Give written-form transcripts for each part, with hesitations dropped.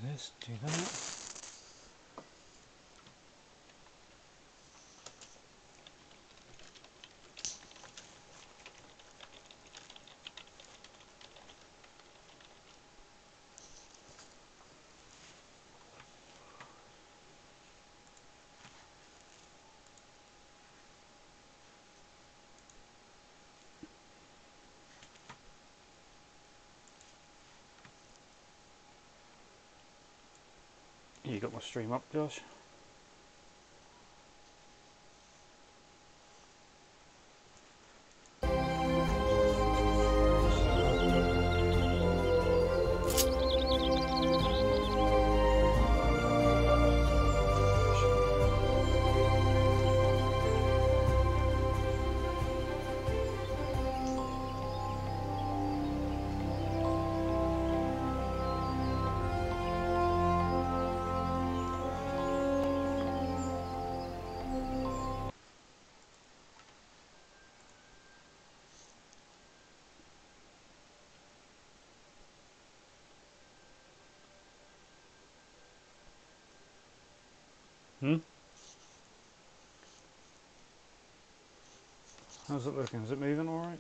this, do that. You got my stream up, Josh? How's it looking? Is it moving alright?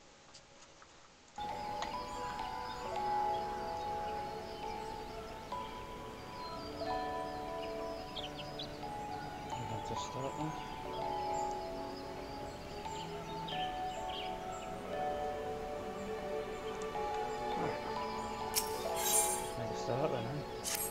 I have to start now. Make a start then, eh?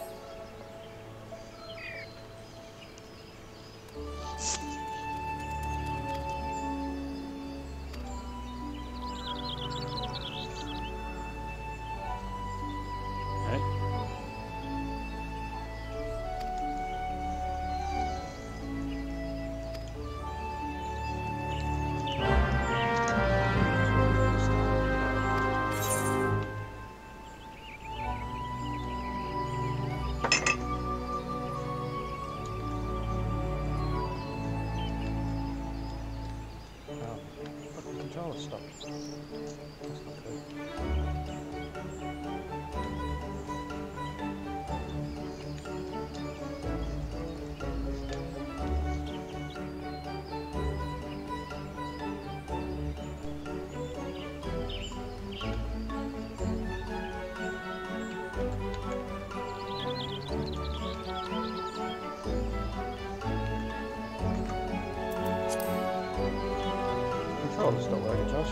Controller stopped. That's not good. Controller's not working, Josh.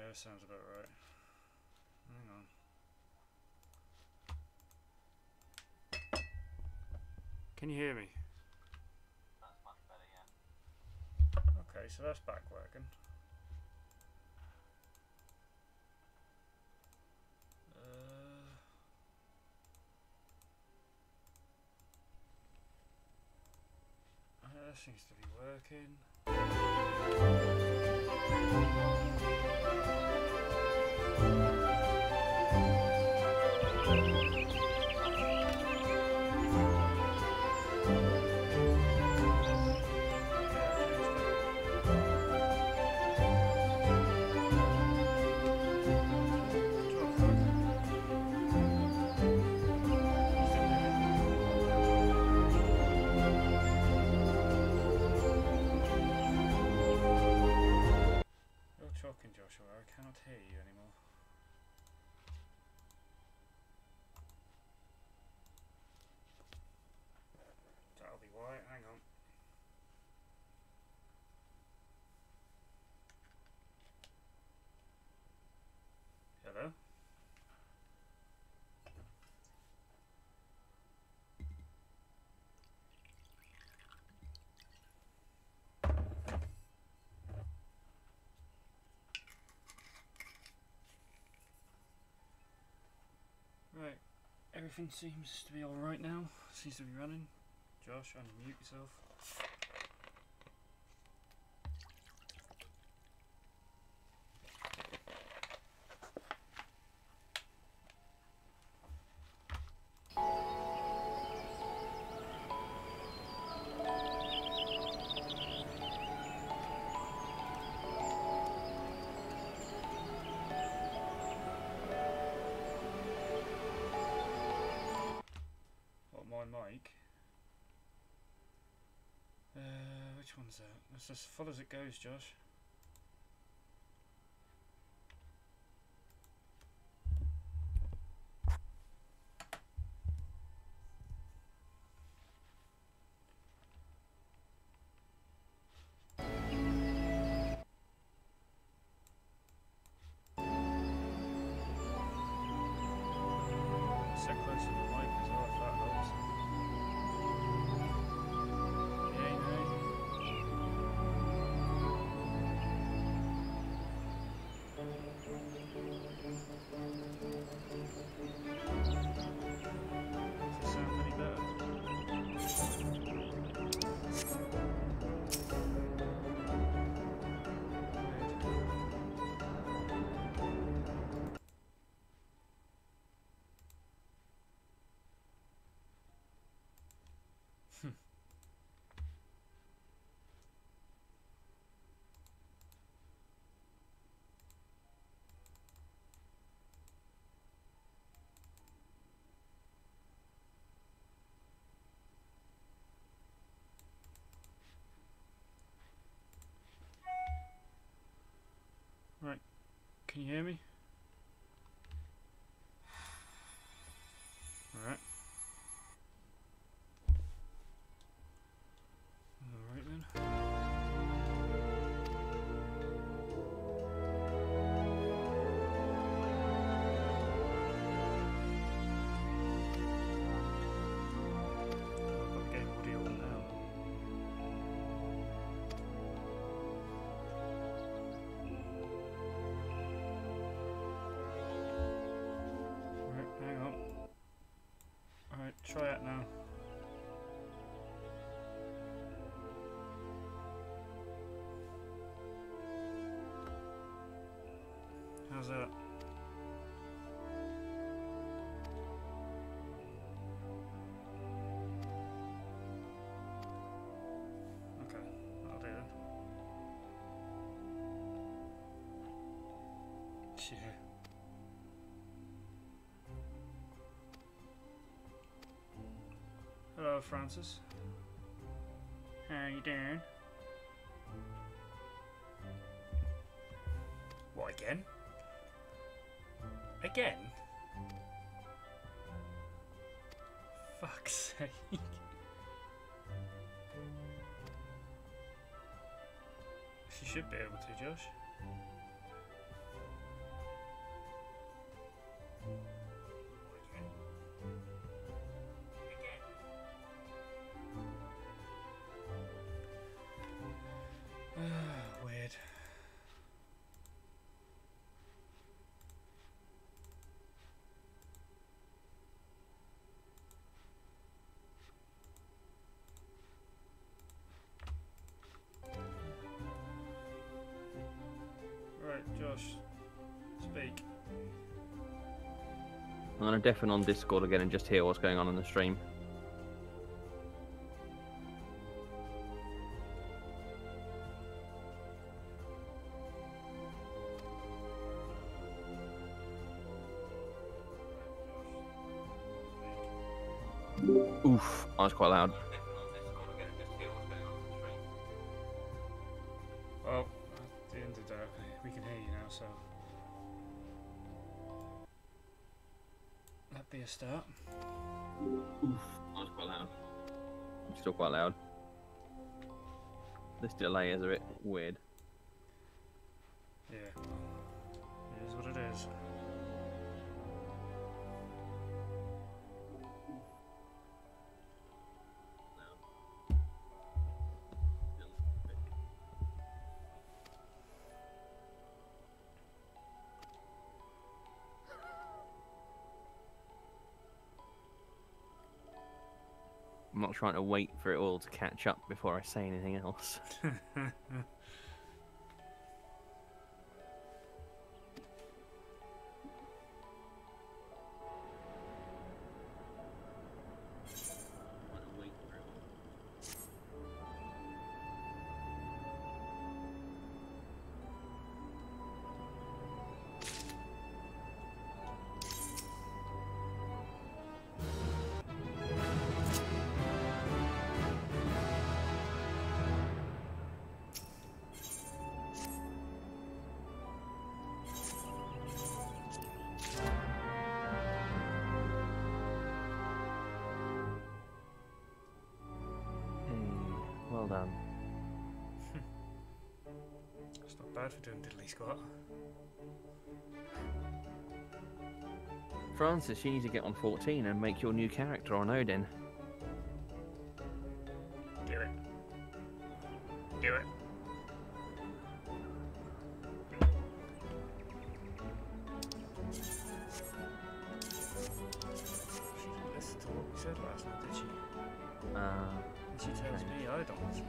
Yeah, sounds about right. Hang on. Can you hear me? That's much better, yeah. Okay, so that's back working. That seems to be working. Talking, Joshua, I cannot hear you anymore. That'll be why. Hang on. Hello? Right, everything seems to be alright now. Seems to be running. Josh, unmute yourself. Mic. Which one's that? That's as full as it goes, Josh. Sit close to the mic as well, if that helps. Yay, nay. Does it sound any better? Right, can you hear me? Alright. Alright then. I'm getting audio on now. Right, hang on. Alright, try it now. How's that? Okay, that'll do then. Yeah. Hello, Francis. How you doing? What, again? Again? Fuck's sake. She should be able to, Josh. Weird. Right, Josh, speak. I'm gonna deafen on Discord again and just hear what's going on in the stream. Oof, that was quite loud. Well, at the end of the day, we can hear you now, so that'd be a start. Oof, that was quite loud. Still quite loud. This delay is a bit weird. Yeah, it is what it is. I'm not trying to wait for it all to catch up before I say anything else. Well done. It's not bad for doing diddly squat. Francis, you need to get on 14 and make your new character on Odin. Do it. Do it. She didn't listen to what we said last night, did she? And she tells me I don't.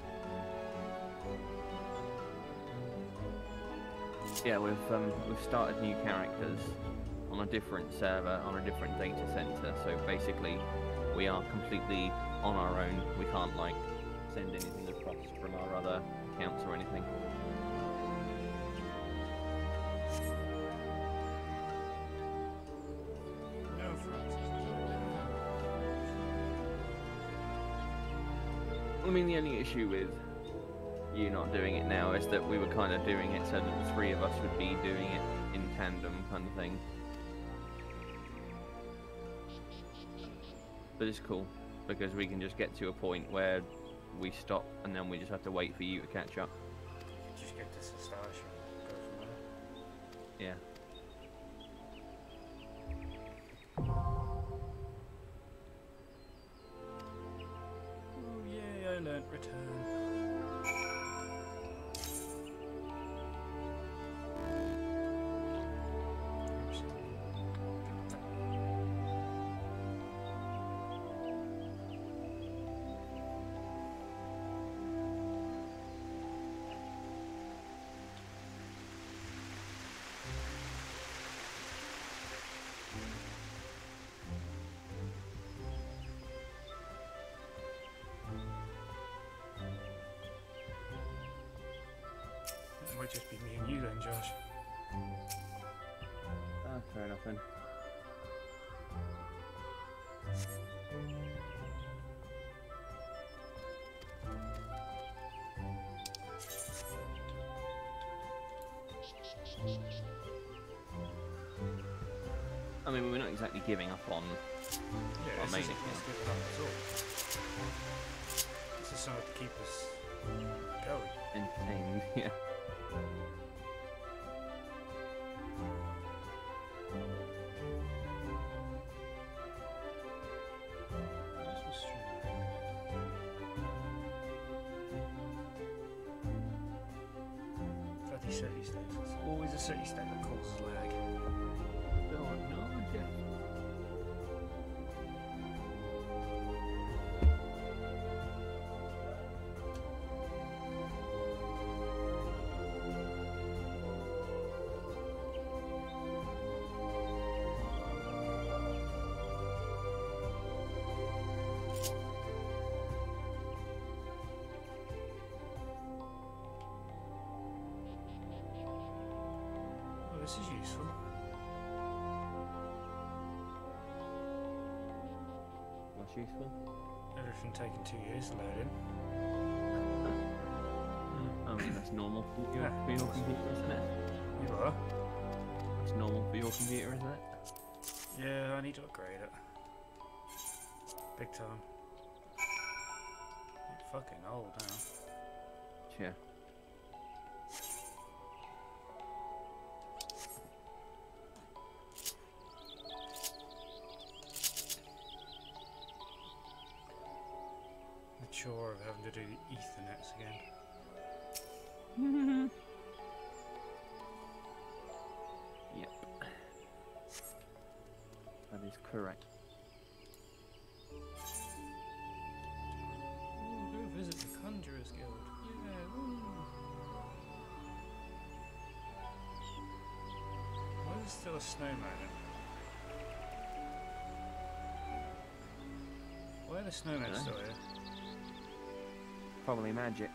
Yeah, we've started new characters on a different server, on a different data center. So basically, we are completely on our own. We can't like send anything across from our other accounts or anything. No, Francis. I mean, the only issue with you not doing it now is that we were kind of doing it so that the three of us would be doing it in tandem kind of thing. But it's cool, because we can just get to a point where we stop and then we just have to wait for you to catch up. You could just get this Sestash and go from there. Yeah. Oh yay, I learnt return. Oops. It might just be me and you then, Josh. Fair enough then. I mean, we're not exactly giving up on Yeah, our this main isn't account. giving up at all. This is something to keep us going. Entertained, yeah. city states. It's always a city state that causes lag. No, no, yeah. Oh, this is useful. What's useful? Everything taking 2 years to load in. I mean, that's normal for your, Yeah. for your computer, isn't it? You are? That's normal for your computer, isn't it? Yeah, I need to upgrade it. Big time. I'm fucking old now. Yeah. The chore of having to do the Ethernets again. Yep. That is correct. Ooh, go visit the Conjurers Guild. Yeah, woo. Why is there still a snowman in? Why are the snowmen Dunno. still here? Probably magic.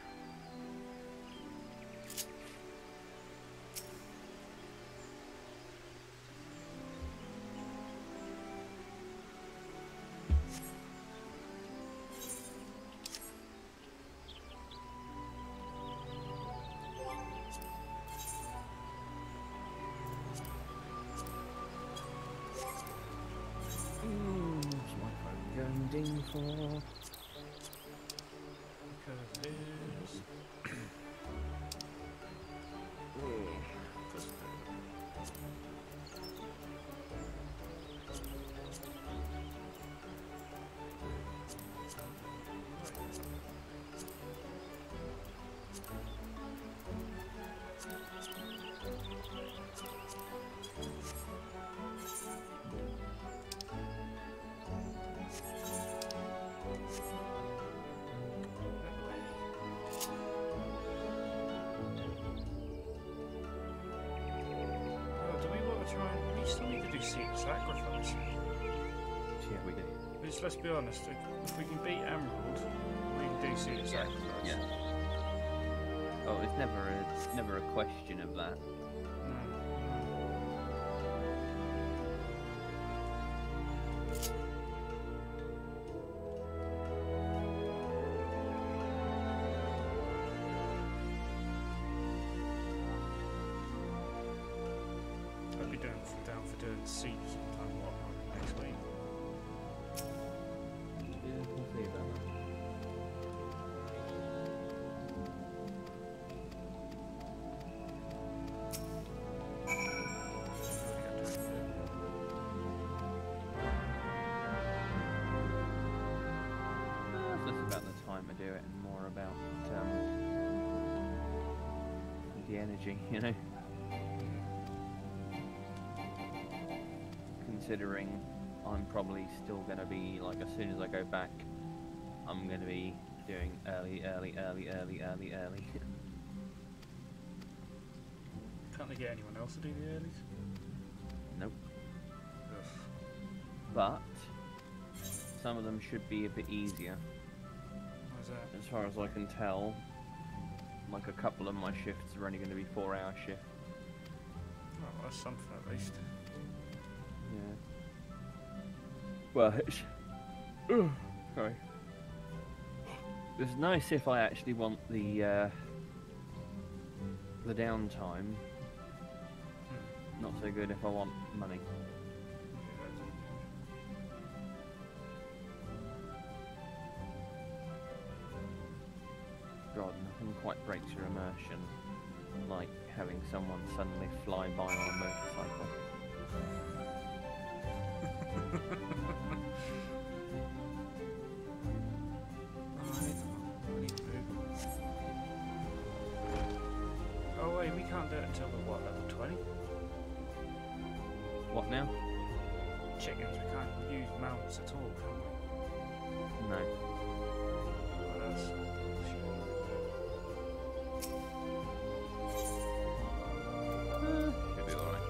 What's my phone going ding for? Because it is. We still need to do Seat of Sacrifice. Yeah, we do. Because let's be honest, if we can beat Emerald, we can do Seat of Sacrifice. Yeah. Oh, it's never a question of that. I'd be down for doing Seat sometime next week. Yeah, we'll see about that. It's just about the time to do it and more about the energy, you know? Considering I'm probably still going to be, like, as soon as I go back, I'm going to be doing early. Can't they get anyone else to do the earlies? Nope. Ugh. But some of them should be a bit easier. Why's that? As far as I can tell, like a couple of my shifts are only going to be 4-hour shifts. Oh, well, that's something at least. Yeah. Well, it's... sorry. It's nice if I actually want the downtime. Not so good if I want money. God, nothing quite breaks your immersion like having someone suddenly fly by on a motorcycle. Oh wait, can't do it until we're what, level 20? What now? Chickens, we can't use mounts at all, can we? No. Well, that's Should be alright.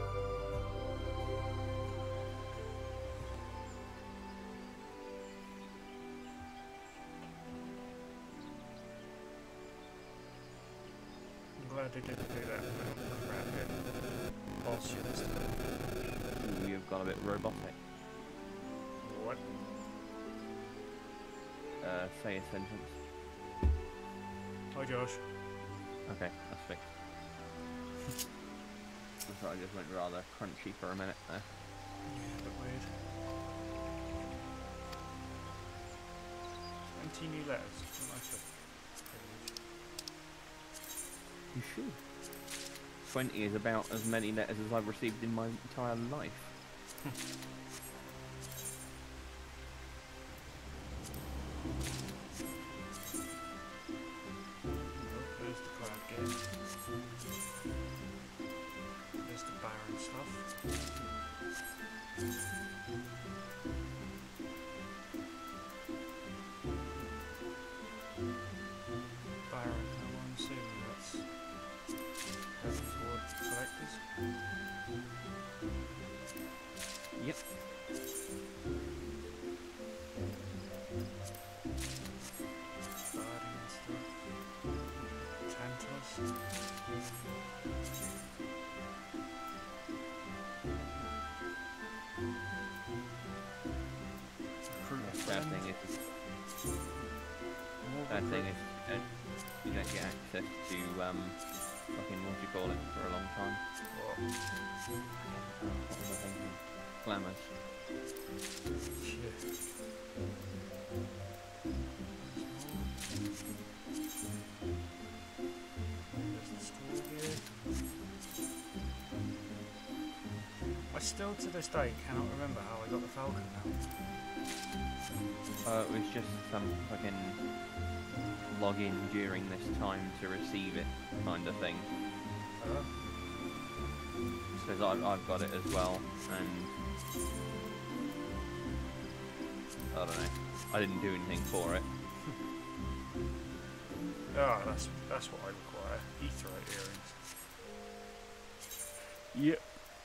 I'm glad they didn't do that crap bit. Bullshit this time. Ooh, you've got a bit robotic. What? Say a sentence. Hi Josh. Okay, that's fixed. I thought I just went rather crunchy for a minute there. Yeah, a bit weird. 20 new letters. Nice bit. You should. 20 is about as many letters as I've received in my entire life. There's the cloud gate. There's the barren stuff. Barren, I'm assuming that's Heaven's Ward collectors. Yep. Guardian stuff. Tantalus. Bad thing is, you don't get access to fucking what do you call it for a long time. What? What was I thinking? Glamours. Shit. There's the school here. I still to this day cannot remember how I got the Falcon mount. It was just some fucking log in during this time to receive it kind of thing. Because I've got it as well, and I don't know. I didn't do anything for it. Ah, that's what I require. Etherite earrings. Yep.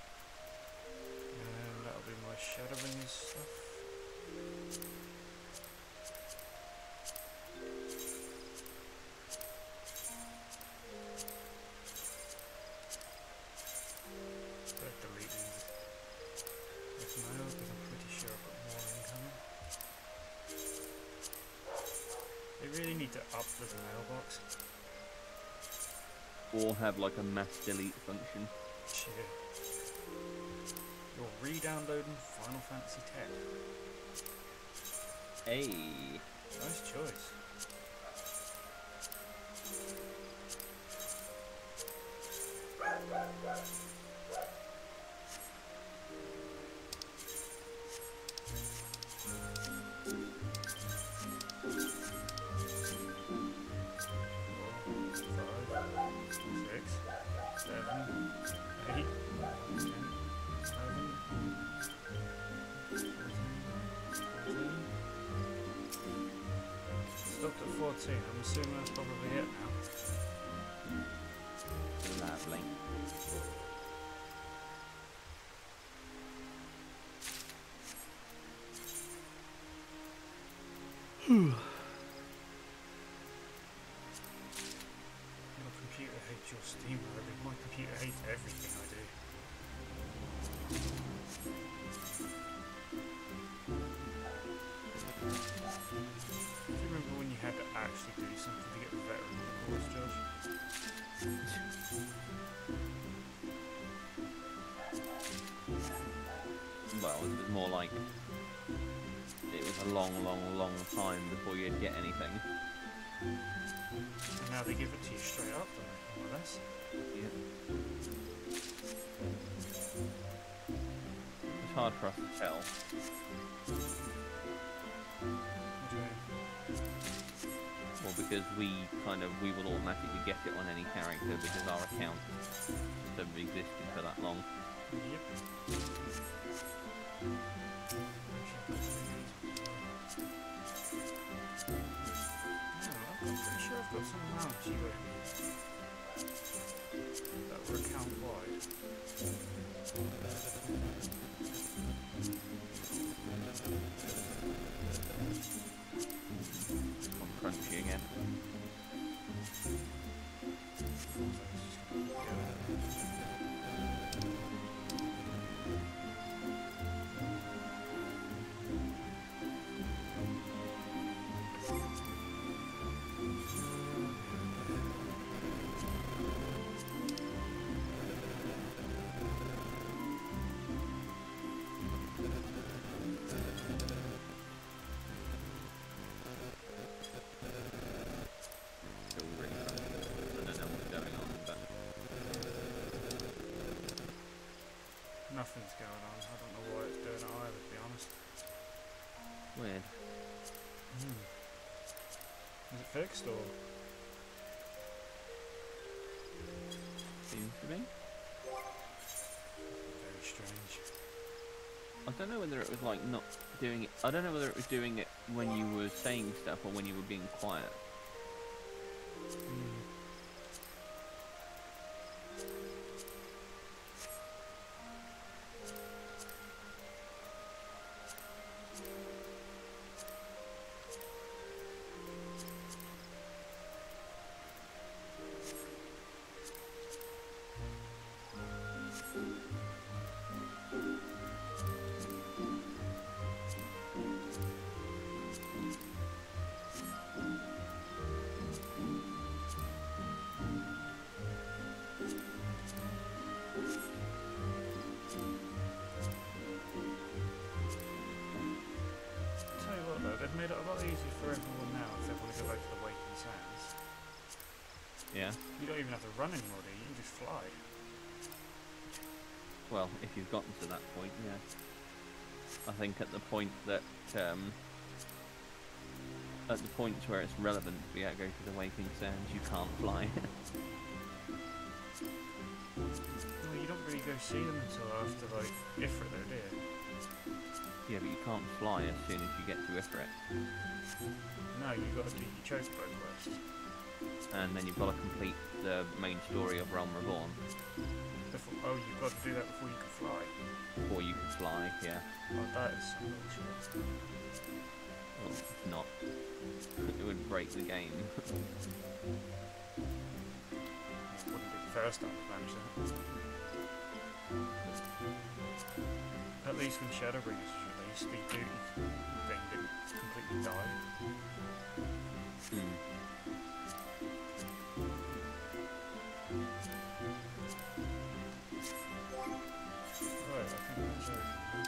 And that'll be my shadowing stuff. Better delete these. With mail, because I'm pretty sure I've got more incoming. They really need to up the mailbox. Or have like a mass delete function. Shit. You're re-downloading Final Fantasy X. Hey. Nice choice. Stopped at 14, I'm assuming that's probably it now. Lovely. Your computer hates your Steam library. My computer hates everything I do. Do you remember when you had to actually do something to get the veteran rewards, Josh? Well, it was more like it was a long, long, long time before you'd get anything. And now they give it to you straight up, don't they? More or less. Yep. It's hard for us to tell. What do you mean? Well, because we will automatically get it on any character because our account have existed for that long. Yep. I'm pretty sure I've got some mounts you won't need that were account wide. I'm crunchy again. Nothing's going on. I don't know why it's doing it either, to be honest. Weird. Is it fixed or? Seems to be. Very strange. I don't know whether it was like not doing it. I don't know whether it was doing it when you were saying stuff or when you were being quiet. They've made it a lot easier for everyone now if they want to go back to the Waking Sands. Yeah. You don't even have to run anymore, do you? You can just fly. Well, if you've gotten to that point, yeah. I think at the point that at the points where it's relevant to be able to go to the Waking Sands, you can't fly. Well, you don't really go see them until after, like, Ifrit though, do you? Yeah, but you can't fly as soon as you get to Ifrit. No, you've got to do your chocobo quest. And then you've got to complete the main story of Realm Reborn. Oh, you've got to do that before you can fly? Before you can fly, yeah. Oh, that is some bullshit. Well, it's not. It would break the game. It wouldn't be the first time I've managed that. At least when Shadowbringers was released, the duty thing didn't completely die. Right, I think that's everything.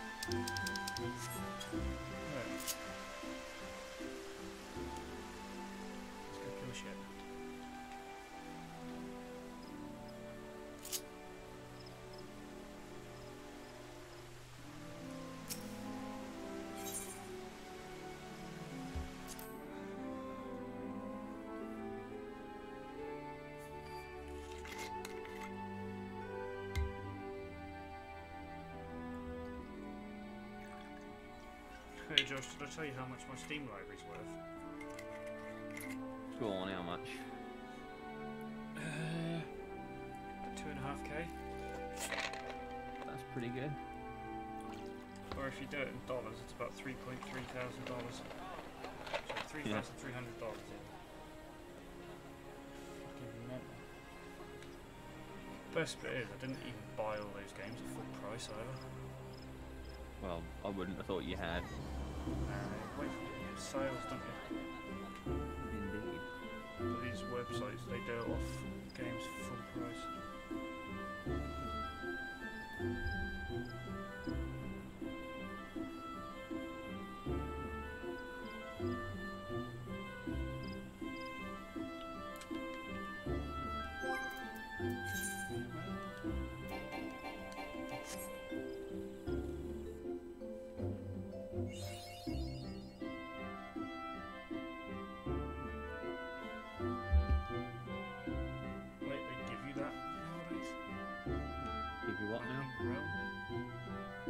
Right. Let's go kill shit. Hey Josh, did I tell you how much my Steam library's worth? Go on, how much? 2.5k. That's pretty good. Or if you do it in dollars, it's about $3,300. So $3,300. Yeah. Fucking mental. Best bit is, I didn't even buy all those games at full price either. Well, I wouldn't have thought you had. Wait for sales, don't you? Indeed. But these websites, they do it off games for full price.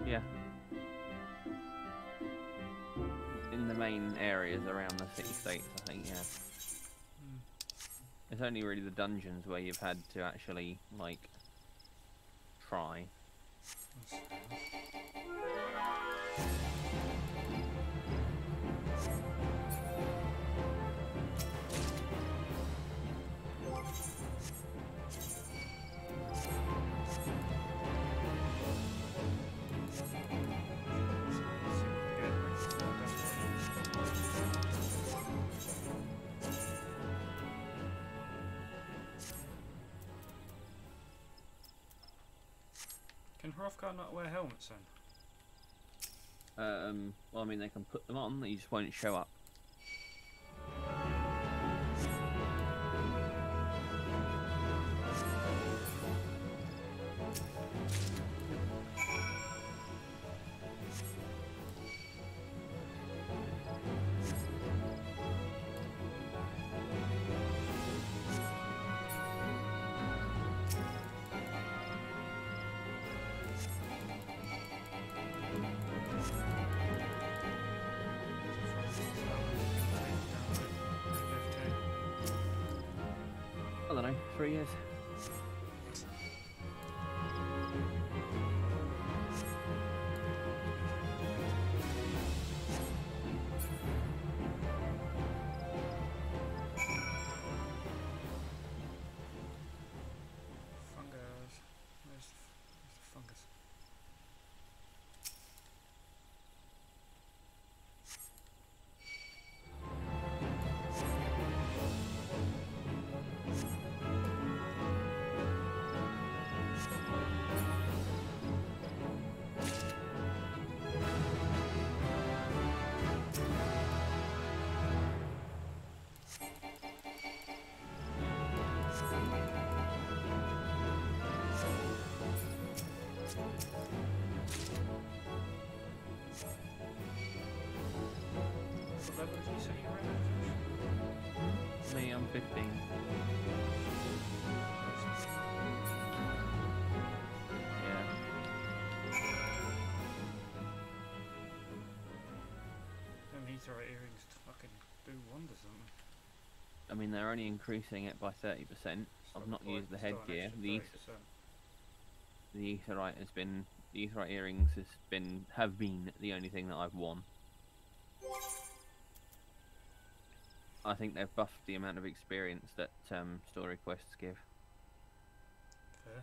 Yeah. In the main areas around the city-states, I think, yeah. Hmm. It's only really the dungeons where you've had to actually, like, try. That's fair enough. Can Hrothgar not wear helmets then? Well, I mean, they can put them on, they just won't show up. I don't know, 3 years. Fungus. Where's the fungus? What level did you say you were at? Me, I'm 15. Yeah. Them meteorite earrings fucking do wonders, don't they? I mean, they're only increasing it by 30%. I've So not used the still an headgear. extra The 30%. aetherite has been, the aetherite earrings have been the only thing that I've won. I think they've buffed the amount of experience that story quests give. Fair.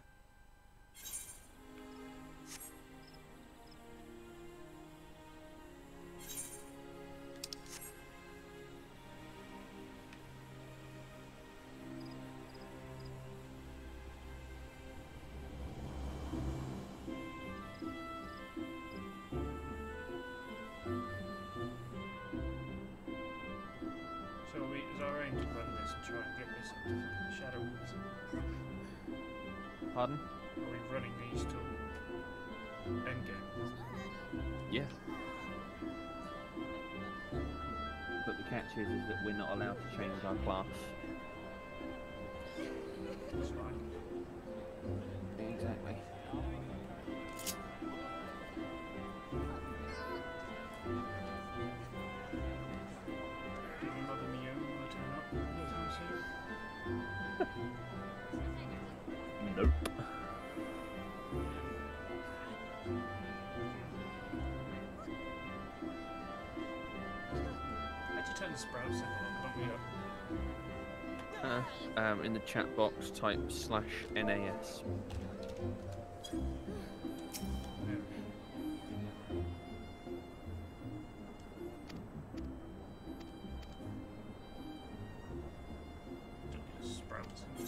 So is our aim to run this and try and get this into the Shadow Wars? Pardon? Are we running these till endgame? Yeah. But the catch is that we're not allowed to change our class. That's fine. Exactly. Did your mother Mew want to turn up? Anytime soon? Nope. How'd you turn the sprout symbol on? Bump me up. In the chat box, type /NAS. There. Sprout symbol.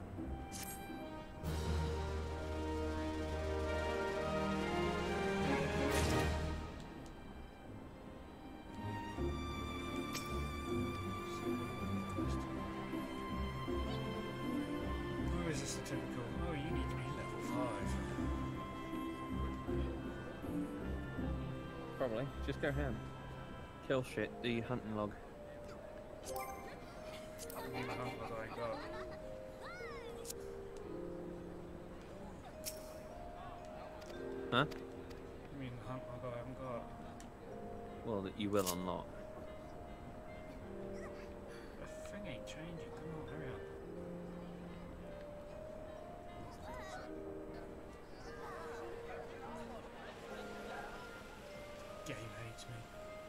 Oh, is this a typical? Oh, you need to be level 5. Probably. Just go ham. Kill shit, do your hunting log. How many hunt was I got? Huh? How many I haven't got. Well, that you will unlock. The thing ain't changing. Come on, hurry up. Game hates me.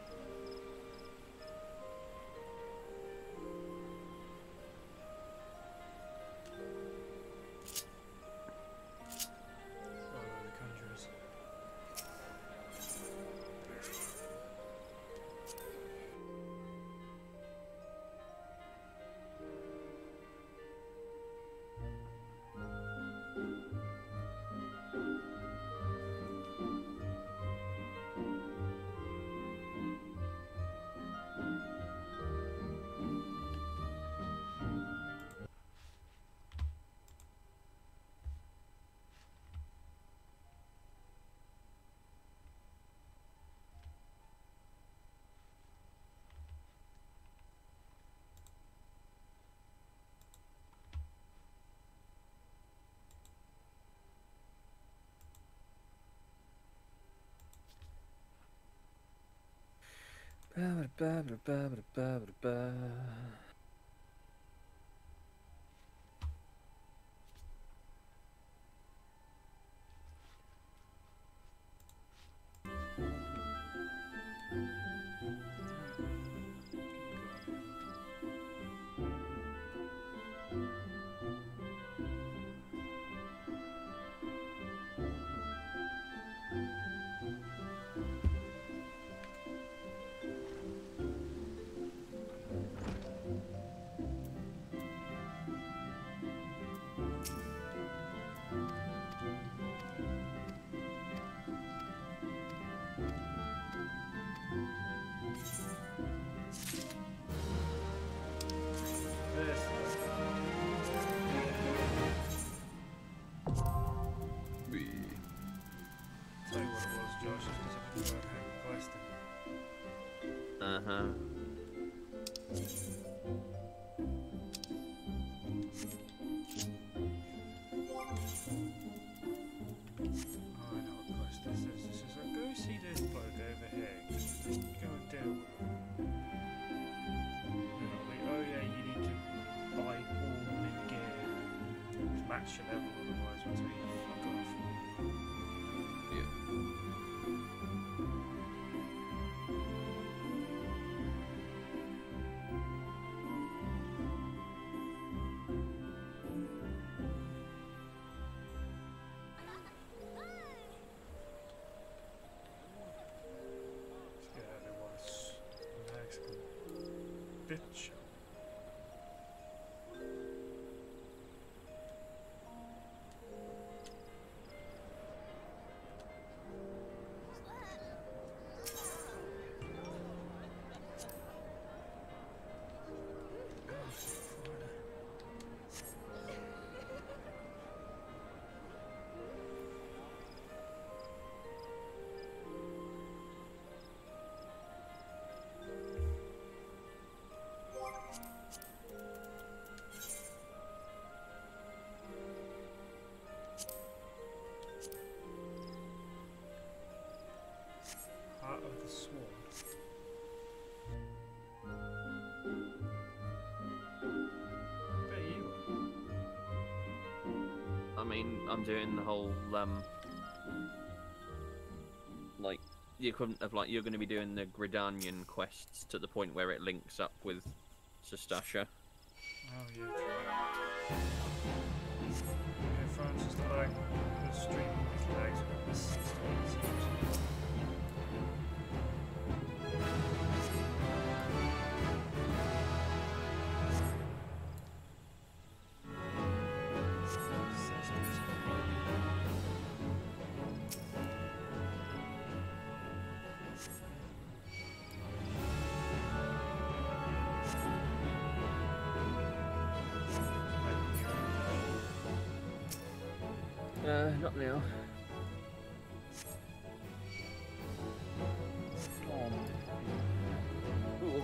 Oh, the conjurers. Tell you what it was, Josh, just because I couldn't work out requesting. Uh-huh. Oh, I know what quest this is. This is go see this bloke over here. Just go and deal with him. And I'll be, oh yeah, you need to buy all the gear to match your level, otherwise we'll tell you to fuck off. Let's get out of there while this legs can bitch. Heart of the Swarm. Bet you are. I mean, I'm doing the whole, like, the equivalent of, like, you're going to be doing the Gridanian quests to the point where it links up with Sestasha. Oh yeah. Yeah, Francis, the lag, the stream lags with this system. It seems. Not now. Ooh.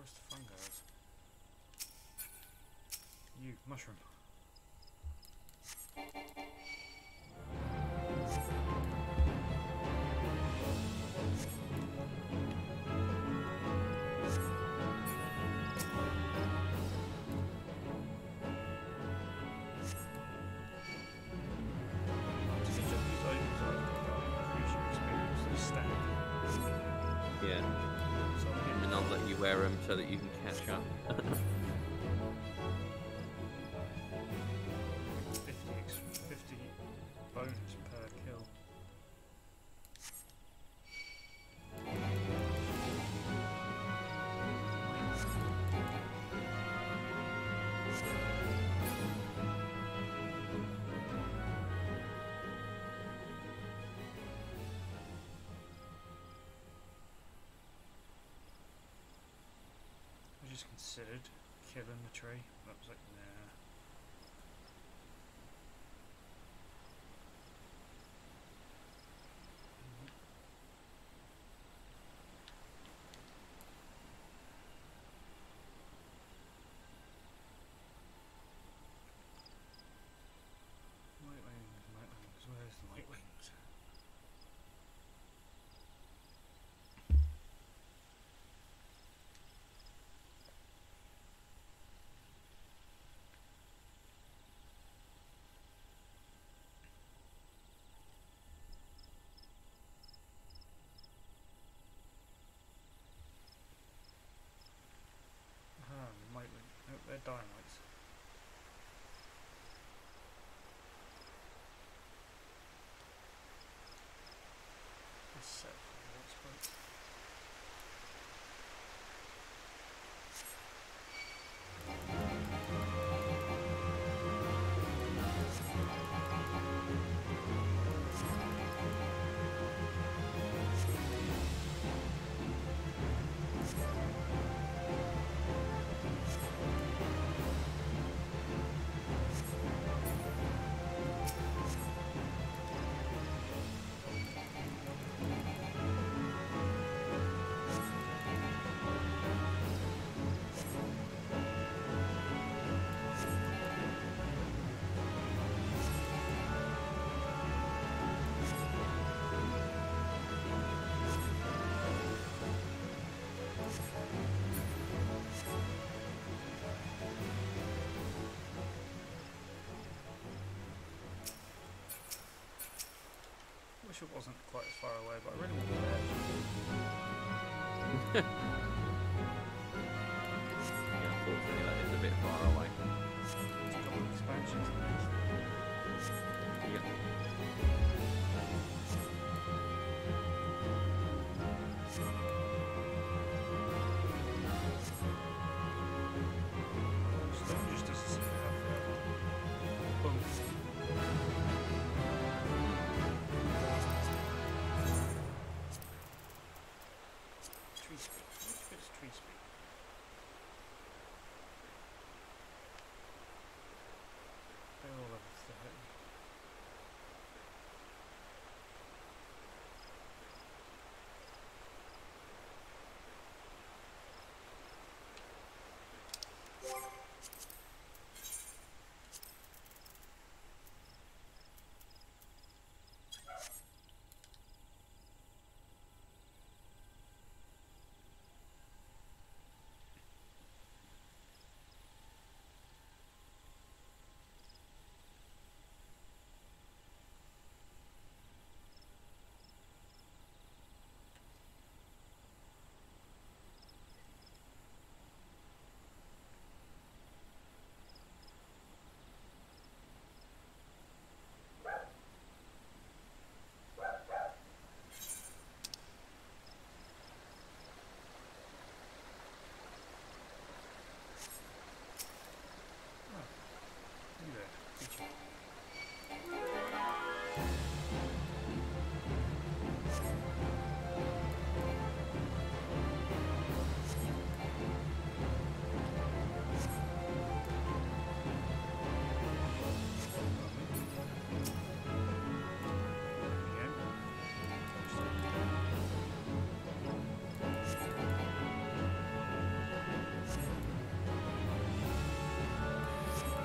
forest fungos. You, mushroom. Does he just use items like increase your experience? They stack. Yeah. So And not let you wear them so that you can catch up. 50 bonus per kill. I just considered killing the tree, but I was like, nah. Whitelings, where's the whitelings? Ah, whiteling. Oh, they're dynamites. That's set for what's right. Wish it wasn't quite as far away, but I really want to there. Yeah, unfortunately that is a bit far away. There's a couple of expansions in this. Yep. Stone just doesn't seem to have bumps. Tree speed. Which bit's tree speed? They're all level 30.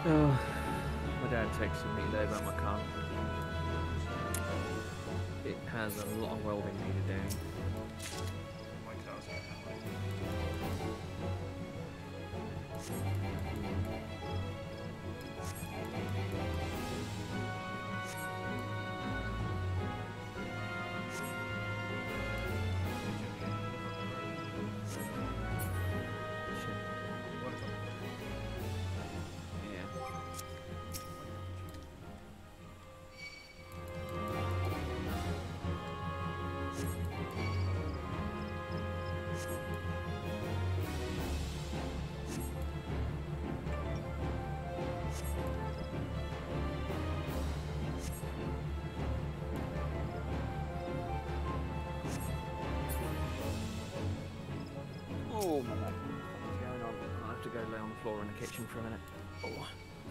Oh, my dad texted me today about my car. It has a lot of welding needed doing. My car's going that way. Yeah. Oh, my back. What's going on? I'll have to go lay on the floor in the kitchen for a minute. Oh.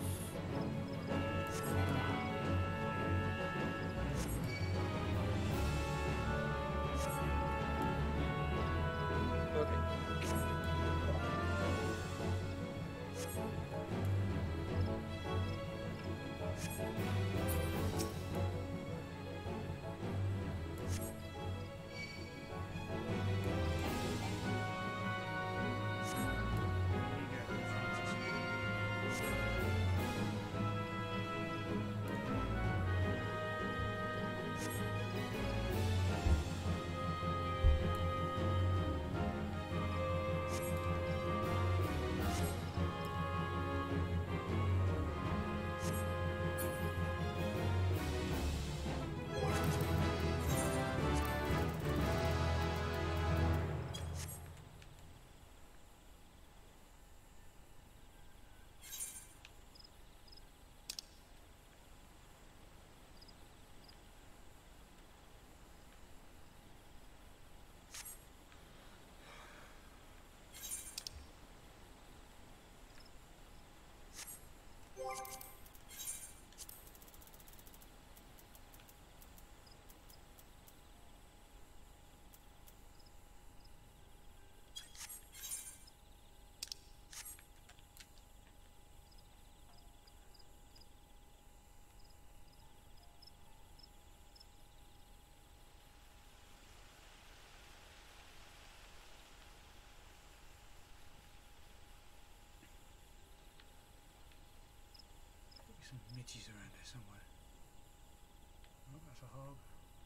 Some midges around here somewhere. Oh, that's a hog.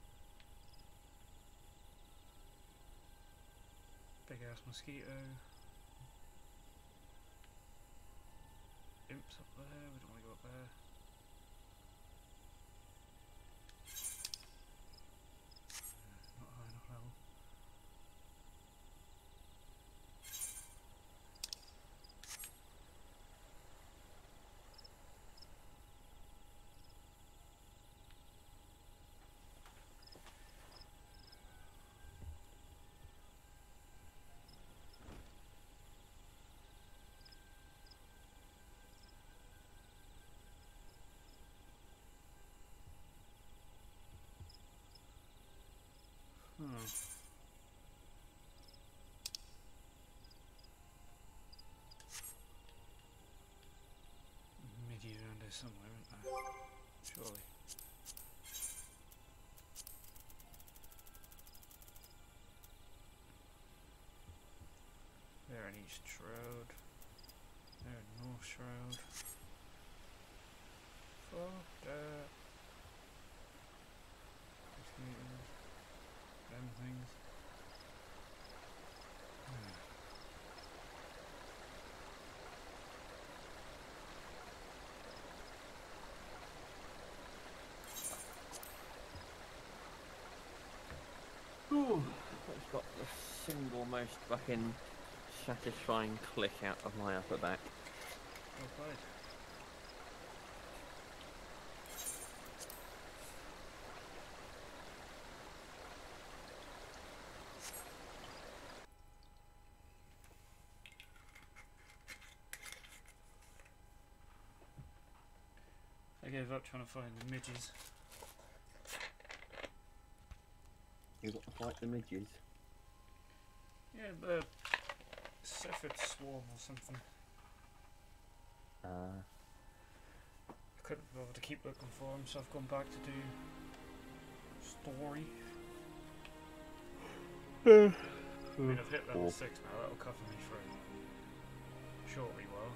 Big ass mosquito. Imps up there, we don't want to go up there. Not high enough level. Midges around here somewhere, isn't there? Surely. They're in East Shroud. They're in North Shroud. Fuck that. Mosquitoes. Them things. Ooh, that's got the single most fucking satisfying click out of my upper back. Well played. I gave up trying to find the midges. You've got to fight the midges. Yeah, the Sephard Swarm or something. couldn't be able to keep looking for him, so I've gone back to do story. I mean, I've hit level 6 now, that'll cover me for a short wee while.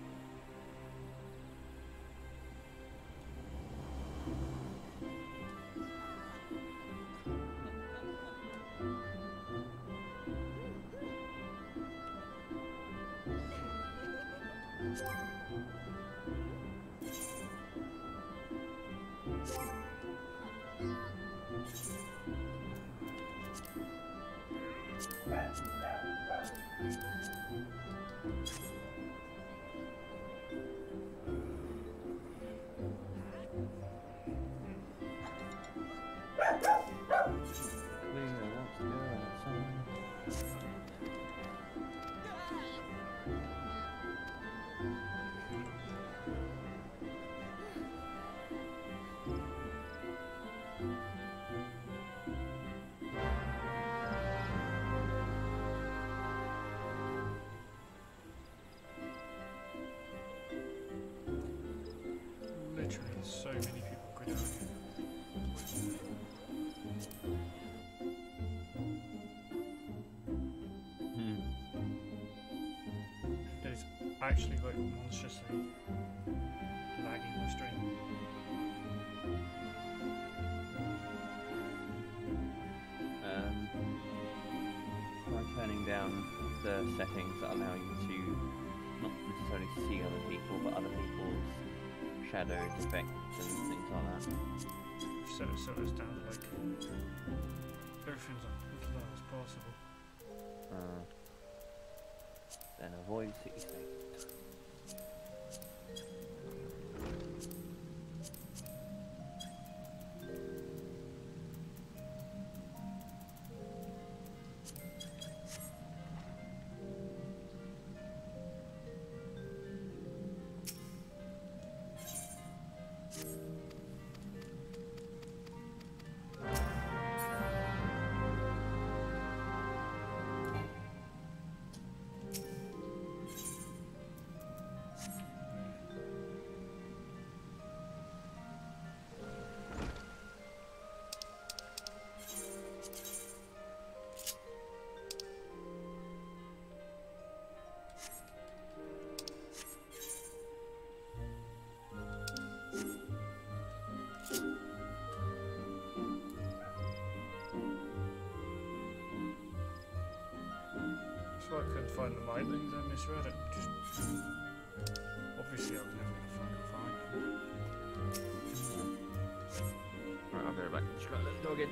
Literally, so many people go down here. It's actually like monstrously lagging my stream. By turning down the settings that allow you to not necessarily see other people, but other people's shadows, effects, and things like that. So it's down to like everything's as low as possible. Then avoid city state. That's why I couldn't find the mine, I misread it. Just obviously I was never gonna fucking find it. Right, I'll go back to Scarlet Dog again.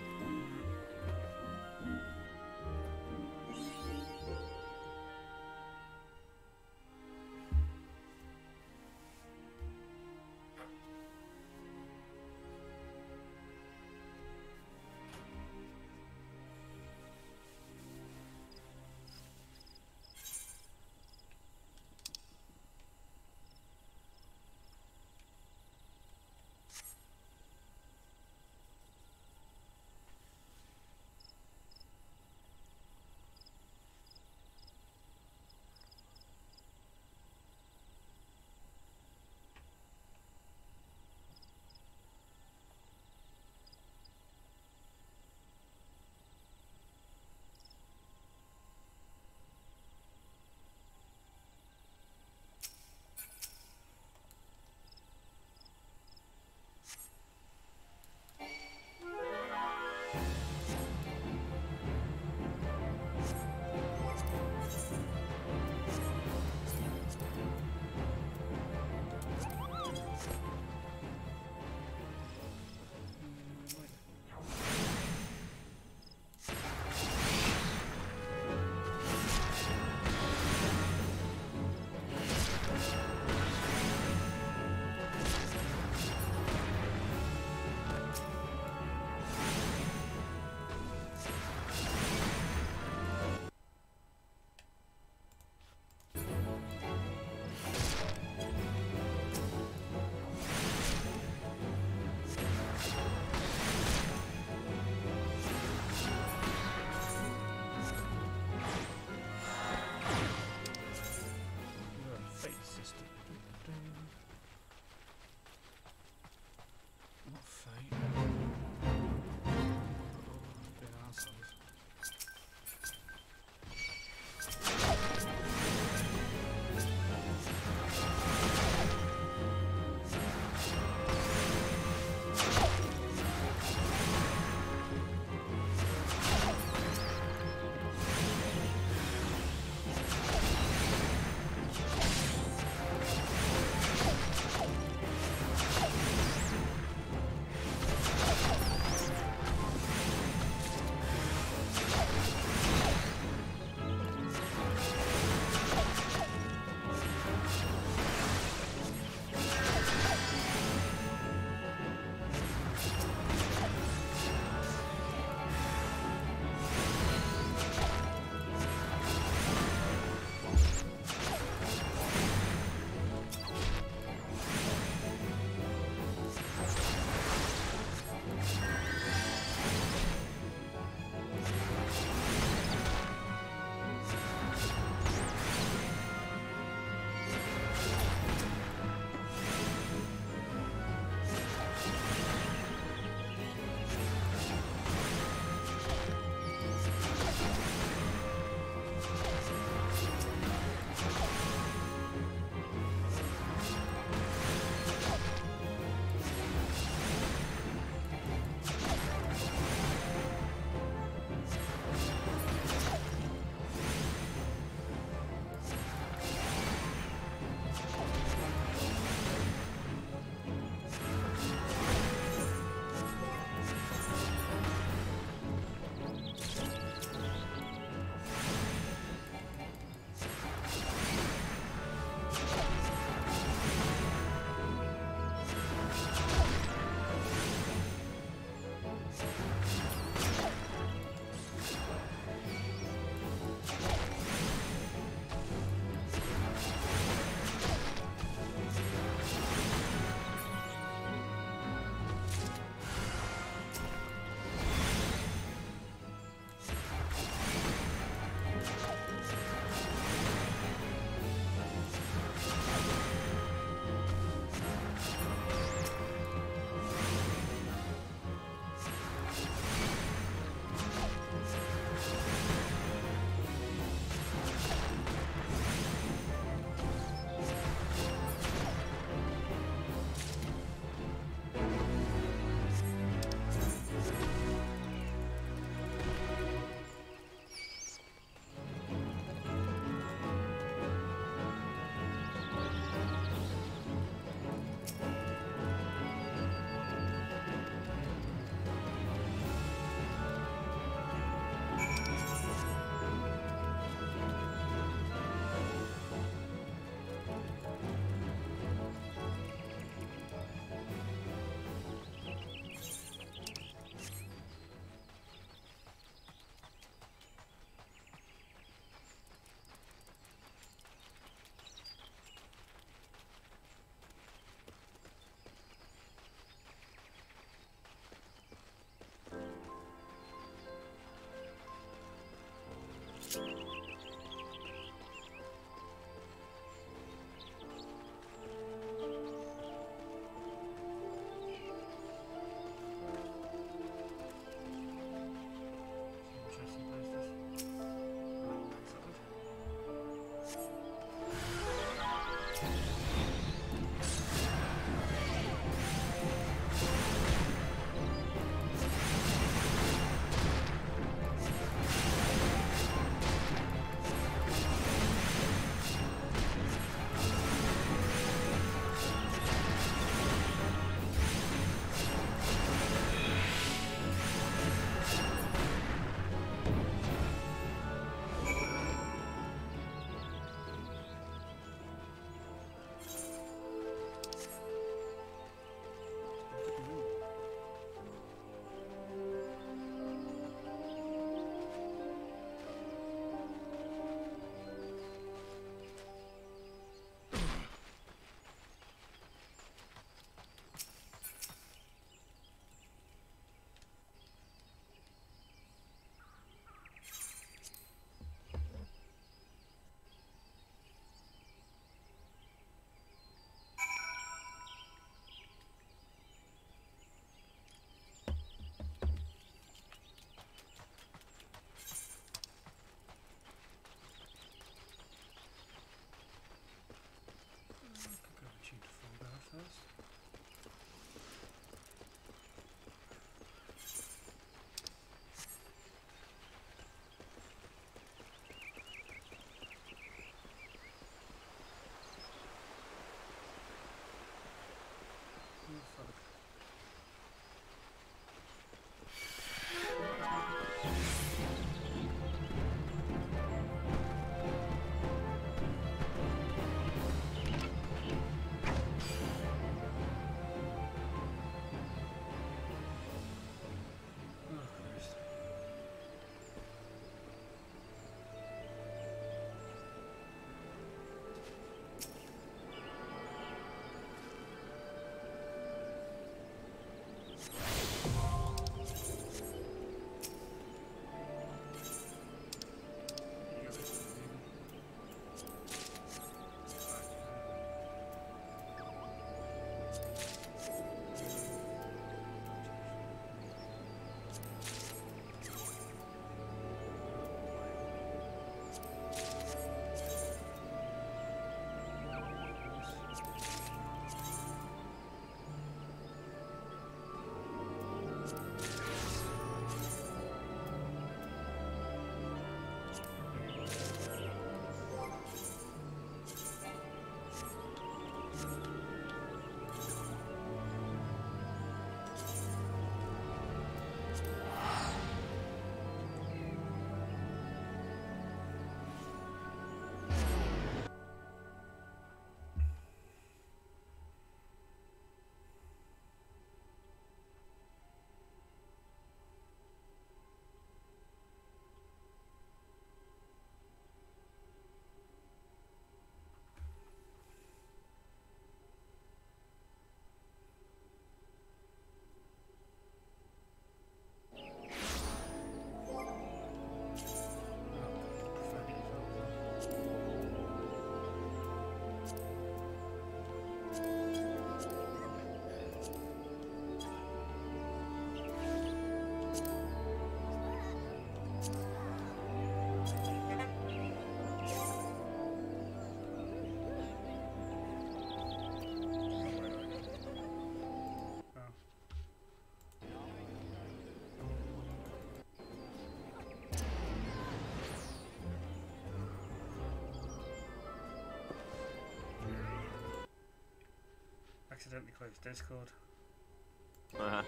Accidentally closed Discord. Uh-huh.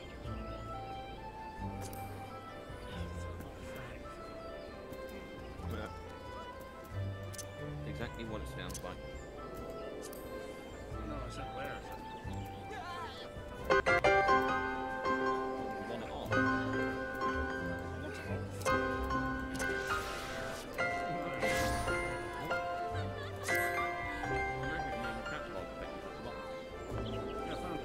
Yeah. Exactly what it sounds like. No, I said where is it? You want it on? What's it off? I reckon in the catalog that you put them on. Yeah, I found it.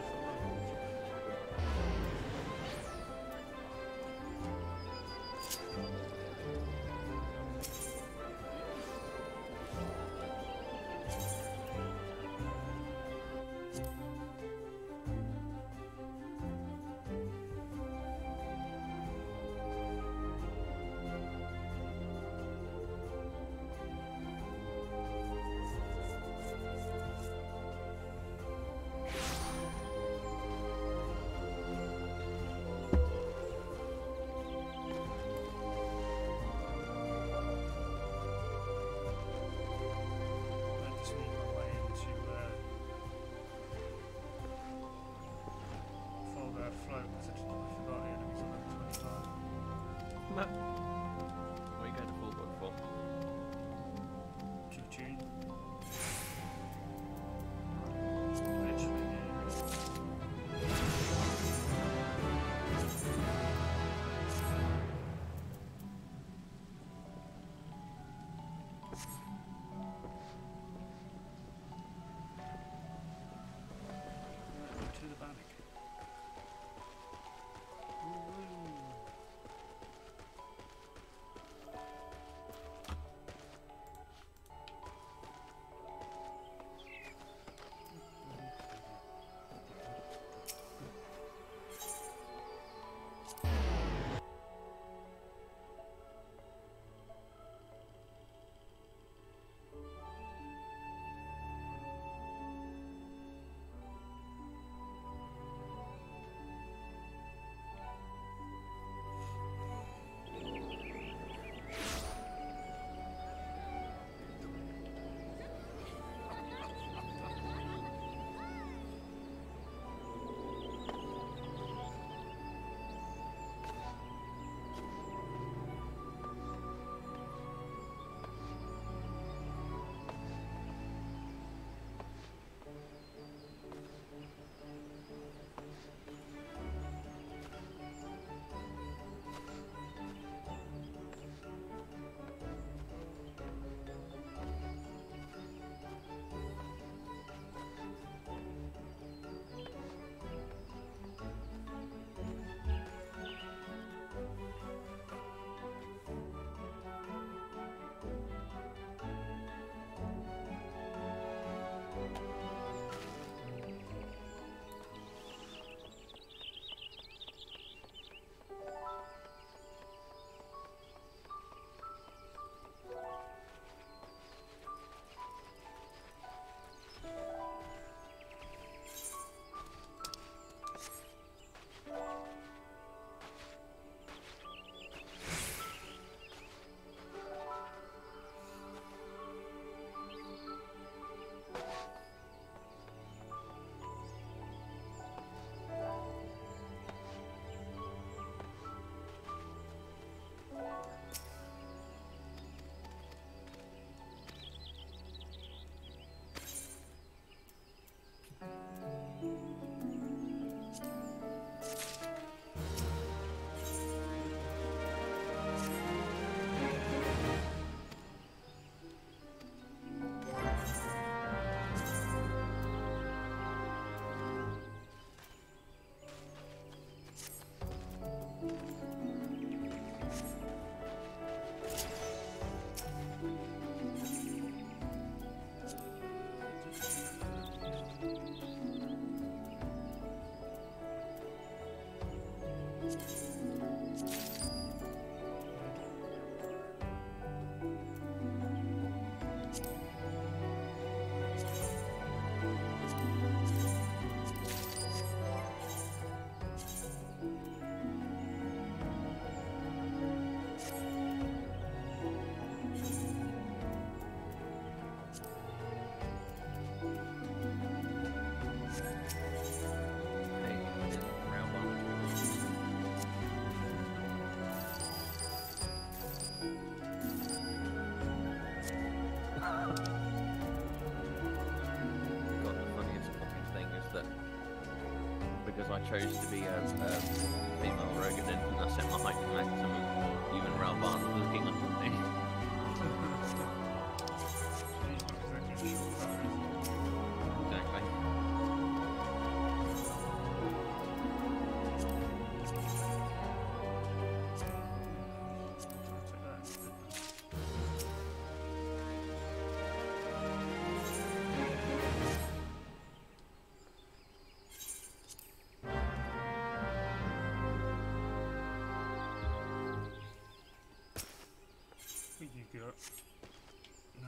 because I chose to be a female rogue, and then I set my height to maximum. Even Ralban was looking up at me. Exactly. What you got? No.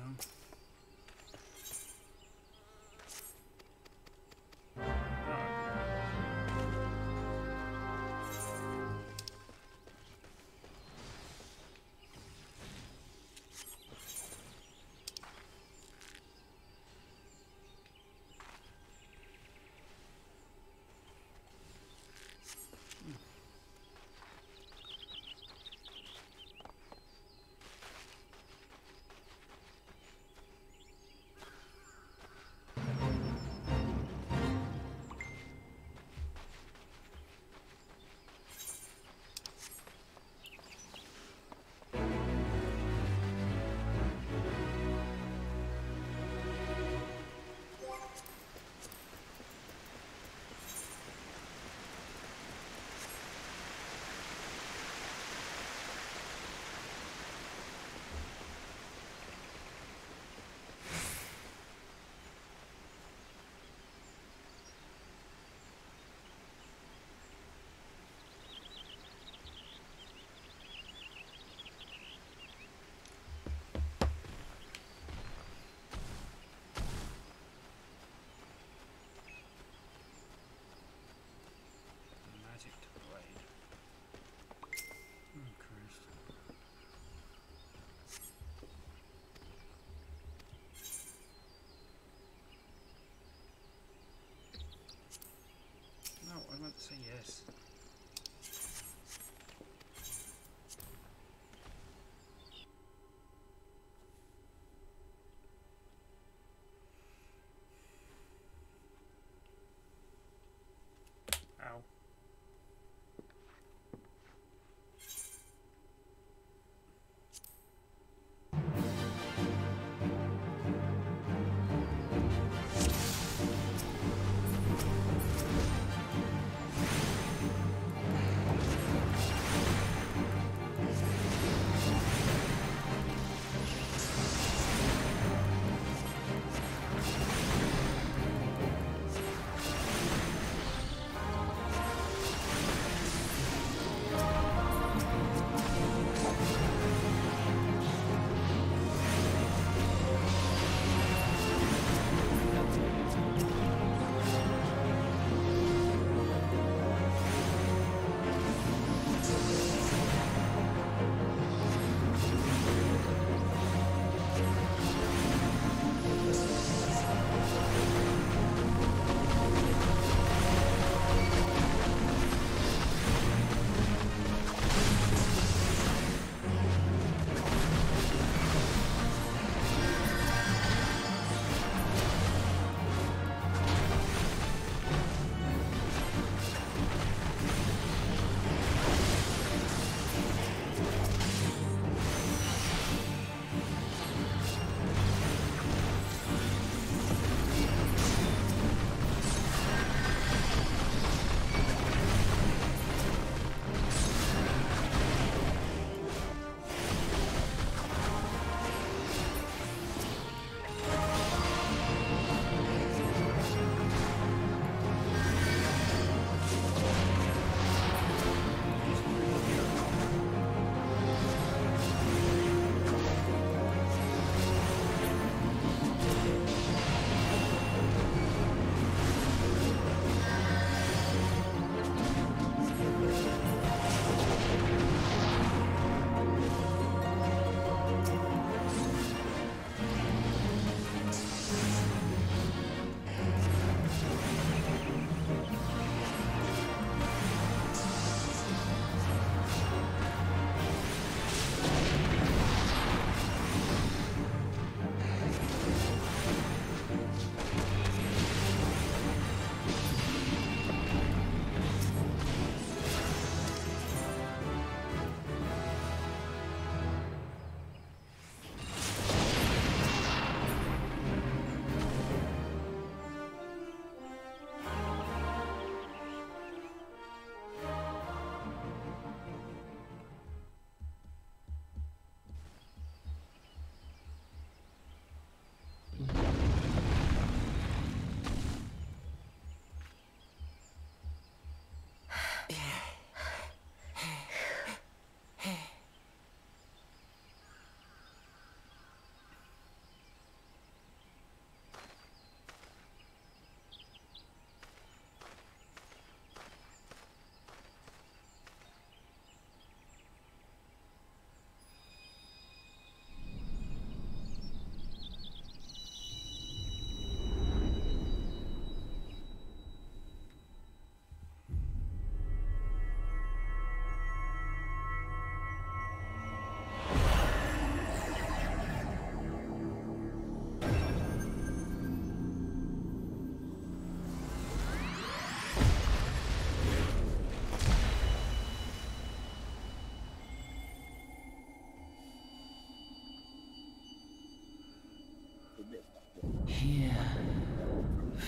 Magic blade. Oh, Christ. No, I meant to say yes. Ow.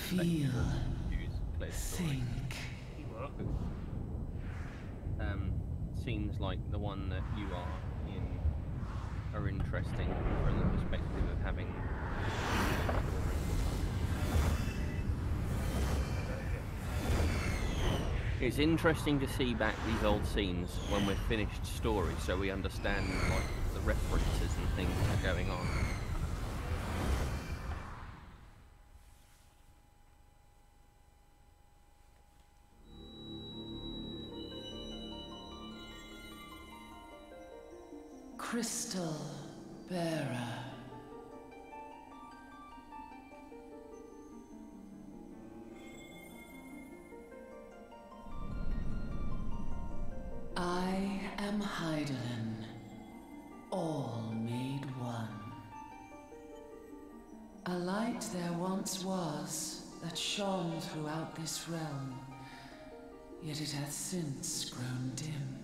Feel, think. You were. Scenes like the one that you are in are interesting from the perspective of having. It's interesting to see back these old scenes when we've finished stories, so we understand like the references and things that are going on. Crystal Bearer. I am Heidelin, all made one. A light there once was that shone throughout this realm, yet it hath since grown dim.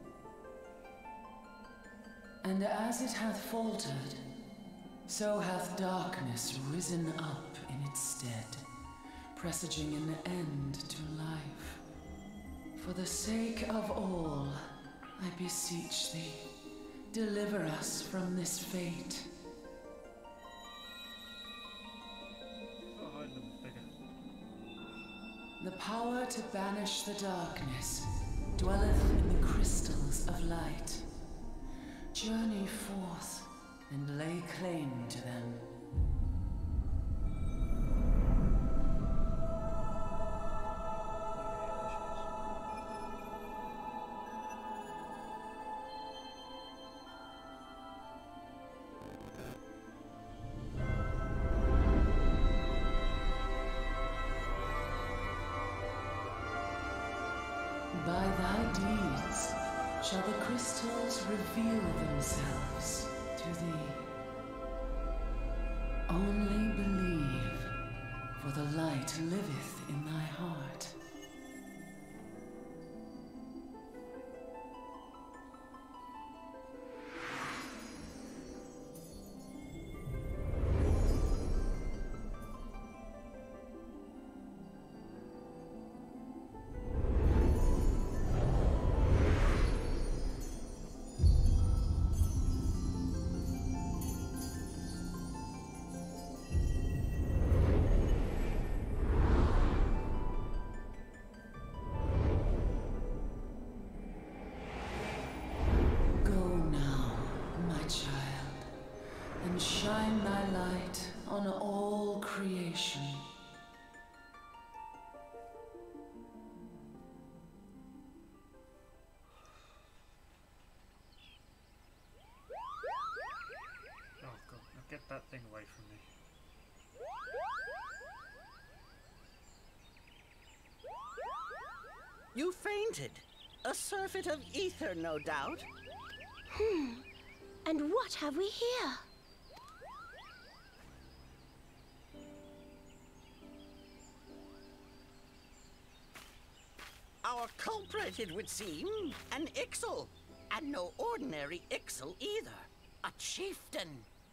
And as it hath faltered, so hath darkness risen up in its stead, presaging an end to life. For the sake of all, I beseech thee, deliver us from this fate. The power to banish the darkness dwelleth in the crystals of light. Journey forth and lay claim to them. By thy deeds shall the crystals reveal themselves to thee. Only believe, for the light liveth in thy heart. Shine thy light on all creation. Oh god, now get that thing away from me. You fainted. A surfeit of ether, no doubt. And what have we here? Our culprit, it would seem, an Ixal. And no ordinary Ixal either. A chieftain.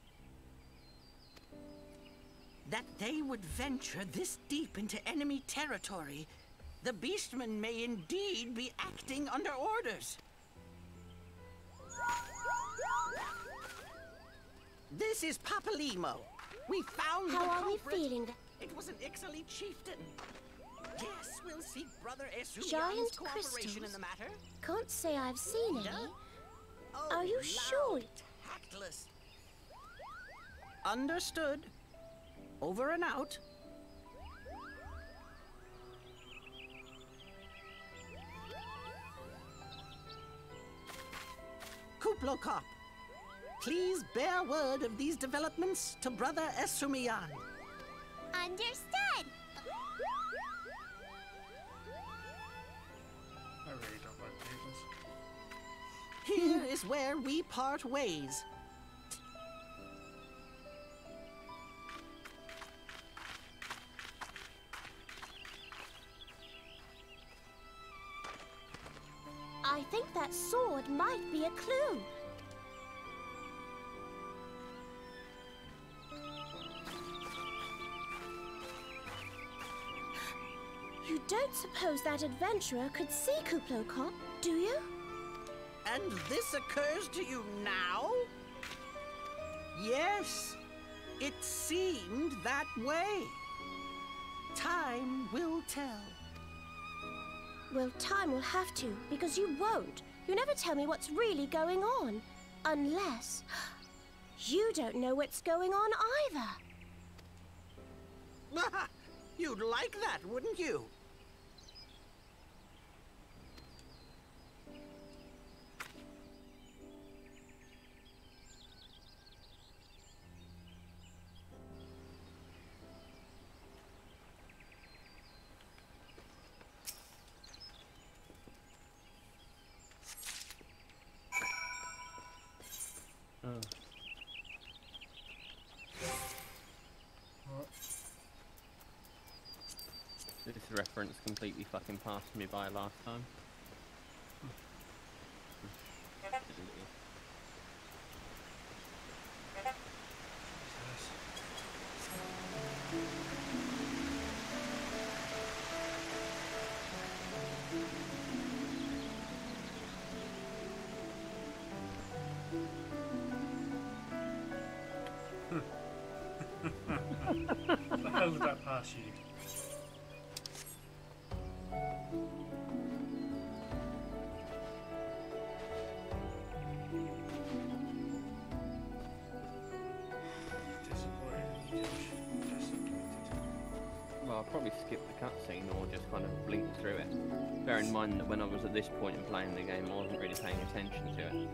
That they would venture this deep into enemy territory, the beastmen may indeed be acting under orders. This is Papalimo. We found the culprit. How are we feeling? It was an Ixali chieftain. Yes, we'll seek Brother Esuyan's Giant cooperation crystals? in the matter. Can't say I've seen any. Oh, Are you loud, sure? Tactless. Understood. Over and out. Kuplokop, please bear word of these developments to Brother Esumian. Understood. I really don't like tables. Here is where we part ways. I think that sword might be a clue. You don't suppose that adventurer could see Kuplokop, do you? And this occurs to you now? Yes, it seemed that way. Time will tell. Well, time will have to, because you won't. You never tell me what's really going on. Unless... you don't know what's going on either. You'd like that, wouldn't you? Oh. This reference completely fucking passed me by last time. How did that pass you? Well, I'll probably skip the cutscene or just kind of blink through it. Bear in mind that when I was at this point in playing the game, I wasn't really paying attention to it.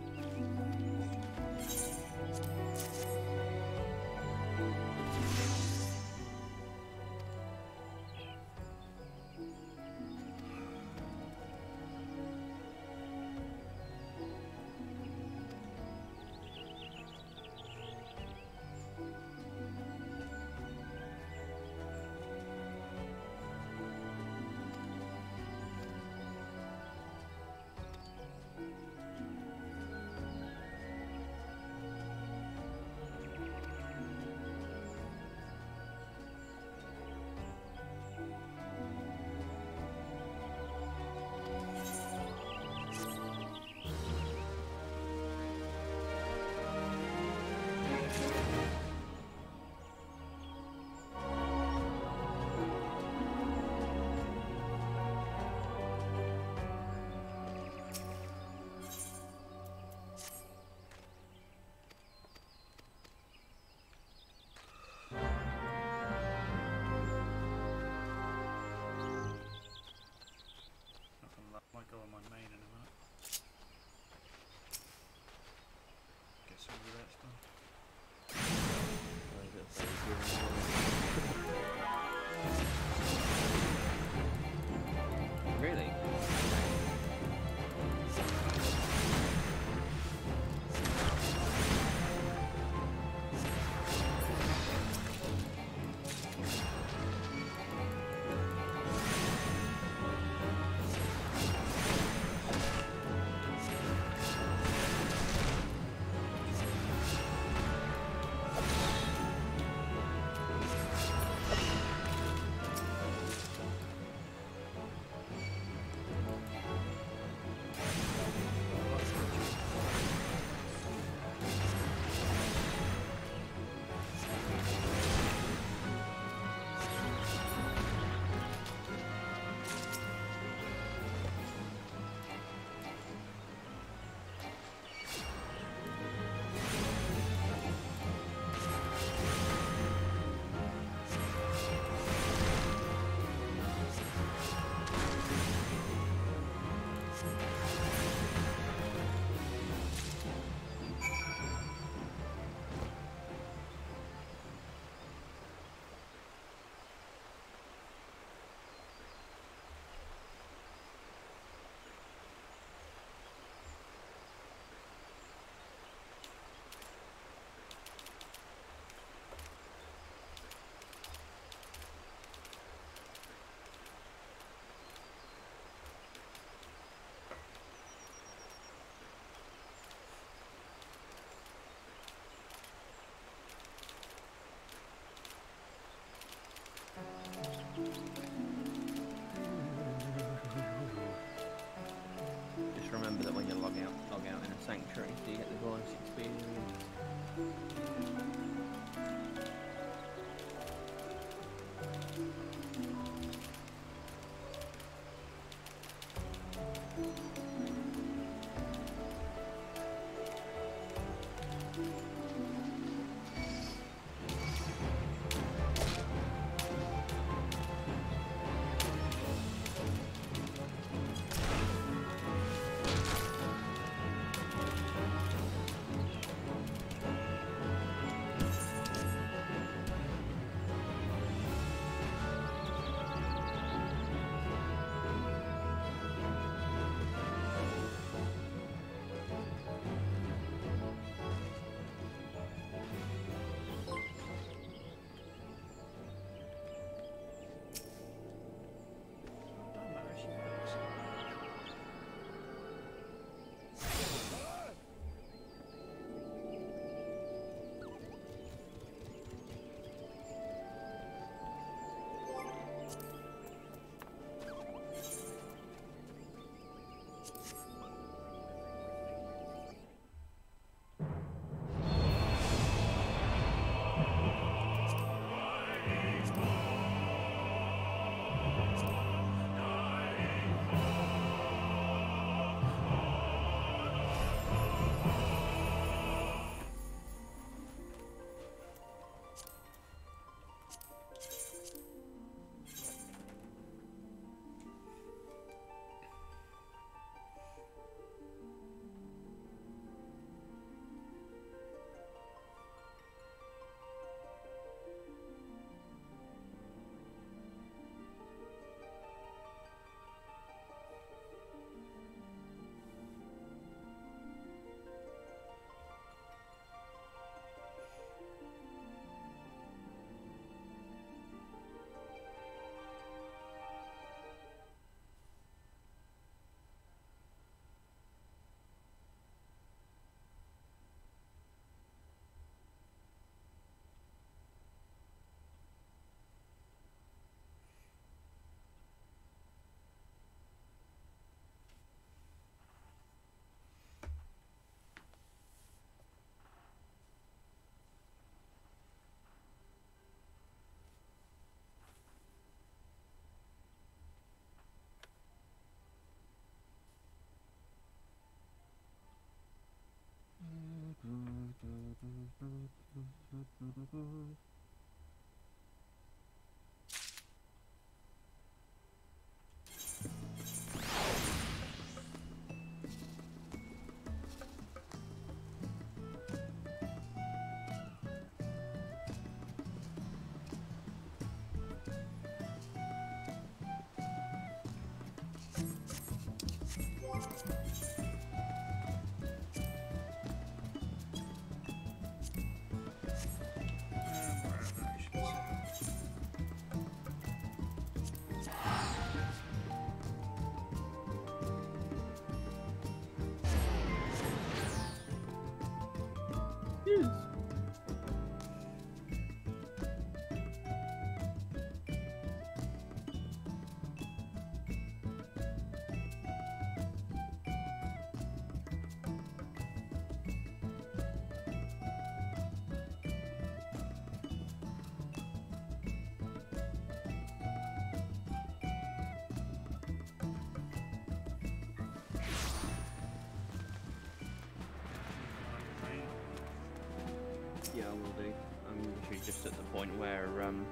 almost at the point where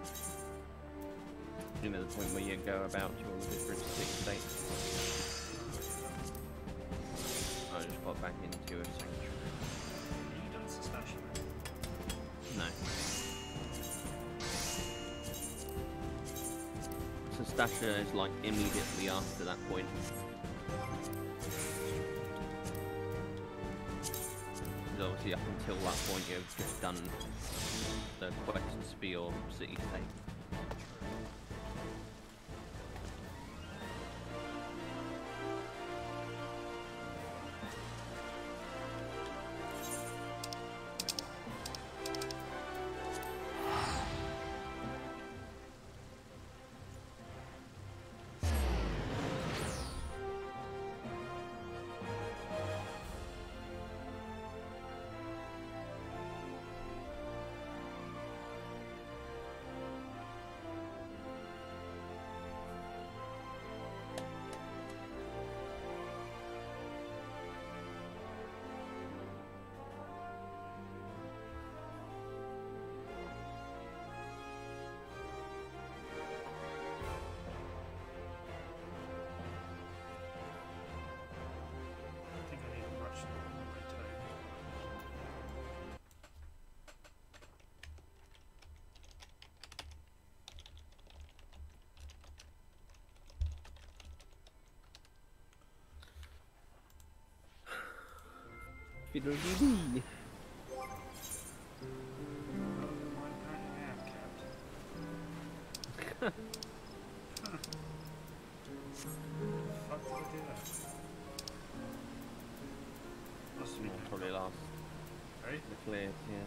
you know, the point where you go about to all the different city-states. I just got back into a sanctuary. Have you done Sastasha? No. Sastasha is like immediately after that point. Because obviously up until that point you've just done the quests for your city-state. I think I need to watch them all the way today. Fiddle-dee-dee. Oh, my apparently I am capped. Fuck did I do that? Must have been Probably last Hey? the clears, yeah.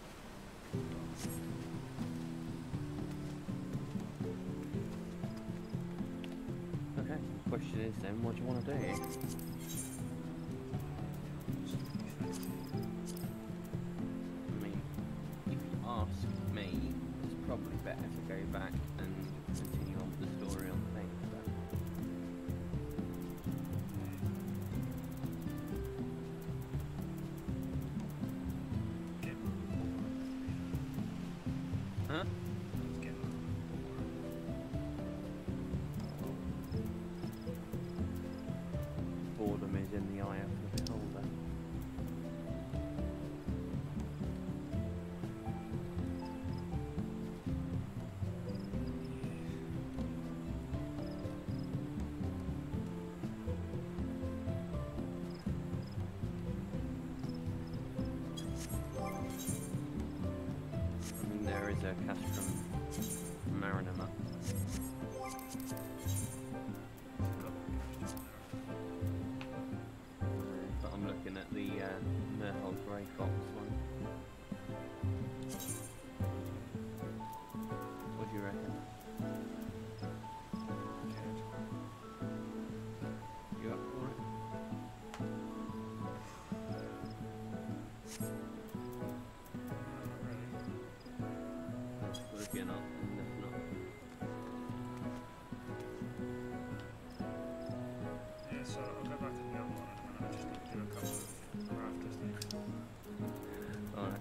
Okay, the question is then, what do you want to do? I mean, if you ask me, it's probably better to go back and continue on with the story on things, but huh? Boredom is in the eye of the beholder. I mean, there is a castrum marinama. But I'm looking at the Merhold Grey Fox one. What do you reckon? You up for it? But if you're not, then if not. Yeah, so I'll go back to the other one and I just need to do a couple of rafters things. Alright.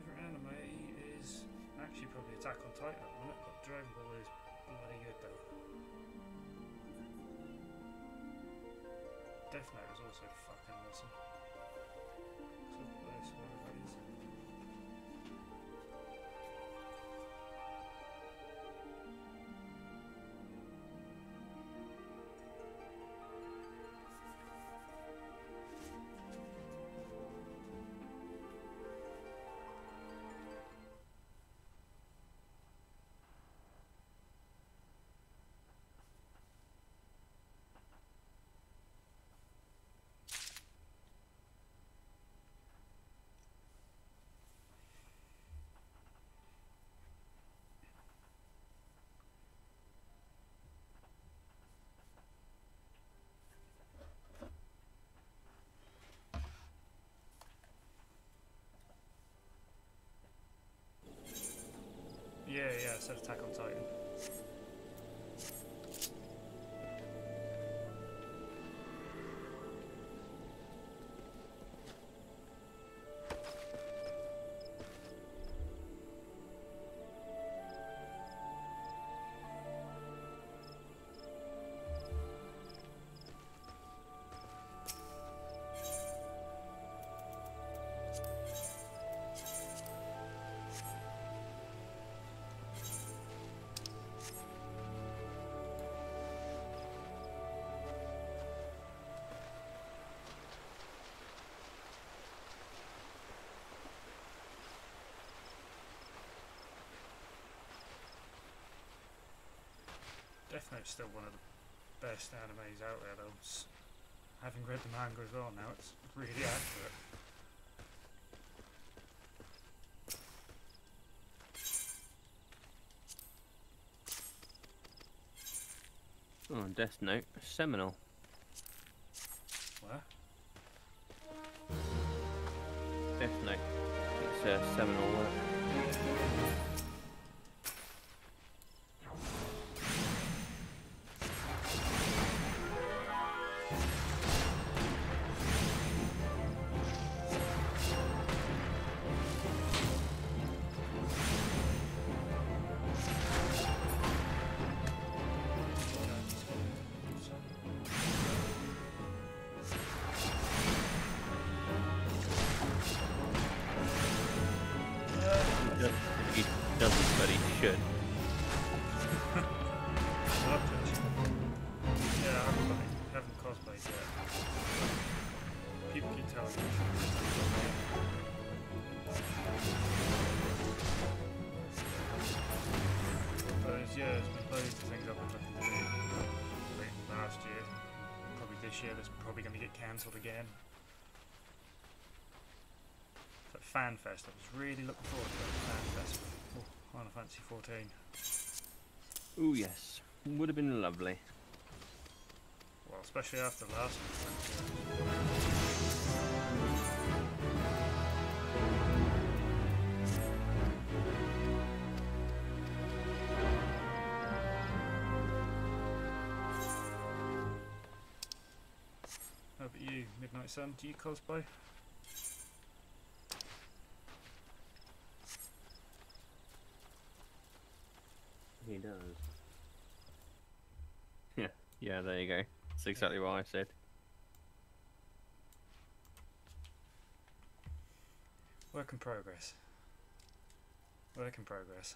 favourite anime is actually probably Attack on Titan at the minute, but Dragon Ball is bloody good though. Death Note is also fucking awesome. So that's one of those. Yeah, it said Attack on Titan. Death Note's still one of the best animes out there though. Having read the manga as well now, it's really accurate. Oh, Death Note, seminal. What? Death Note, it's a seminal work. He doesn't, but he should. Yeah, I haven't cosplayed yet. People keep telling me. But there's been loads of things I've been looking to do. Like last year, probably this year, that's probably going to get cancelled again. It's like FanFest, I was really looking forward to that FanFest. Oh, Final Fantasy 14. Oh yes, would have been lovely. Well, especially after last one. How about you, Midnight Sun? Do you cosplay? He does. Yeah, there you go. That's exactly what I said. Work in progress. Work in progress.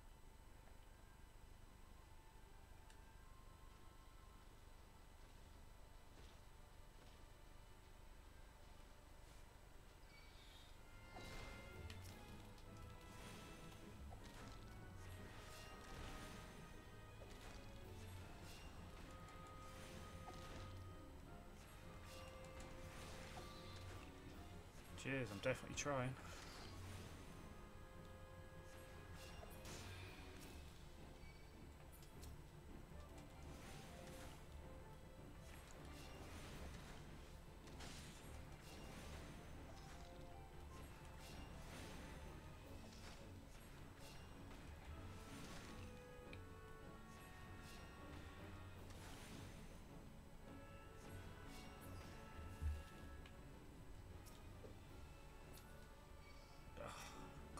Cheers, I'm definitely trying.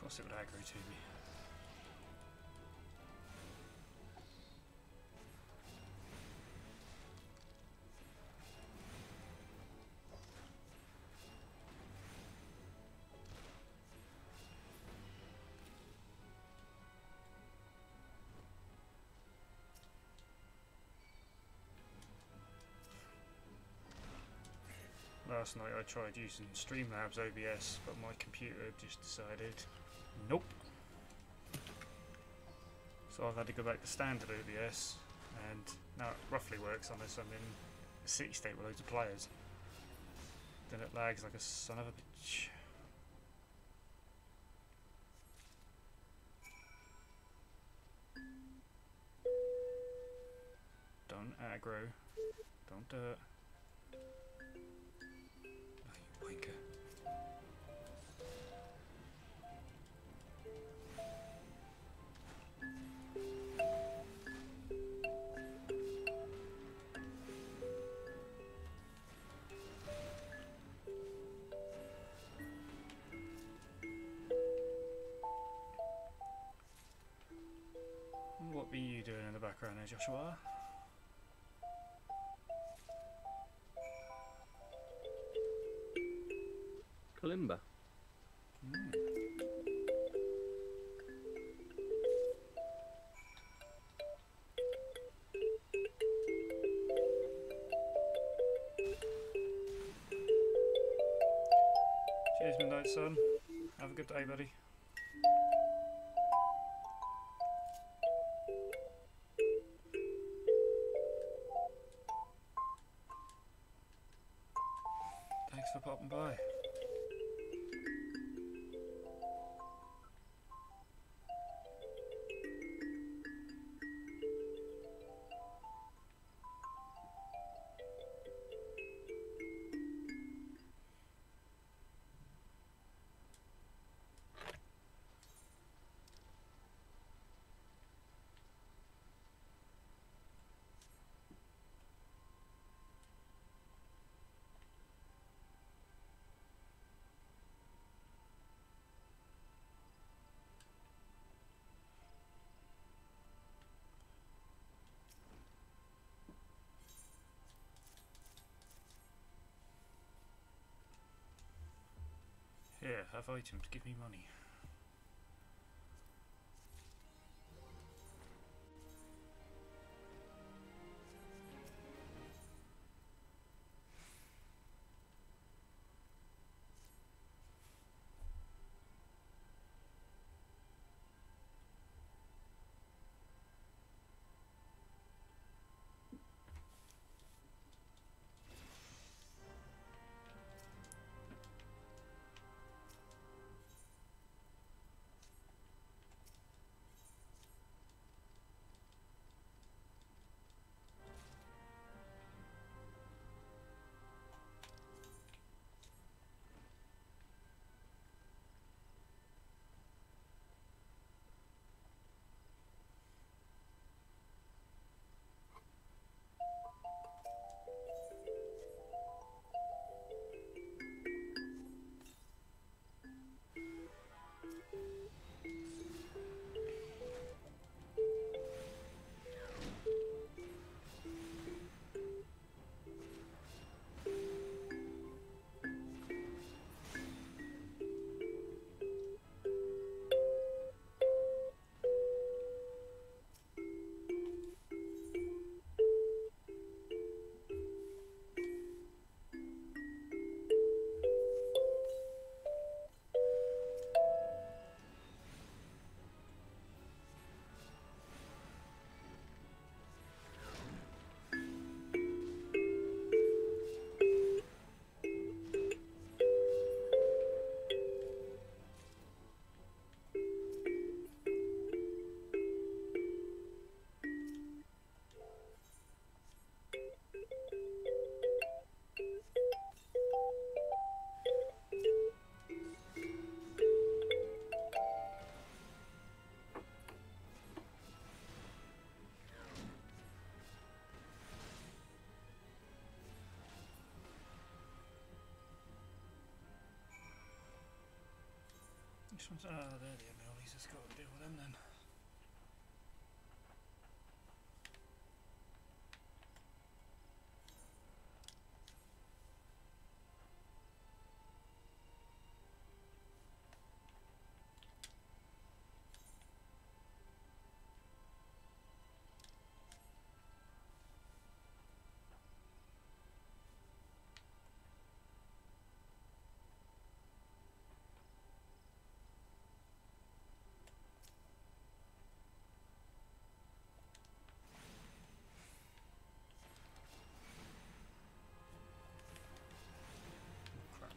Plus it would aggro to me. Last night I tried using Streamlabs OBS, but my computer just decided, nope. So I've had to go back to standard OBS, and now it roughly works unless I'm in a city state with loads of players. Then it lags like a son of a bitch. Don't aggro. Don't do it. Oh, you wanker. What be you doing in the background there, Joshua? Kalimba. Cheers, Midnight Sun. Have a good day, buddy. Thanks for popping by. Here, have items, give me money. Which ones? Ah, they're the MLs. Just got to deal with them then. Crap.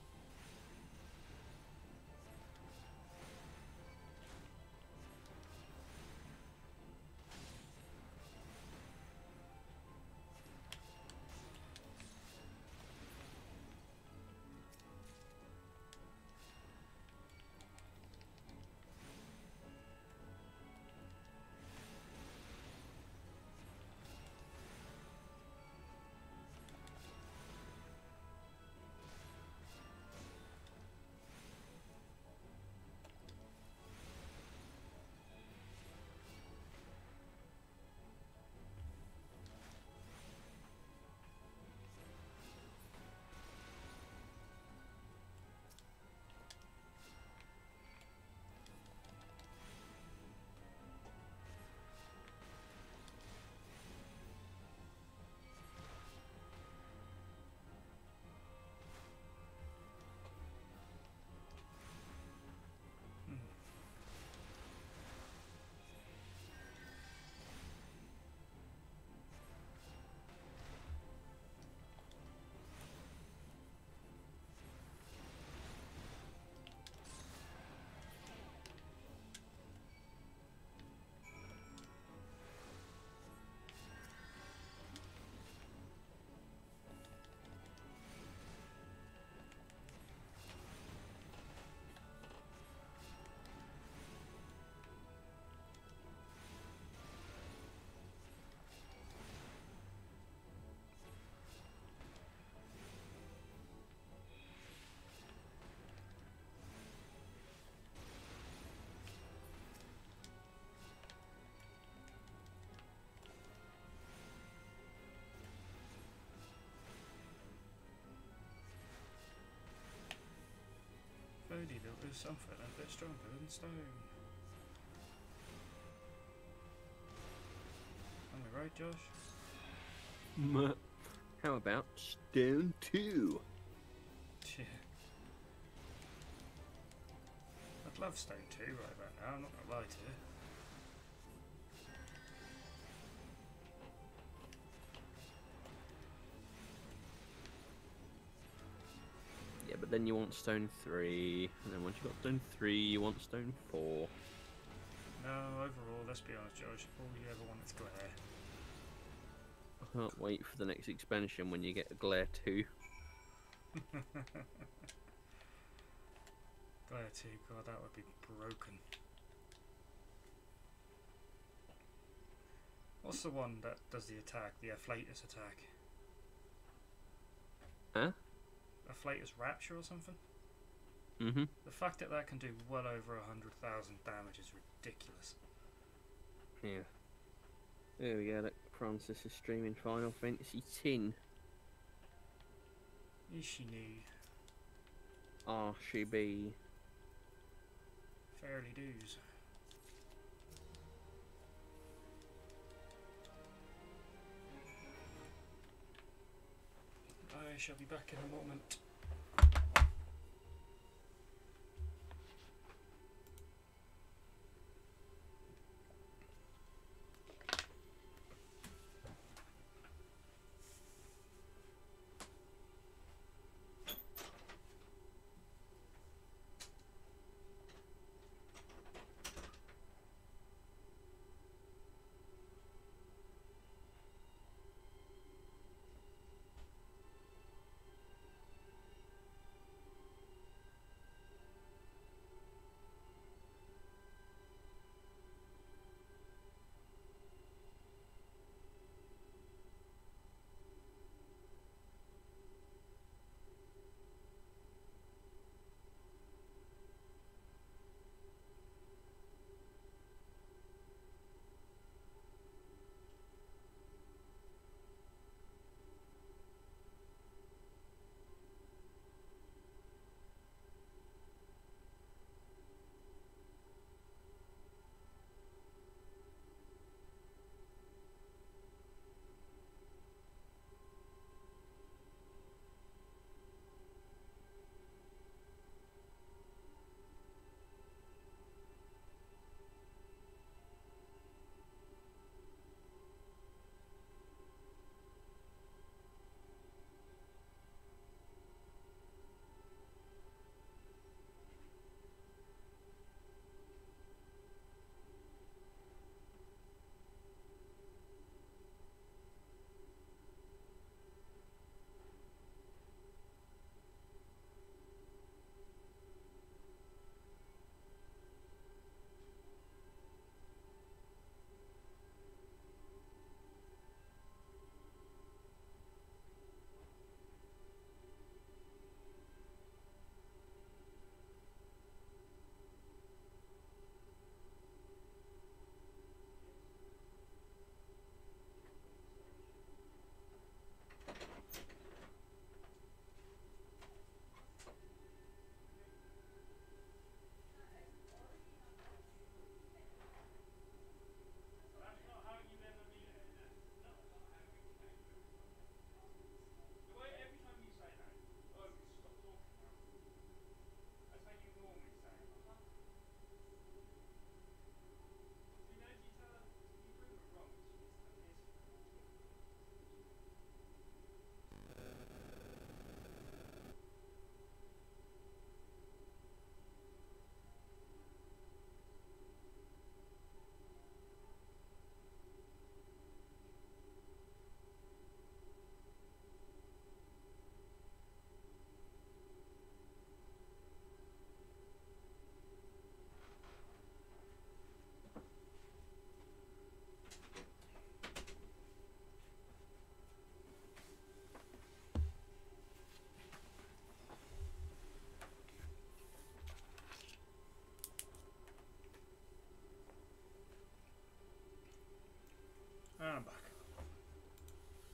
Bodhi built with something a bit stronger than stone. Am I right, Josh? How about stone 2? Yeah. I'd love stone 2 right about now, I'm not gonna lie to you. Yeah, but then you want stone 3, and then once you've got stone 3, you want stone 4. No, overall, let's be honest, Josh, all you ever want is glare. I can't wait for the next expansion when you get a glare 2. Glare 2, god, that would be broken. What's the one that does the attack, the Afflatus attack? Huh? Afflatus Rapture or something? Mm-hmm. The fact that that can do well over 100,000 damage is ridiculous. Yeah. There we go, look, Francis is streaming Final Fantasy X. Ishinu. RCB. Fairly doos. I shall be back in a moment.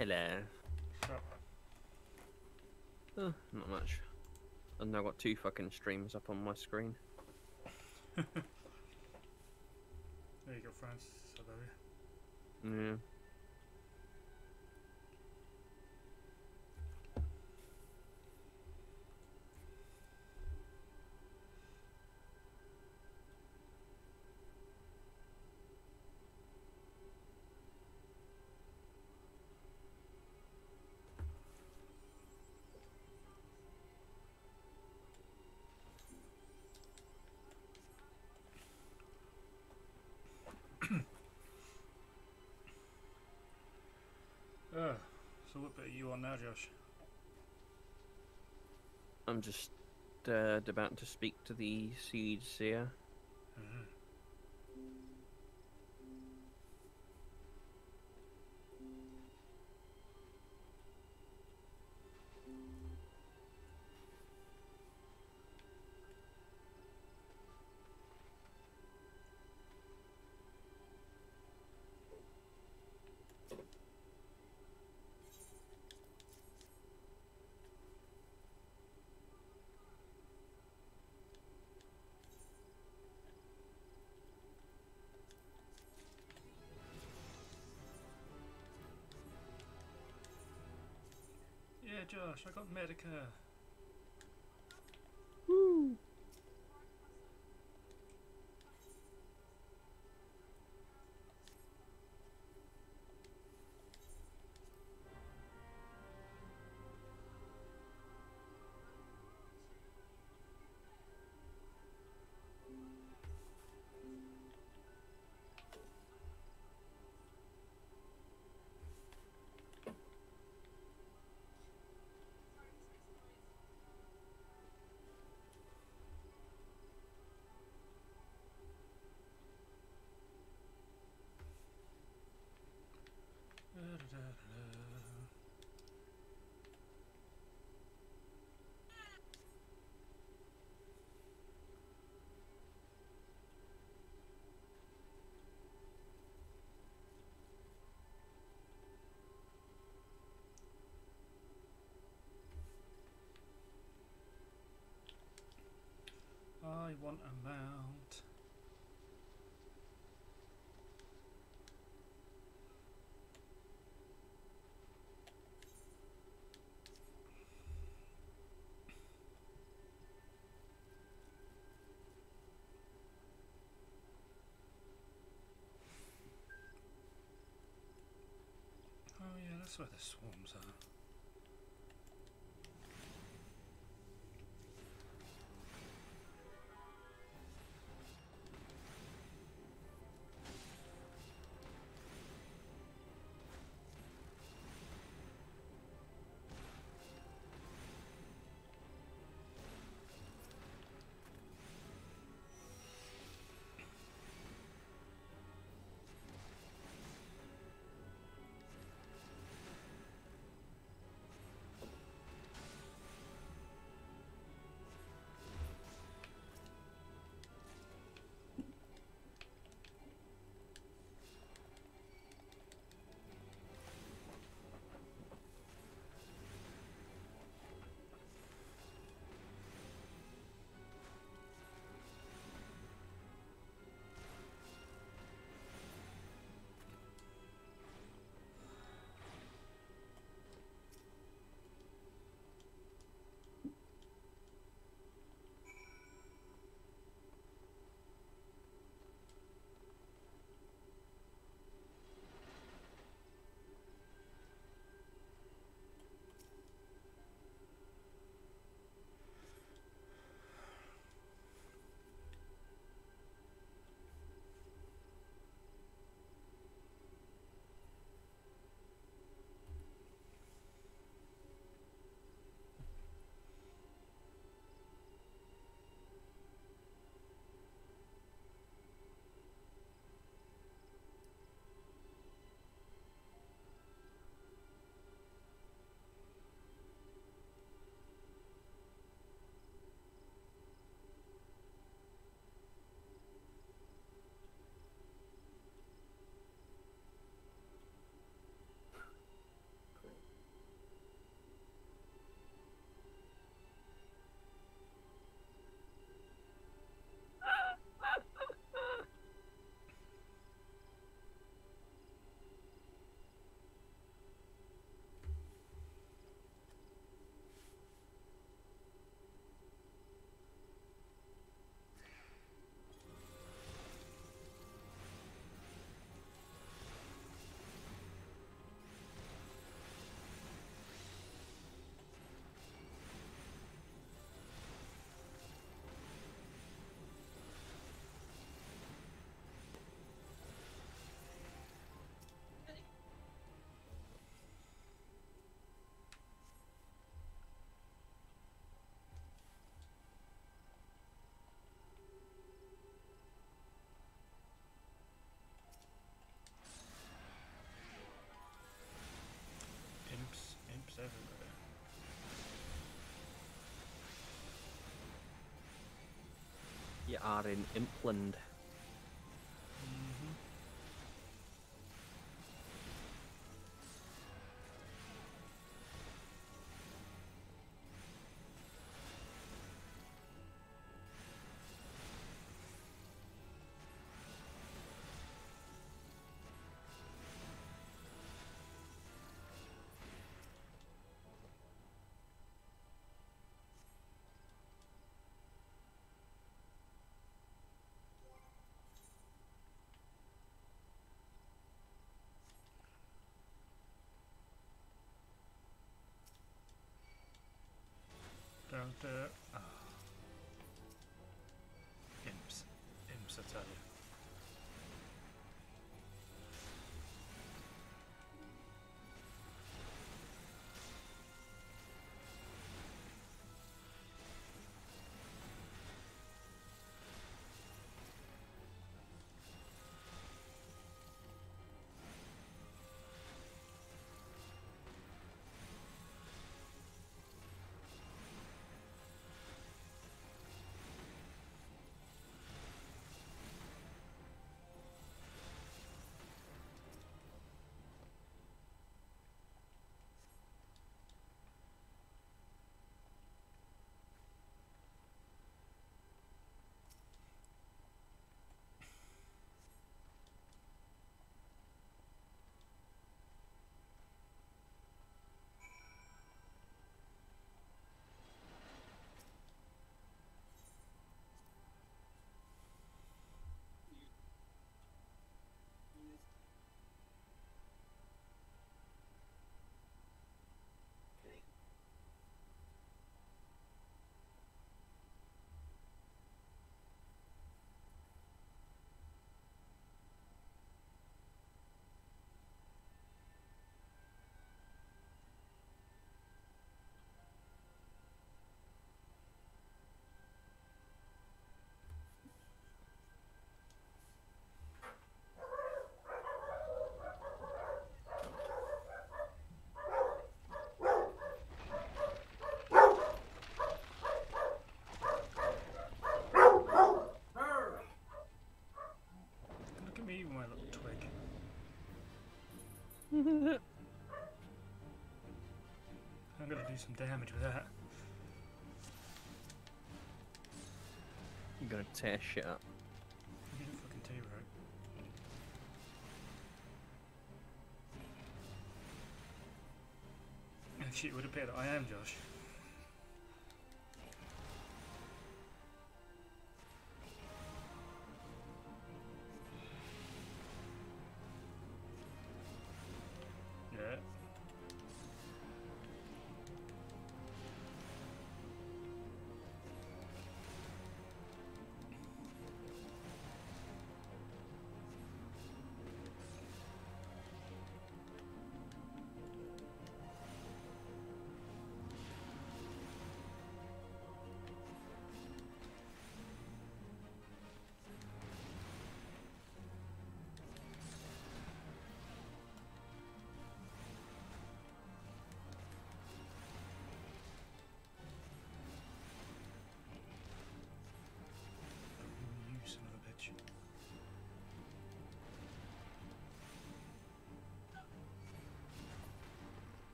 Hello. Shut Oh, not much. I've now got 2 fucking streams up on my screen. There you go, Francis. Hello. Yeah. So what bit are you on now, Josh? I'm just about to speak to the Siege Seer. Mhm. Yeah, Josh, I got Medica. Woo! I want a mount. Oh yeah, that's where the swarms are. are in Impland. Don't imps. Imps, I tell you. Look at me, you my little twig. I'm gonna do some damage with that. You're gonna tear shit up. You didn't fucking tell you right. Actually, it would appear that I am Josh. Yeah.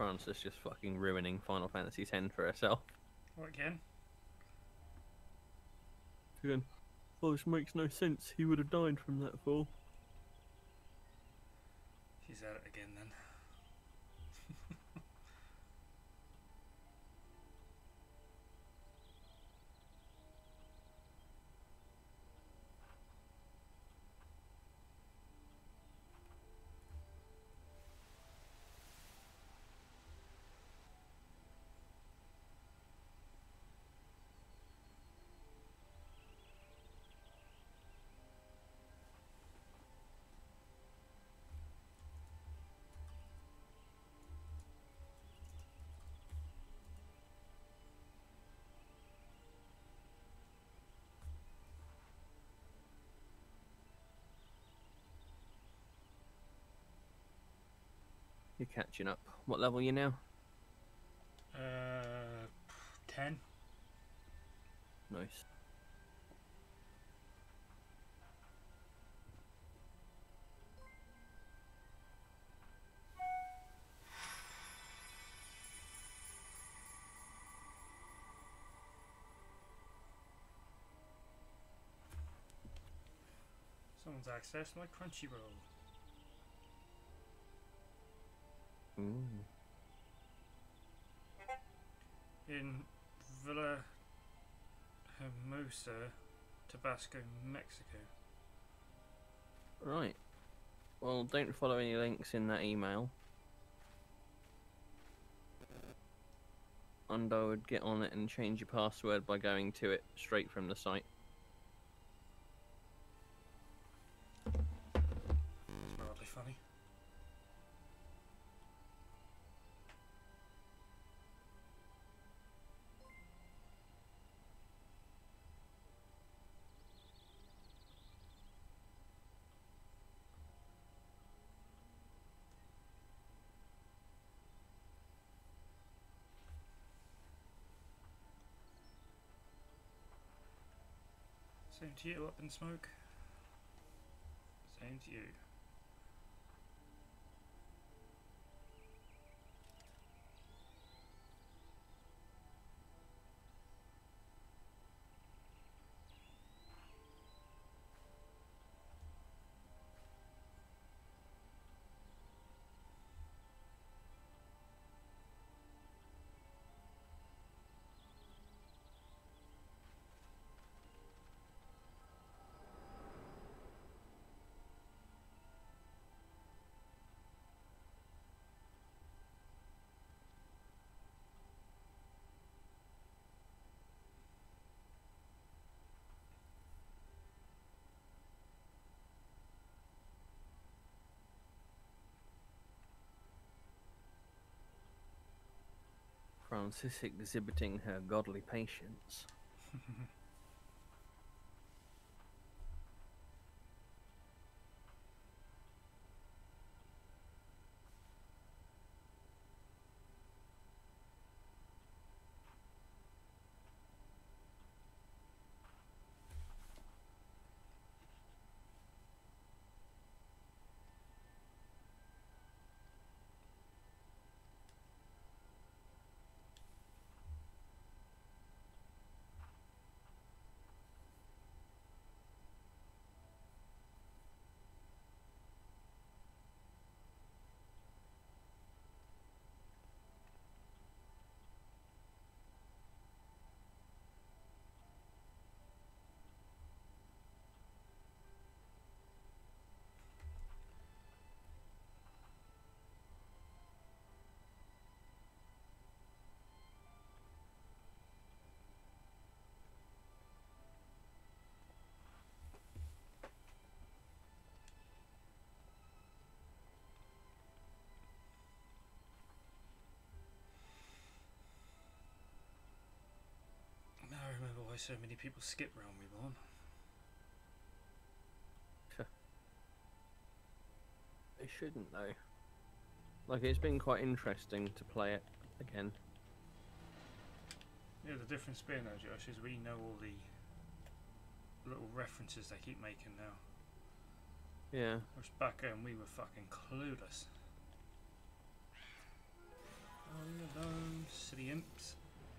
Francis just fucking ruining Final Fantasy X for herself. What again? Again, oh, this makes no sense. He would have died from that fall. She's at it again then. You're catching up. What level are you now? 10. Nice. Someone's accessed my Crunchyroll. Mm. In Villa Hermosa, Tabasco, Mexico. Right. Well, don't follow any links in that email. And I would get on it and change your password by going to it straight from the site. Mildly funny. Same to you, Up in Smoke. Same to you. Francis exhibiting her godly patience. Now I remember why so many people skip Realm Reborn. They shouldn't though. Like, it's been quite interesting to play it again. Yeah, the difference being though, Josh, is we know all the little references they keep making now. Yeah. Whereas back then we were fucking clueless. Alone, city imps.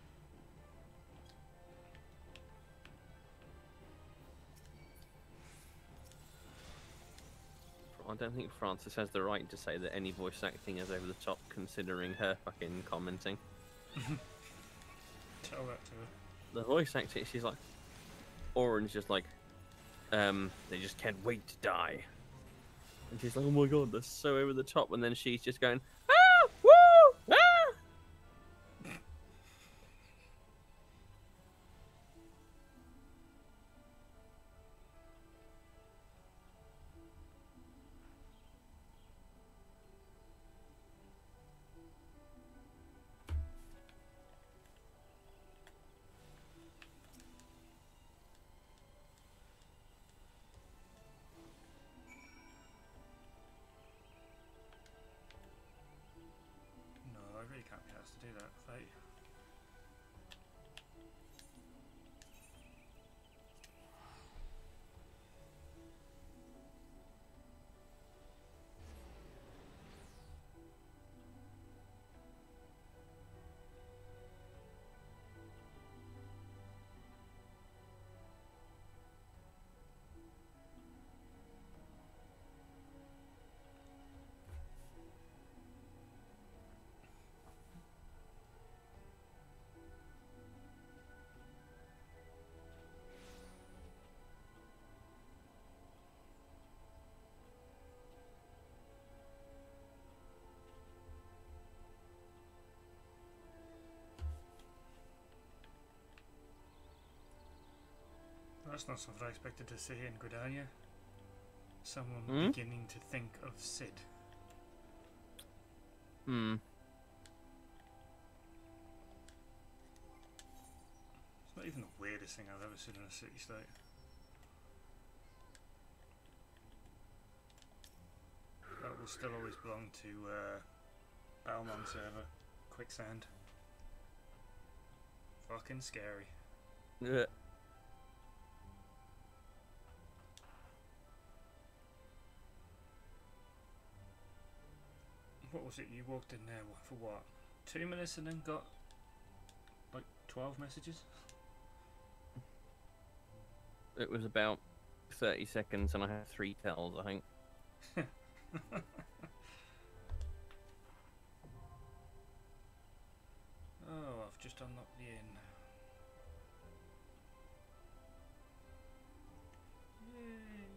I don't think Francis has the right to say that any voice acting is over the top, considering her fucking commenting. Tell that to her. The voice acting, she's like, Orange just like, they just can't wait to die. And she's like, oh my god, that's so over the top. And then she's just going, ah, woo, ah. No, I really can't be asked to do that, Fate. That's not something I expected to see in Gridania. Someone beginning to think of Sid. Hmm. It's not even the weirdest thing I've ever seen in a city-state. That will still always belong to Balmong server. Quicksand. Fucking scary. Yeah. What was it? You walked in there for what? 2 minutes and then got like 12 messages? It was about 30 seconds and I had 3 tells, I think. Oh, I've just unlocked the inn. Yay!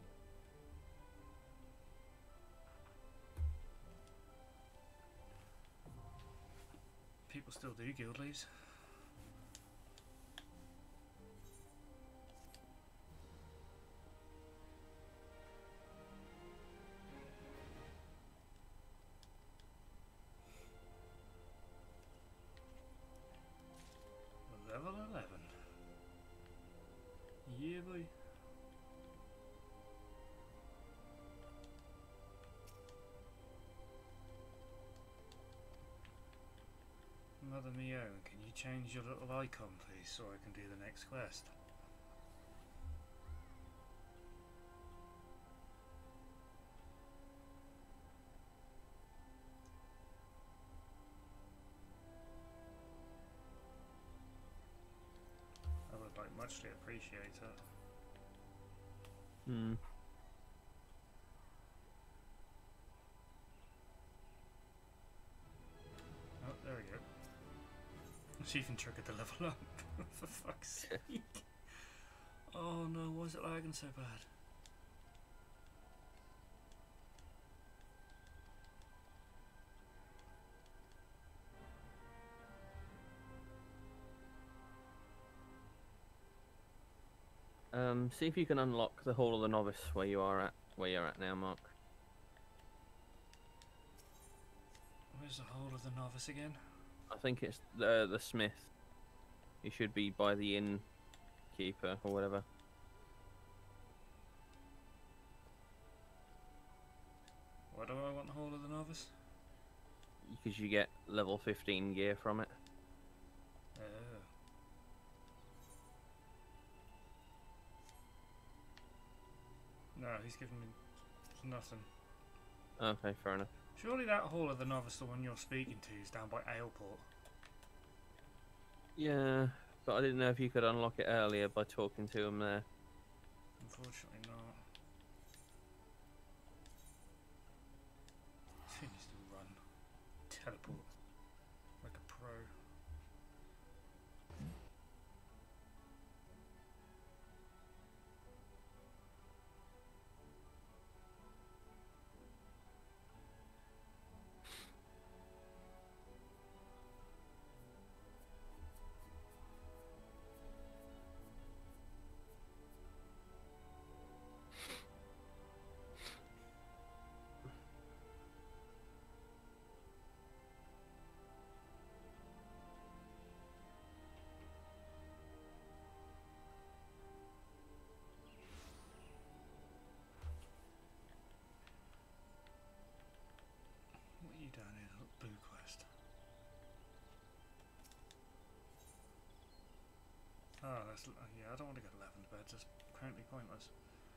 People still do guild leaves. Level 11. Yeah, boy. Mother me own, can you change your little icon please so I can do the next quest? I would like muchly appreciate it. Hmm. Oh, there we go. She even triggered the level up, for fuck's sake. Oh no, why is it lagging so bad? See if you can unlock the Hall of the Novice where you're at now, Mark. Where's the Hall of the Novice again? I think it's the Smith. You should be by the innkeeper or whatever. Why do I want the Hall of the Novice? Because you get level 15 gear from it. Oh. No, he's giving me nothing. Okay, fair enough. Surely that hall of the novice, the one you're speaking to, is down by Aleport. Yeah, but I didn't know if you could unlock it earlier by talking to him there. Unfortunately not. He needs to run. Teleport. Like a pro. What are you down here? Look, Blue Quest. Oh, that's yeah. I don't want to go to Lavender Beds. It's currently pointless.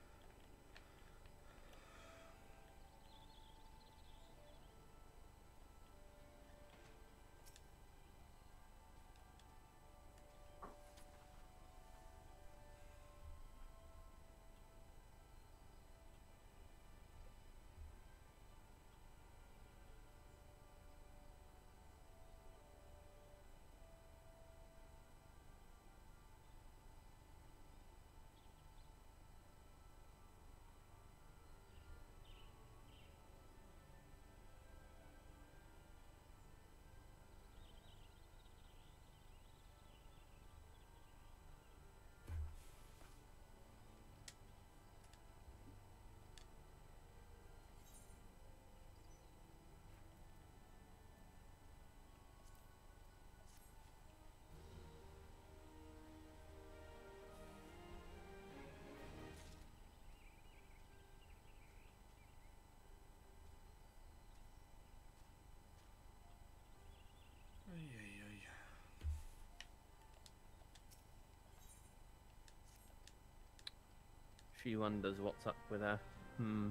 Ay, ay, ay. She wonders what's up with her. Hmm.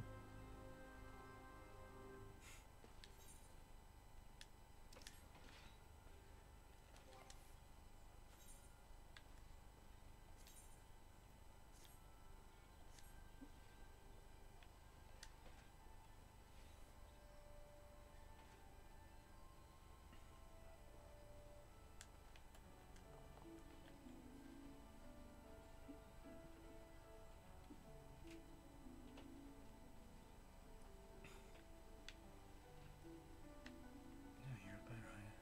Yeah, you're a bit right.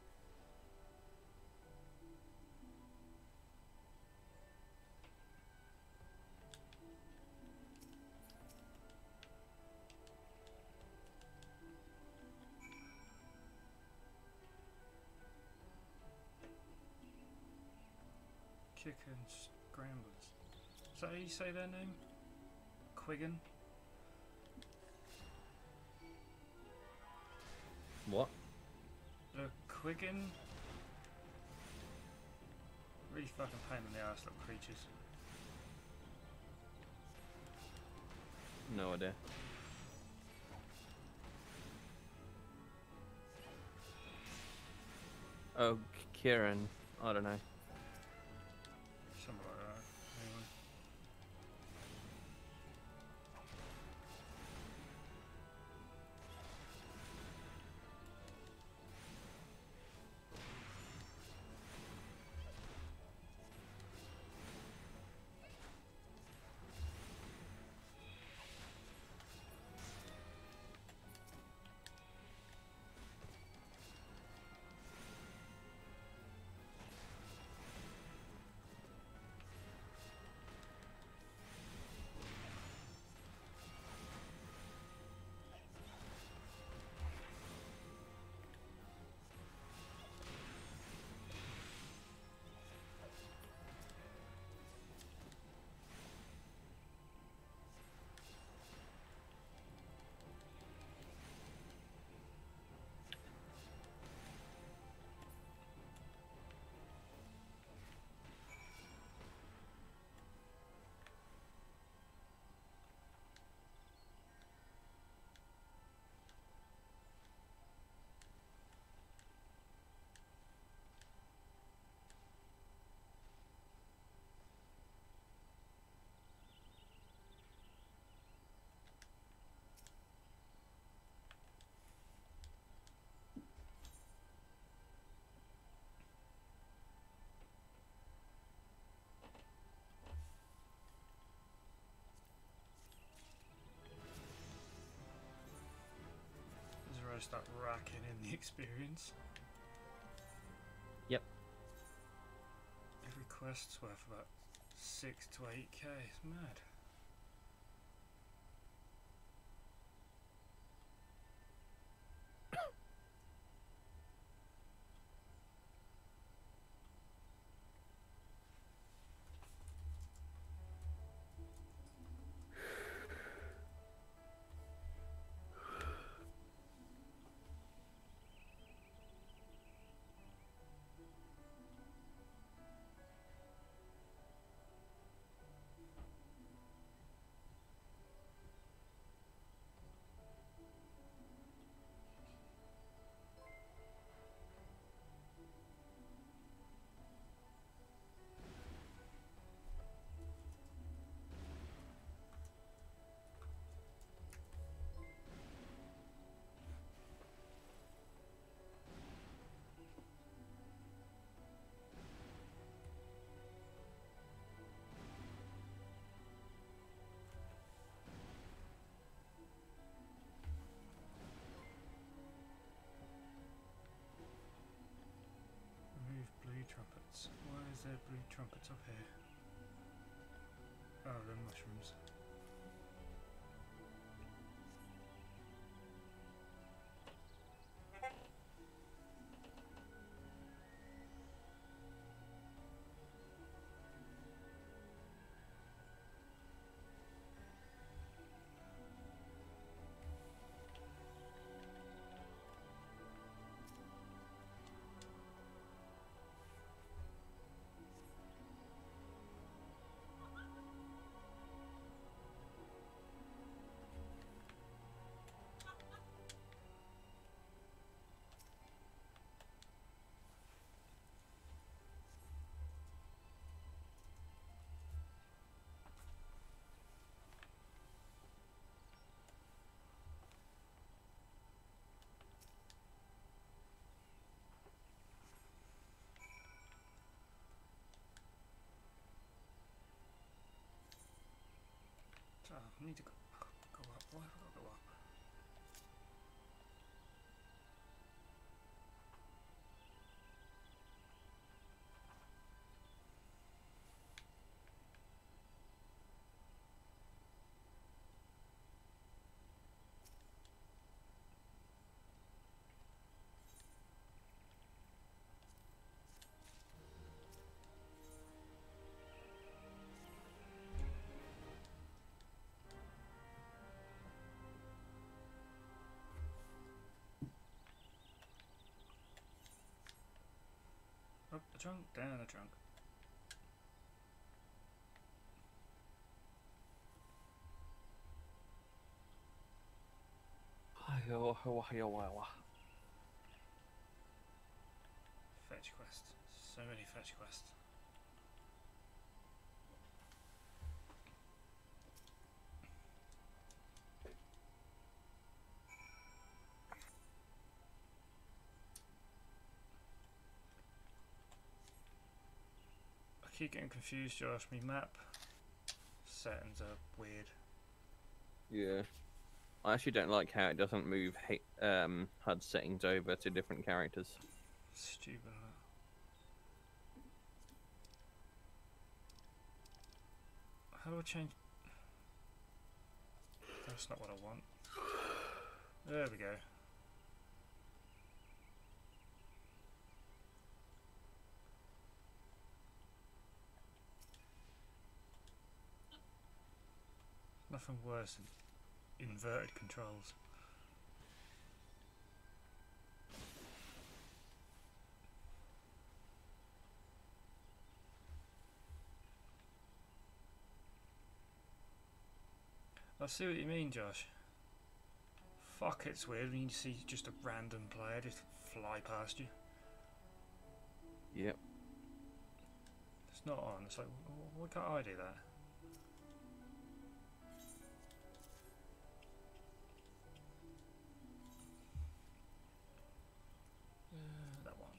Chicken scramblers. Is that how you say their name? Quiggin? What? The Quiggin? Really fucking pain in the ass little creatures. No idea. Oh, Kieran. I don't know. Something like that. Anyway. I start racking in the experience. Yep. Every quest's worth about 6 to 8k. It's mad. Remove blue trumpets. Why is there blue trumpets up here? Oh, they're mushrooms. Oh, I need to go up. Why have I got to go up? Up the trunk, down the trunk. Fetch quest. So many fetch quests. I keep getting confused, Josh. My map settings are weird. Yeah. I actually don't like how it doesn't move HUD settings over to different characters. Stupid. Isn't it? How do I change? That's not what I want. There we go. Nothing worse than inverted controls. I see what you mean, Josh. Fuck, it's weird when you see just a random player just fly past you. Yep. It's not on. It's like, why can't I do that? That one.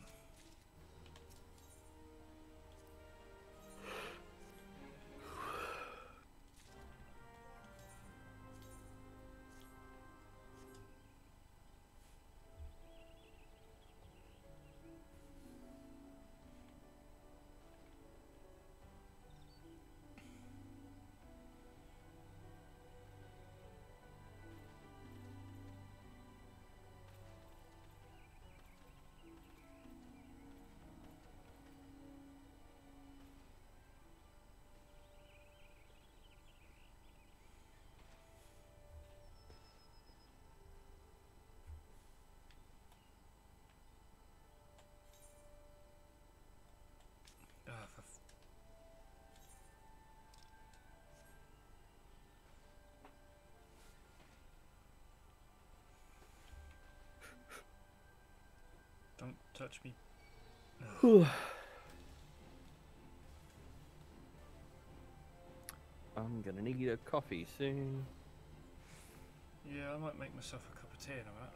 Don't touch me. I'm gonna need a coffee soon. Yeah, I might make myself a cup of tea in a minute.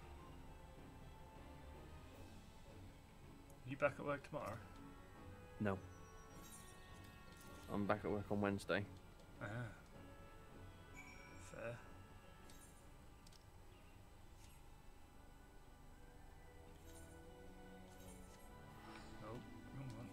You back at work tomorrow? No. I'm back at work on Wednesday. Ah. Fair. Oh, wrong one.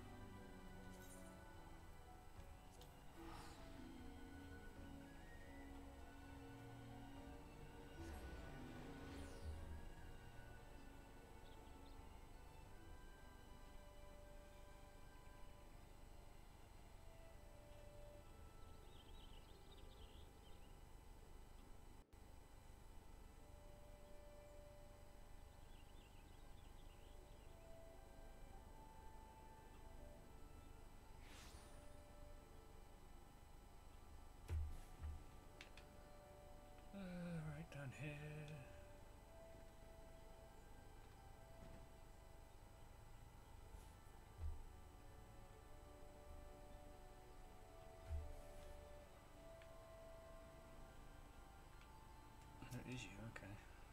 Right down here. It is you, okay.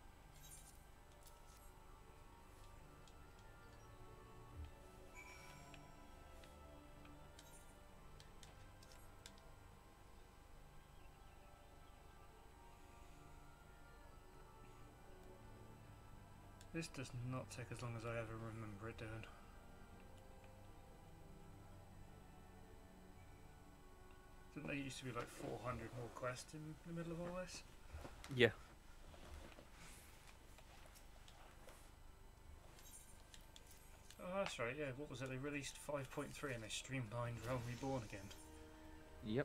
This does not take as long as I ever remember it doing. Didn't there used to be like 400 more quests in the middle of all this? Yeah. Oh, that's right, yeah. What was it? They released 5.3 and they streamlined Realm Reborn again. Yep.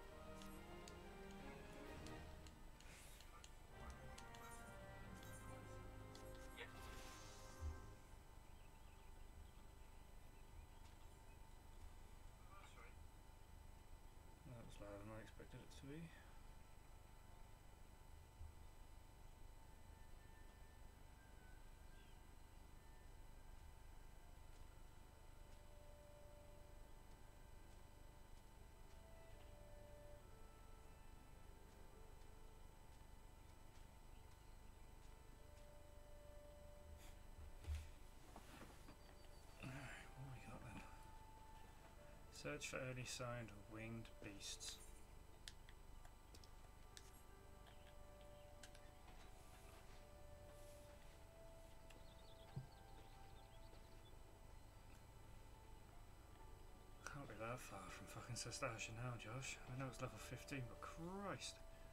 That was louder than I expected it to be. Alright, what have we got then? Search for early sign of winged beasts. Can't be that far from fucking Sestasha now, Josh. I know it's level 15, but Christ.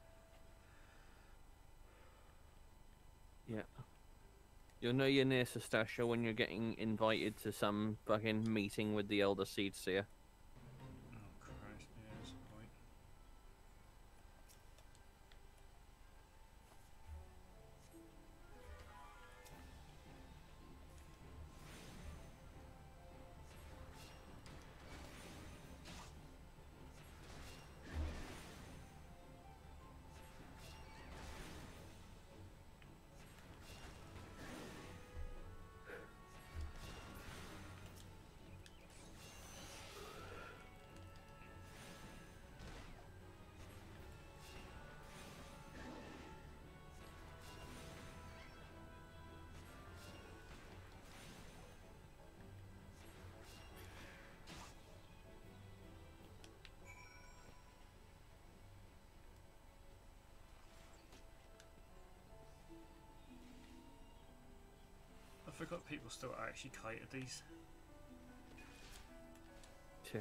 Yeah. You'll know you're near Sestasha when you're getting invited to some fucking meeting with the Elder Seed Seer. Oh Christ, yeah, that's a point. I forgot people still actually kited these. Yeah.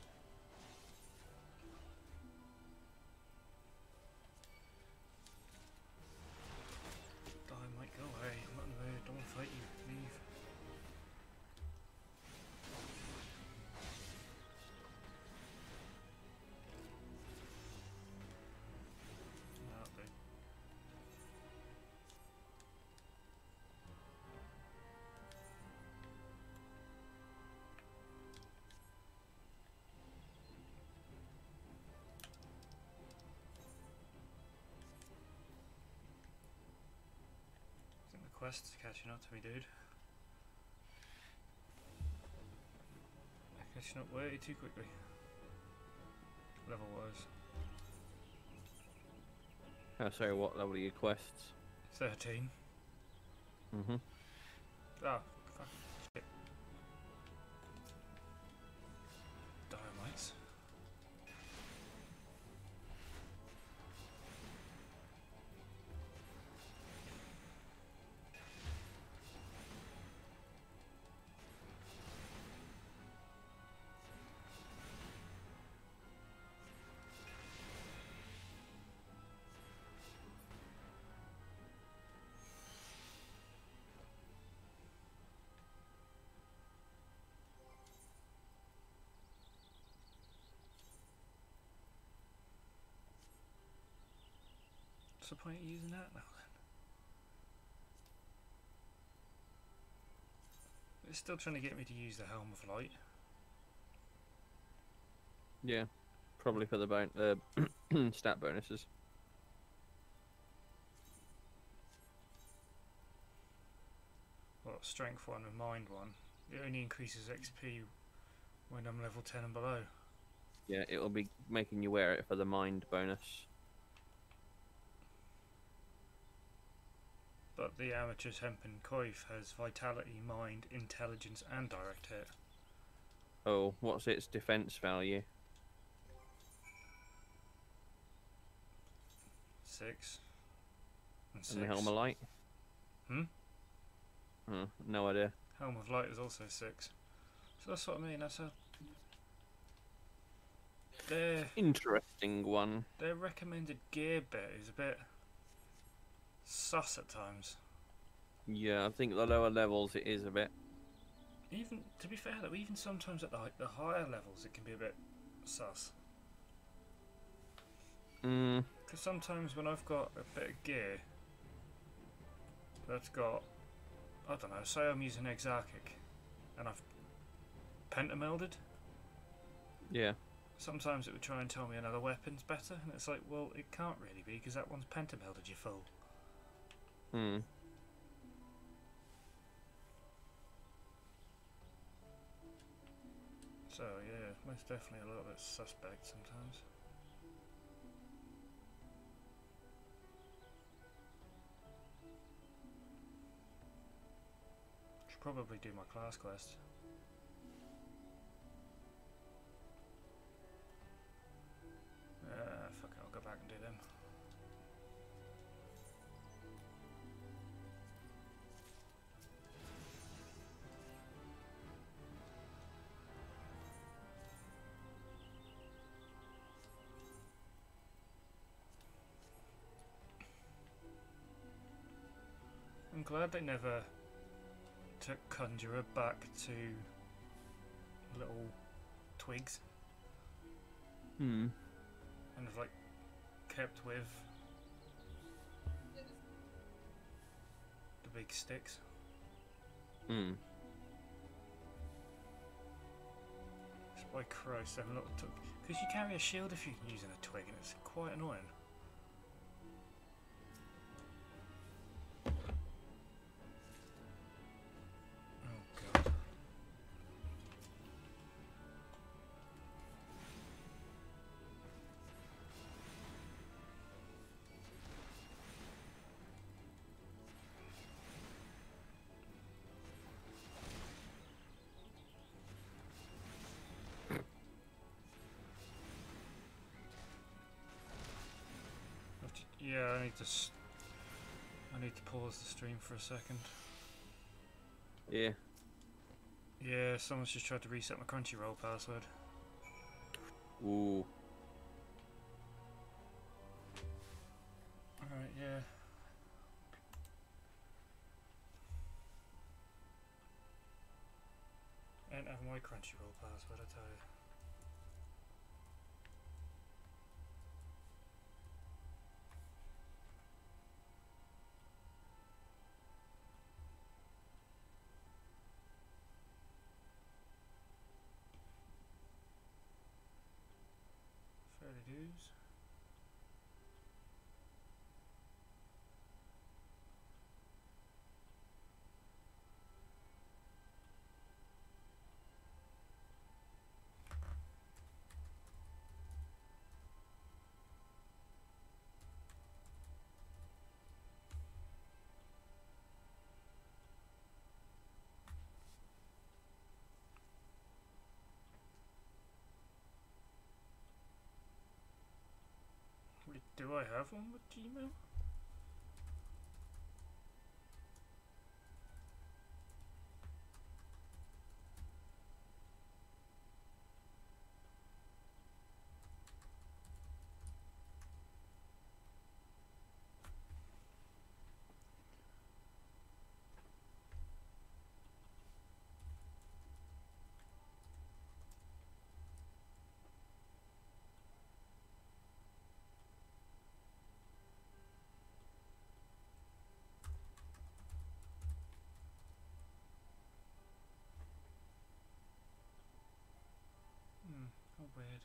Die, Mike, go away. I'm not in the mood. Don't want to fight you. Leave. That'll do. I think the quest's catching up to me, dude. Catching up way too quickly. Level wise. Oh, sorry, what level are your quests? 13. Mm-hmm. Ah, fuck. Shit. Dynamites. What's the point of using that now then? It's still trying to get me to use the Helm of Light. Yeah, probably for the stat bonuses. Well, Strength 1 and Mind 1. It only increases XP when I'm level 10 and below. Yeah, it'll be making you wear it for the mind bonus. But the Amateur's Hempen Coif has Vitality, Mind, Intelligence and Direct Hit. Oh, what's its defense value? 6. And 6. And the Helm of Light? Hmm? No idea. Helm of Light is also 6. So that's what I mean, that's a... Interesting one. Their recommended gear bit is a bit sus at times. Yeah, I think the lower levels it is a bit. Even, to be fair though, even sometimes at the higher levels it can be a bit sus. Because sometimes when I've got a bit of gear that's got, I don't know, say I'm using Exarchic and I've pentamelded. Yeah. Sometimes it would try and tell me another weapon's better, and it's like, well, it can't really be because that one's pentamelded, you fool. So yeah, most definitely a little bit suspect sometimes. Should probably do my class quest. Fuck it, I'll go back and do them. I'm glad they never took Conjurer back to little twigs. And have like kept with the big sticks. By Christ, I'm not because you carry a shield if you're using a twig, and it's quite annoying. Oh god. Yeah, I need to pause the stream for a second. Yeah. Yeah, someone's just tried to reset my Crunchyroll password. Ooh. Alright, yeah. Ain't have my Crunchyroll password, I tell you. Fairly dues. Do I have one with Gmail? How weird.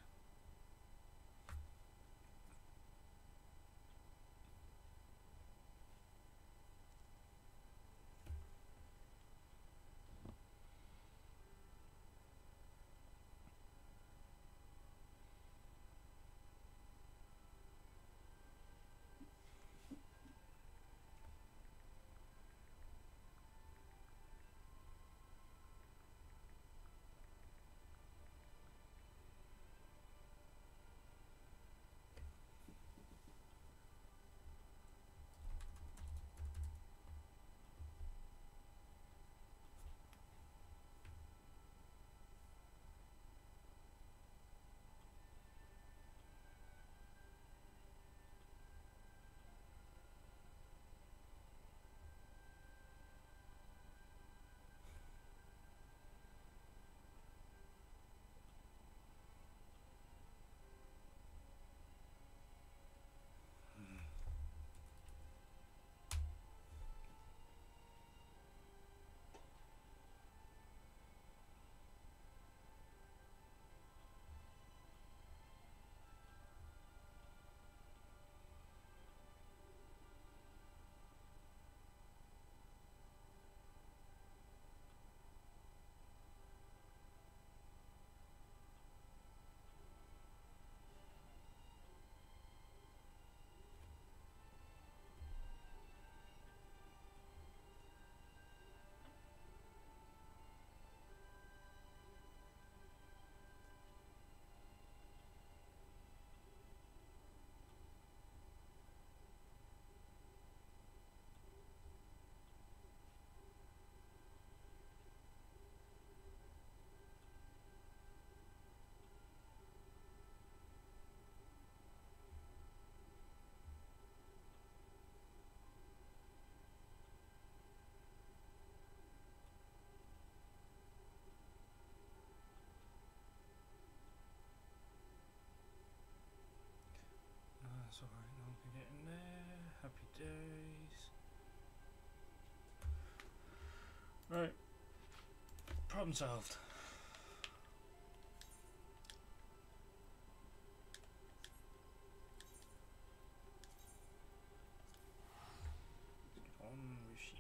That's alright, I'll be getting there. Happy days. Right. Problem solved. Let's get on with sheet.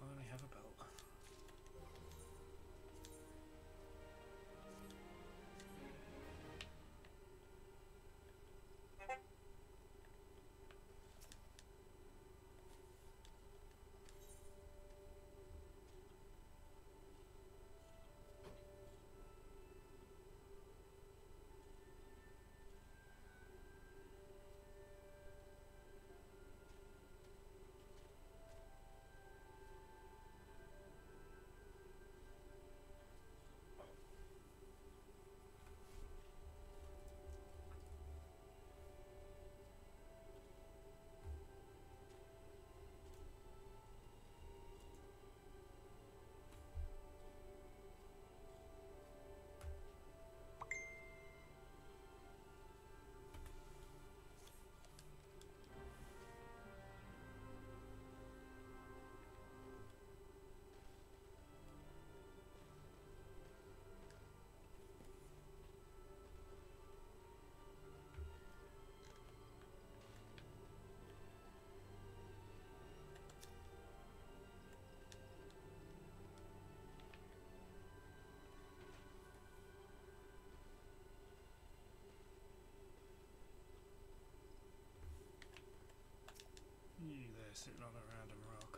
finally have a belt. You there sitting on a random rock.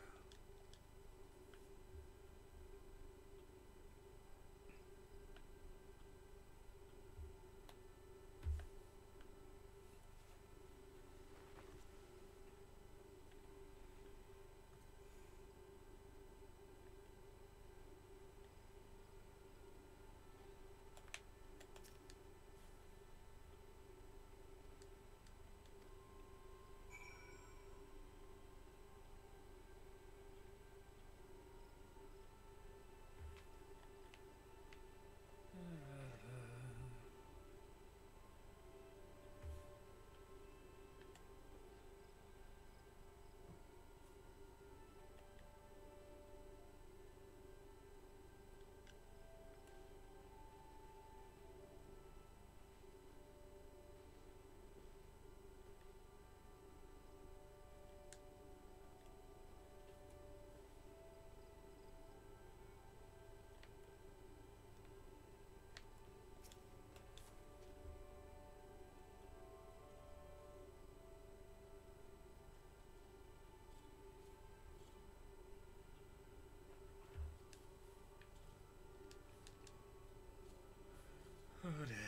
Oh dear.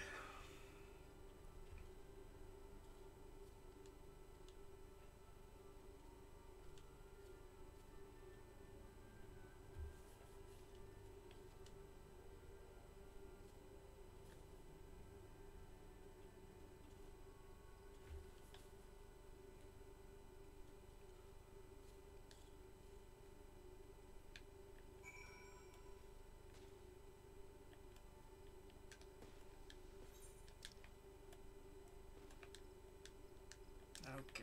Okay.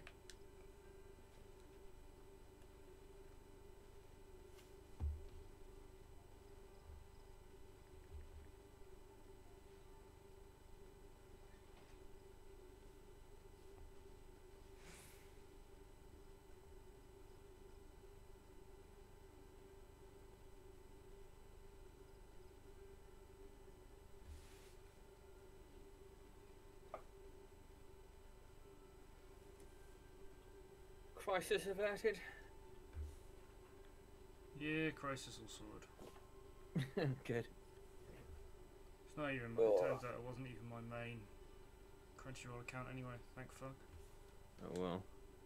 Crisis averted. Yeah, crisis all sorted. Good. It's not even. Oh. It turns out it wasn't even my main Crunchyroll account anyway. Thank fuck. Oh well.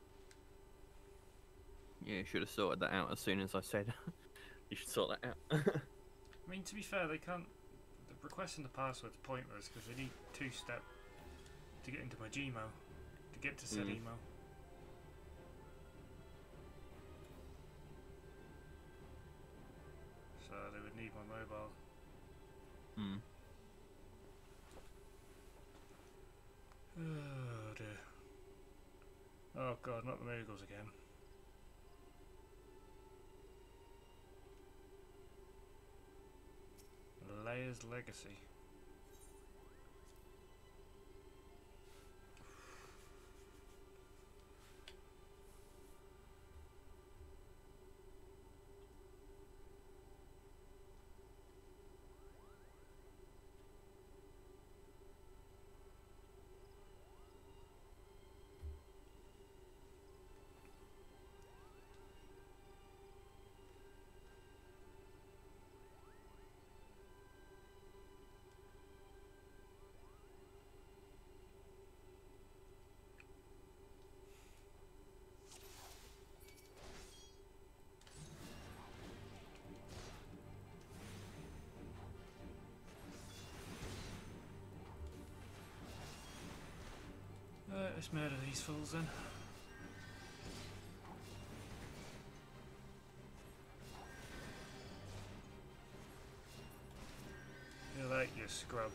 Yeah, should have sorted that out as soon as I said you should sort that out. I mean, to be fair, they can't. Requesting the password's pointless because they need two-step to get into my Gmail to get to said email. So they would need my mobile. Oh dear. Oh god, not the Moogles again. Leia's Legacy. Let's murder these fools then. Feel like you scrub.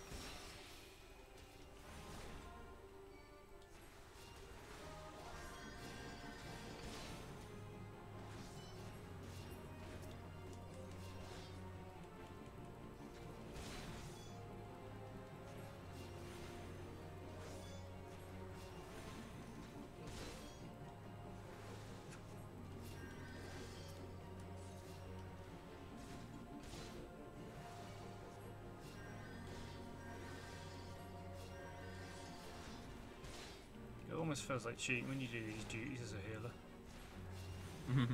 It almost feels like cheating when you do these duties as a healer.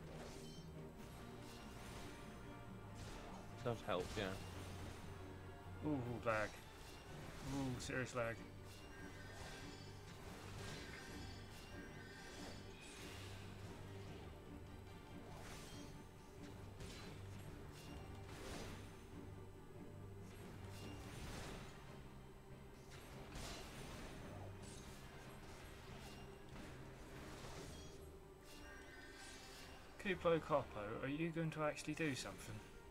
Does help, yeah. Ooh, lag. Ooh, serious lag. Kuplo Coppo, are you going to actually do something?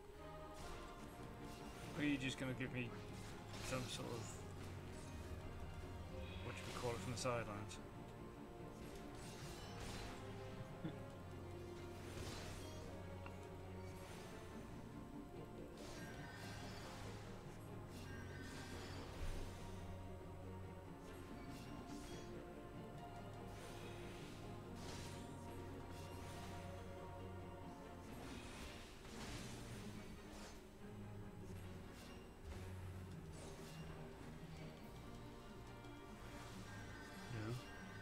Or are you just going to give me some sort of, what should we call it, from the sidelines? No.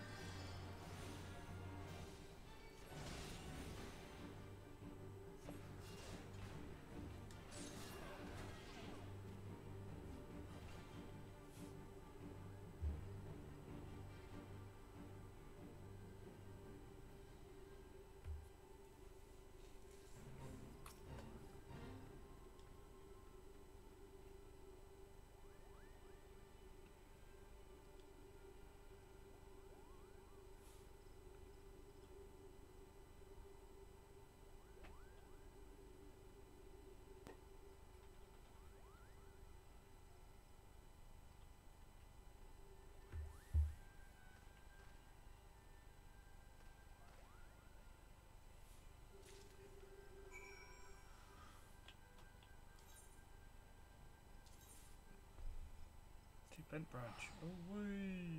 Bent branch. Away.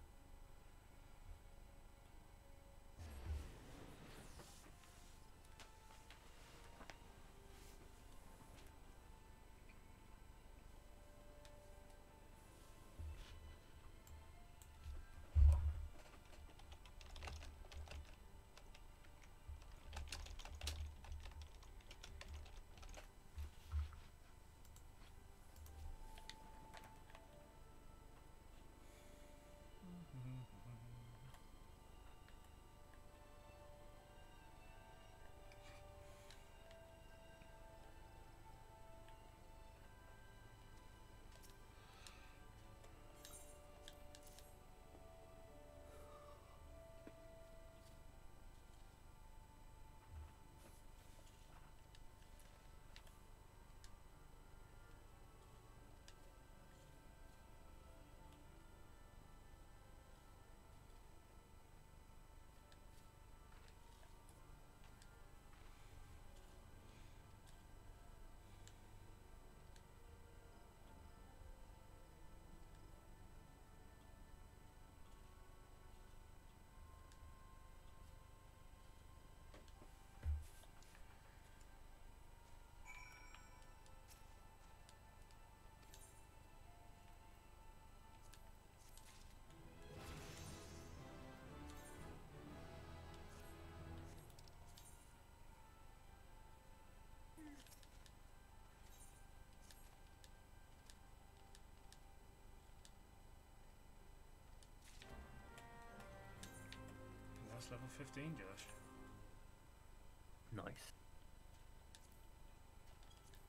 That's level 15, Josh. Nice.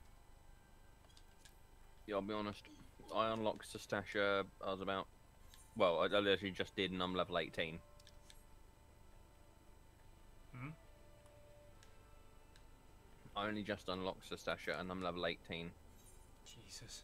Yeah, I'll be honest. I unlocked Stasha, I was about Well, I literally just did, and I'm level 18. Hmm? I only just unlocked Sastasha, and I'm level 18. Jesus.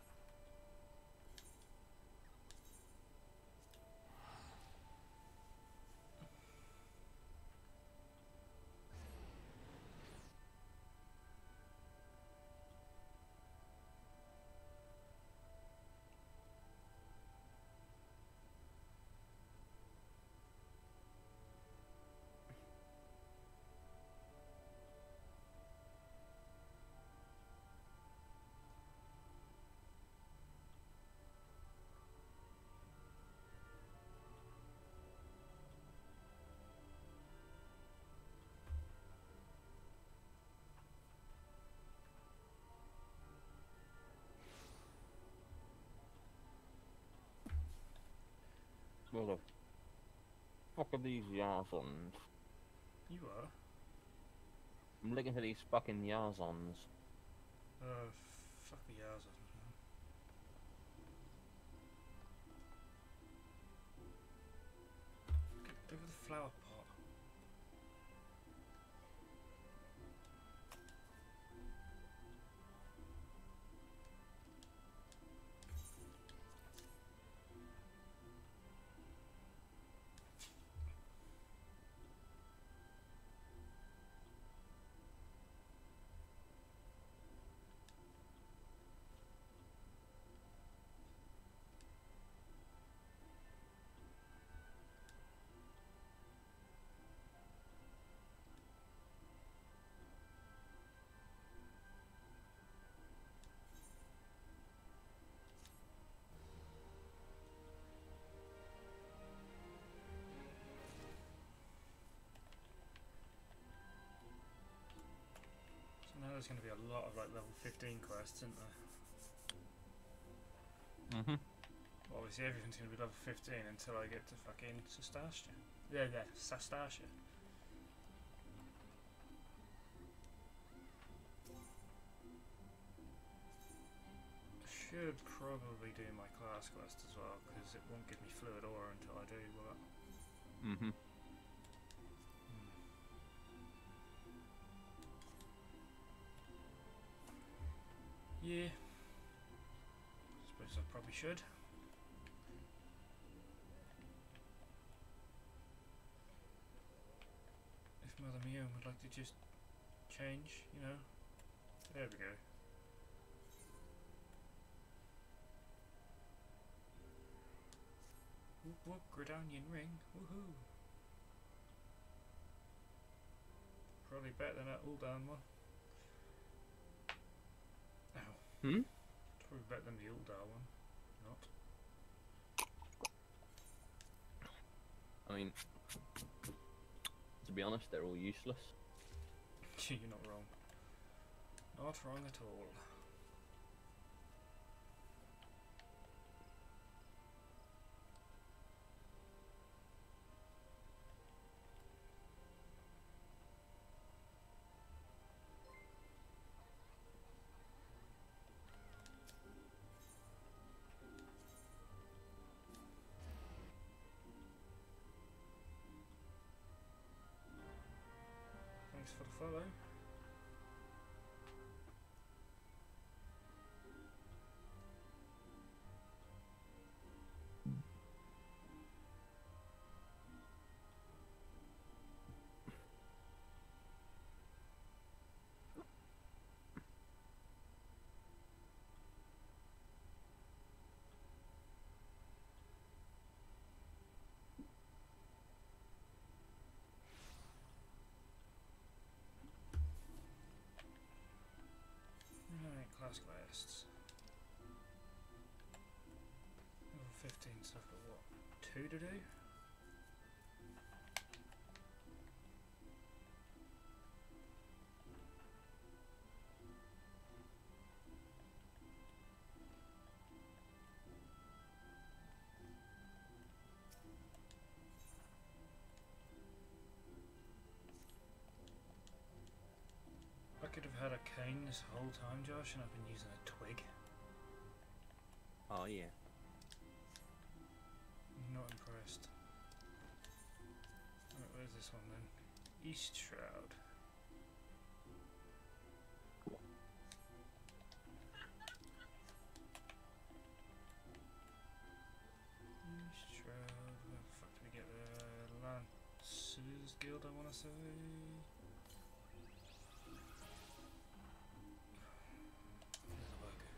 What the fuck are these Yarzons? You are? I'm looking for these fucking Yarzons. Fuck the Yazos. Look at the flower pot. So now there's going to be a lot of like level 15 quests, isn't there? Mm-hmm. Well, obviously everything's going to be level 15 until I get to fucking Sastasha. Yeah, Sastasha. Should probably do my class quest as well, because it won't give me fluid aura until I do, will it? Mm-hmm. Yeah. Suppose I probably should. If Mother Mew would like to just change, you know. There we go. Whoop whoop, Gridanian ring. Woohoo! Probably better than that Uldan one. Ow. Hmm? Probably better than the Uldan one. Not. I mean, to be honest, they're all useless. You're not wrong. Not wrong at all. Thanks for the follow. Right, class quests. Level 15, so I've got what? 2 to do? I could have had a cane this whole time, Josh, and I've been using a twig. Oh, yeah. not impressed. Right, where's this one then? East Shroud. East Shroud. Where the fuck did we get there? Lancers Guild, I want to say. There's a bug.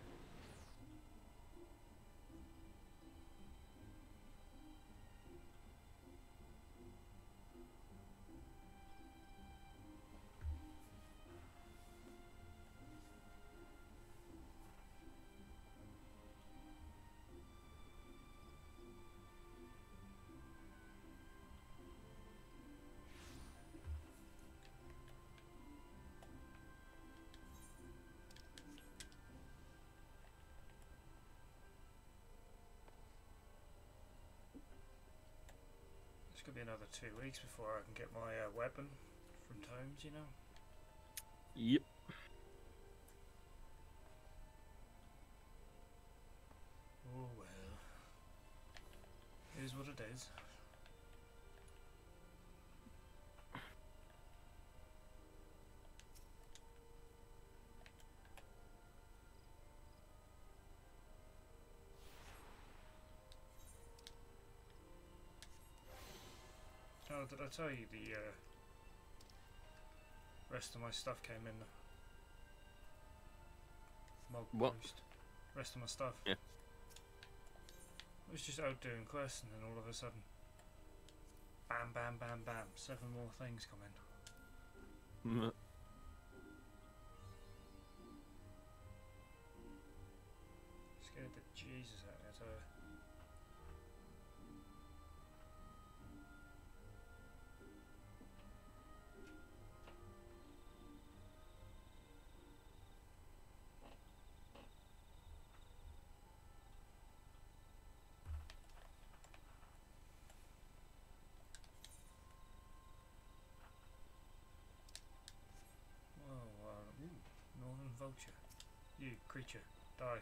It's gonna be another 2 weeks before I can get my weapon from Tomes, you know. Yep. Oh well. It is what it is. Oh, did I tell you the rest of my stuff came in the Mog What? post? Rest of my stuff. Yeah. I was just out doing quests and then all of a sudden, bam, bam, bam, bam, 7 more things come in. Scared the Jesus out of me, I tell you. Whoa, ooh, Northern Vulture. You, creature, die.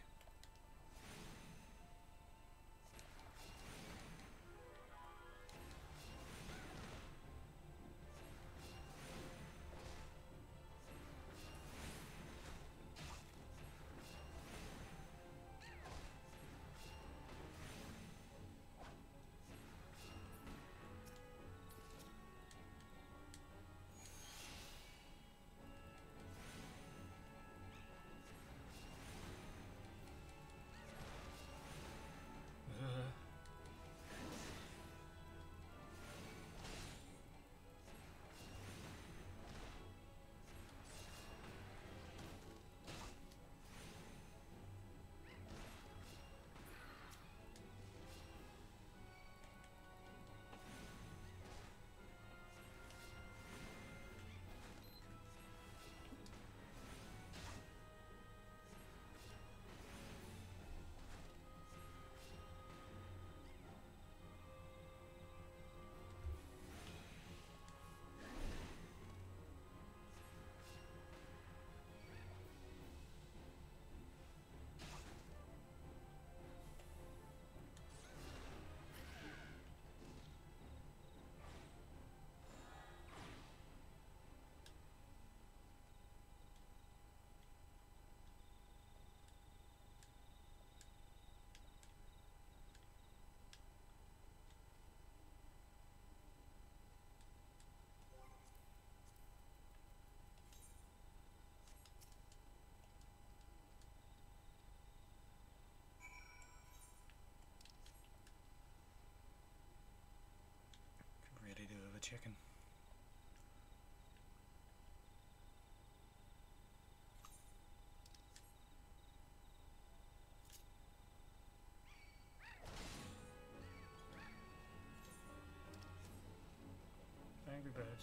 Really do have a chicken. Angry birds.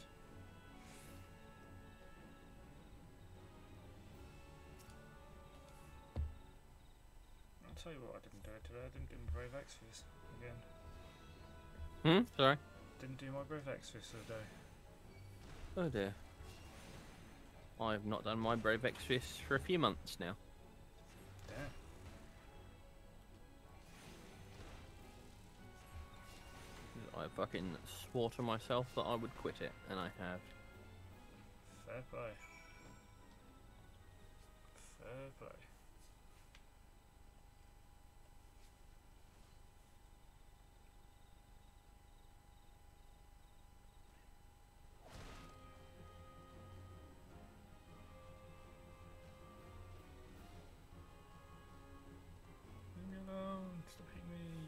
I'll tell you what I didn't do today. I didn't do my Brave Exodus again. Sorry. Didn't do my Brave Exodus for the day. Oh dear. I've not done my Brave Exodus for a few months now. Damn. I fucking swore to myself that I would quit it, and I have. Fair play. Fair play. Leave me alone. Stop hitting me.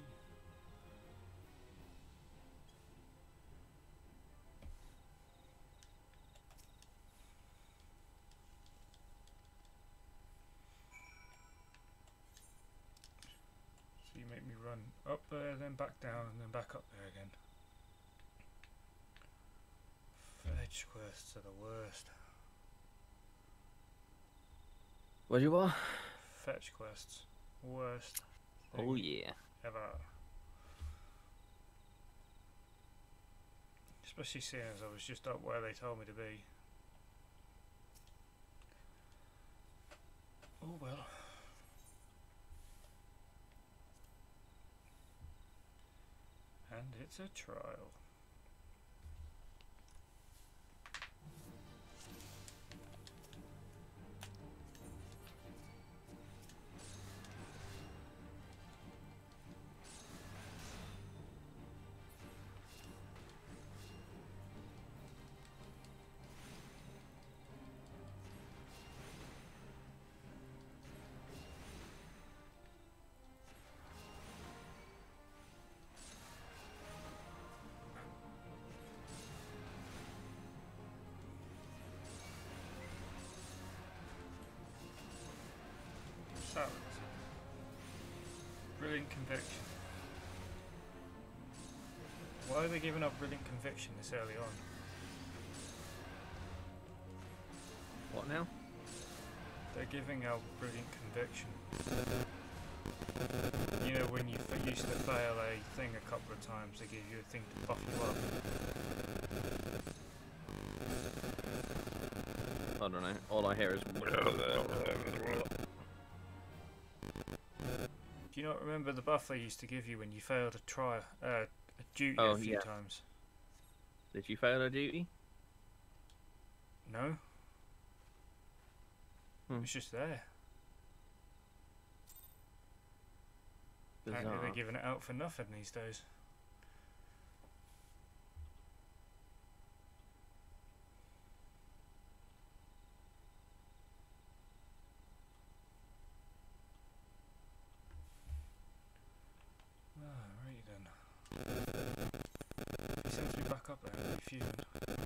So you make me run up there, then back down, and then back up there again. Fetch quests are the worst. What you are? Fetch quests. Worst Oh thing yeah. ever. Especially seeing as I was just up where they told me to be. Oh well. And it's a trial. Scarlet. Brilliant conviction. Why are they giving up brilliant conviction this early on? What now? They're giving out brilliant conviction. You know, when you used to fail a thing a couple of times, they give you a thing to buff you up. I don't know. All I hear is. Do you not remember the buff they used to give you when you failed a duty Oh, a few yeah. times? Did you fail a duty? No? Hmm. It's just there. Apparently Bizarre. they're giving it out for nothing these days. Alright then. He sends me back up there and refusing.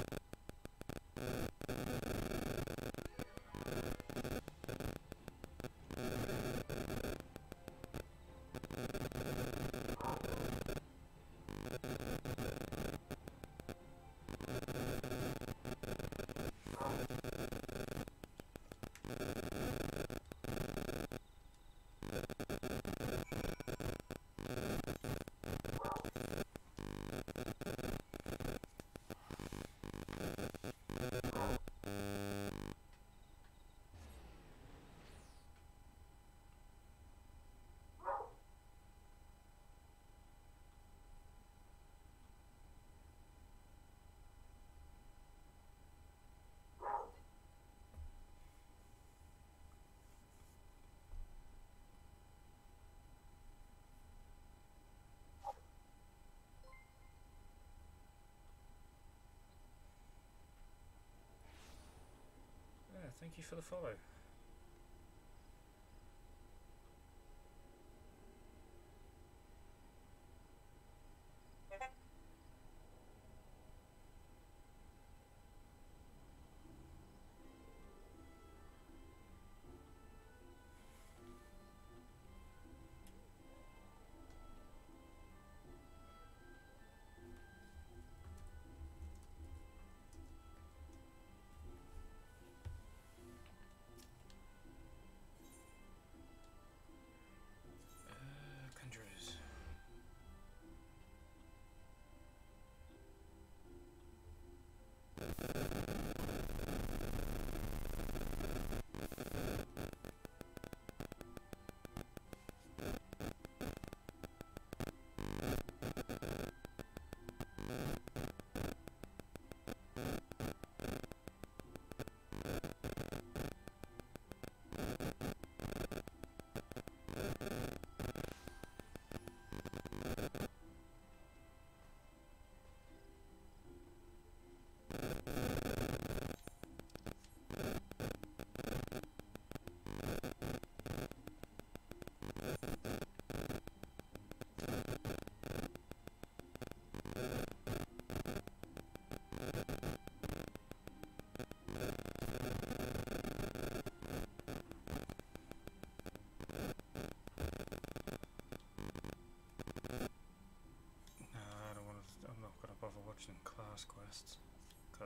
Yeah, thank you for the follow.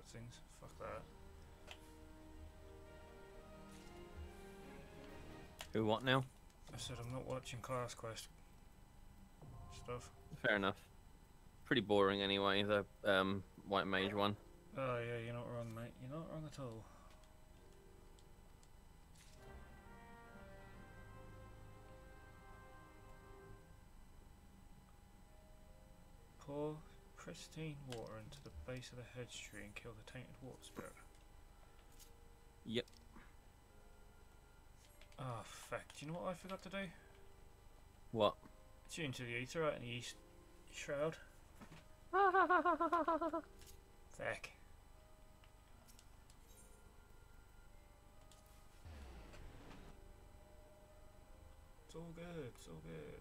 cutscenes. Fuck that. Who what now? I said I'm not watching Class Quest stuff. Fair enough. Pretty boring anyway, the white mage one. Oh yeah, you're not wrong, mate. You're not wrong at all. Pour pristine water into the base of the hedge tree and kill the tainted water spirit. Yep. Oh fuck, do you know what I forgot to do? What? Tune to the ether out in the east shroud. Fuck. It's all good, it's all good.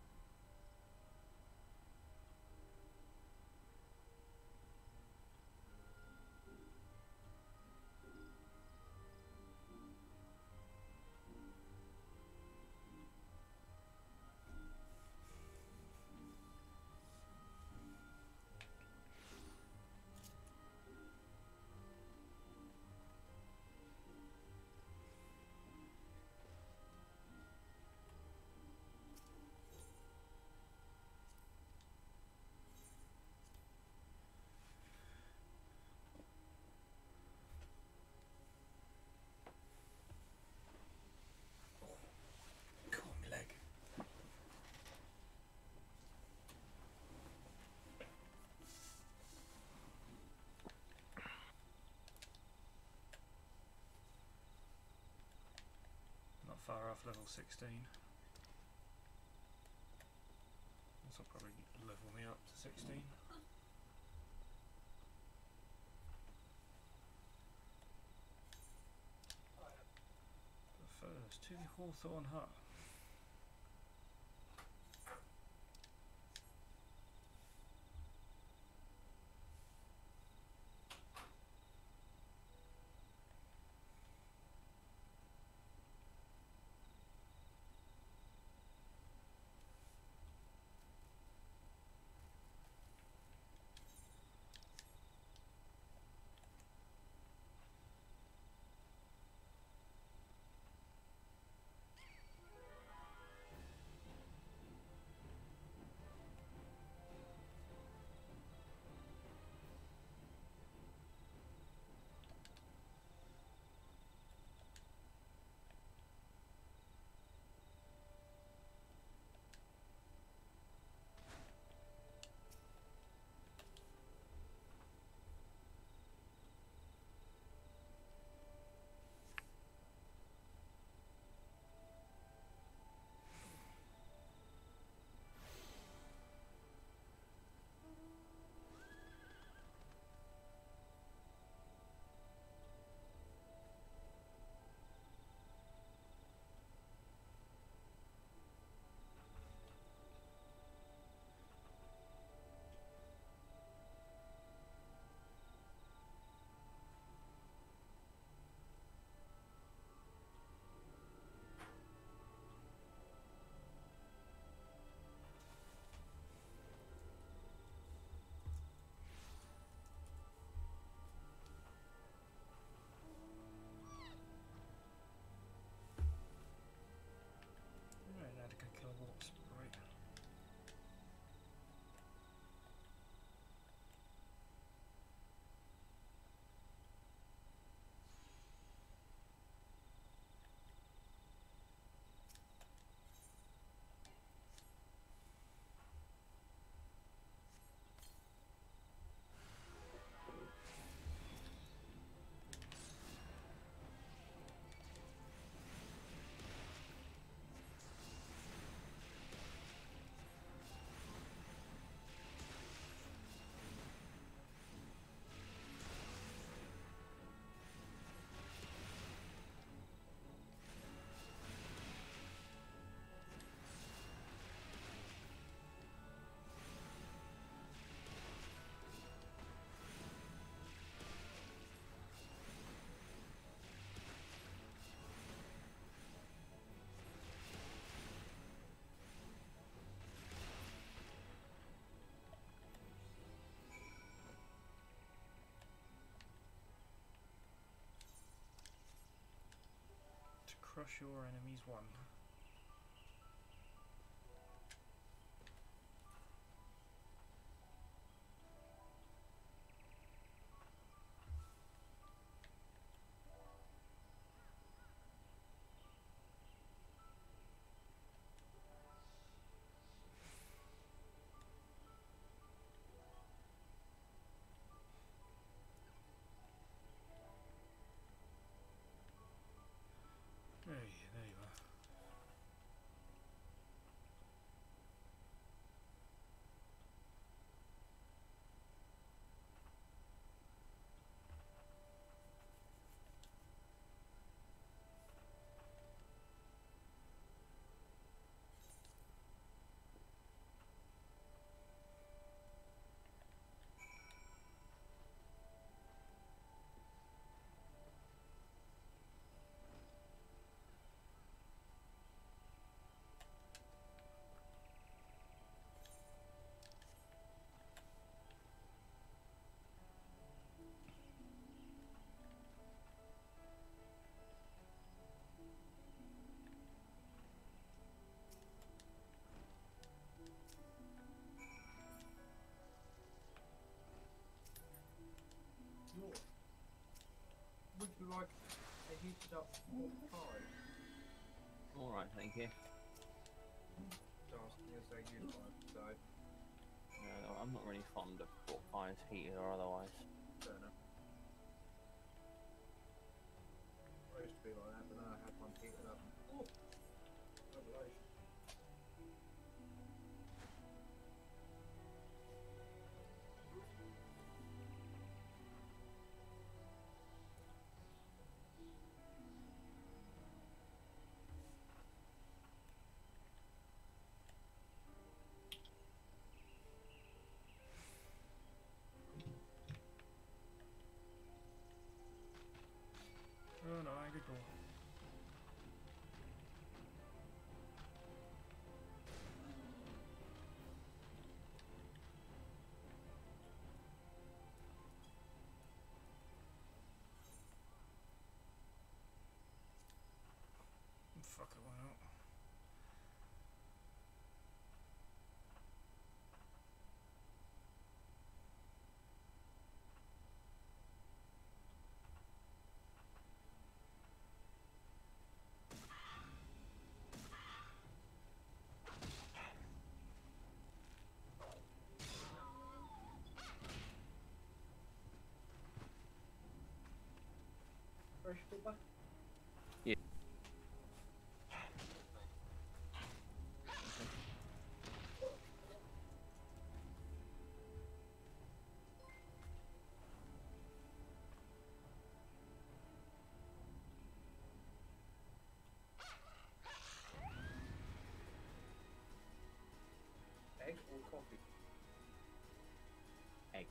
Cool, my leg. Not far off level 16. This will probably level me up to 16. But first, to the Hawthorne Hut. crush your enemies one. There you are. Would you like a heated up pie? Alright, thank you. Asking as they use one, so I'm not really fond of pork pies, heated or otherwise. fair enough. I used to be like that, but then I had one heated up. Oh, revelation. Oh no, I could go. Fuck it, why not? Vegetable back? Yeah. Egg or coffee? Egg.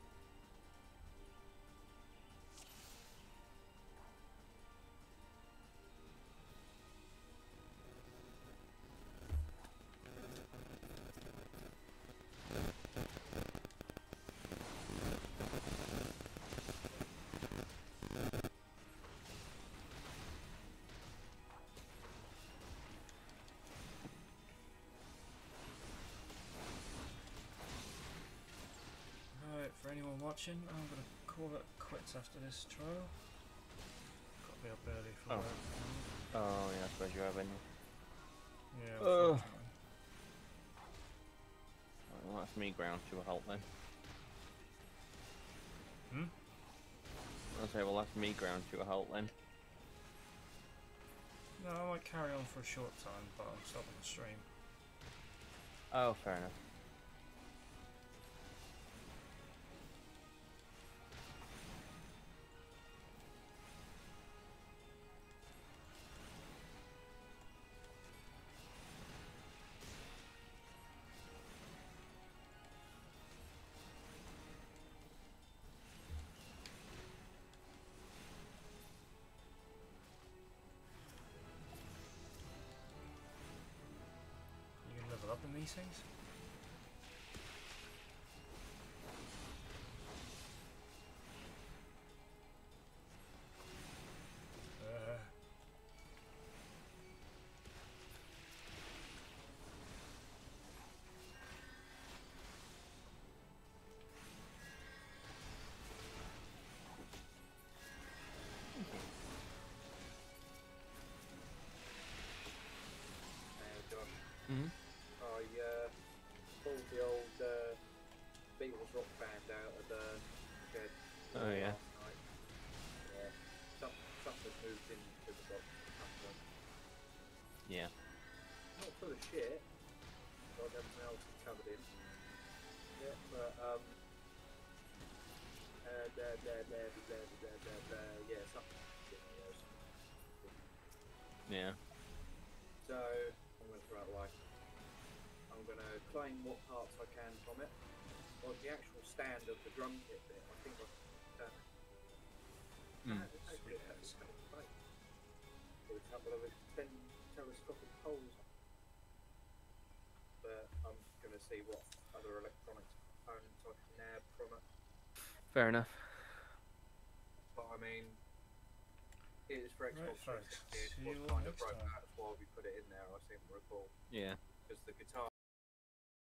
Right, for anyone watching, I'm gonna call it quits after this trial. Got to be up early for Oh. work. Oh, yeah, I suppose you have any. Yeah, Ugh. unfortunately. Well, that's me ground to a halt then. Hmm? I'll say, well, that's me ground to a halt then. No, I might carry on for a short time, but I'm stopping the stream. Oh, fair enough. You can level up in these things? Mhm. I pulled the old Beatles rock band out of the shed Oh, yeah. last night. Yeah. Something moved into the box at some point. Yeah. Not full of shit. Got everything else covered in. Yeah, but yeah, something. Yeah. So I'm going to throw it away. I'm going to claim what parts I can from it. On the actual stand of the drum kit bit, I think I've done it. Actually, that's kind of great. With a couple of telescopic holes. But I'm going to see what other electronics components I can nab from it. Fair enough. But I mean, it is for Xbox Right, folks. 360. It See was you kind of next broke time. out. That's why we put it in there, I seem to recall. Yeah. Because the guitar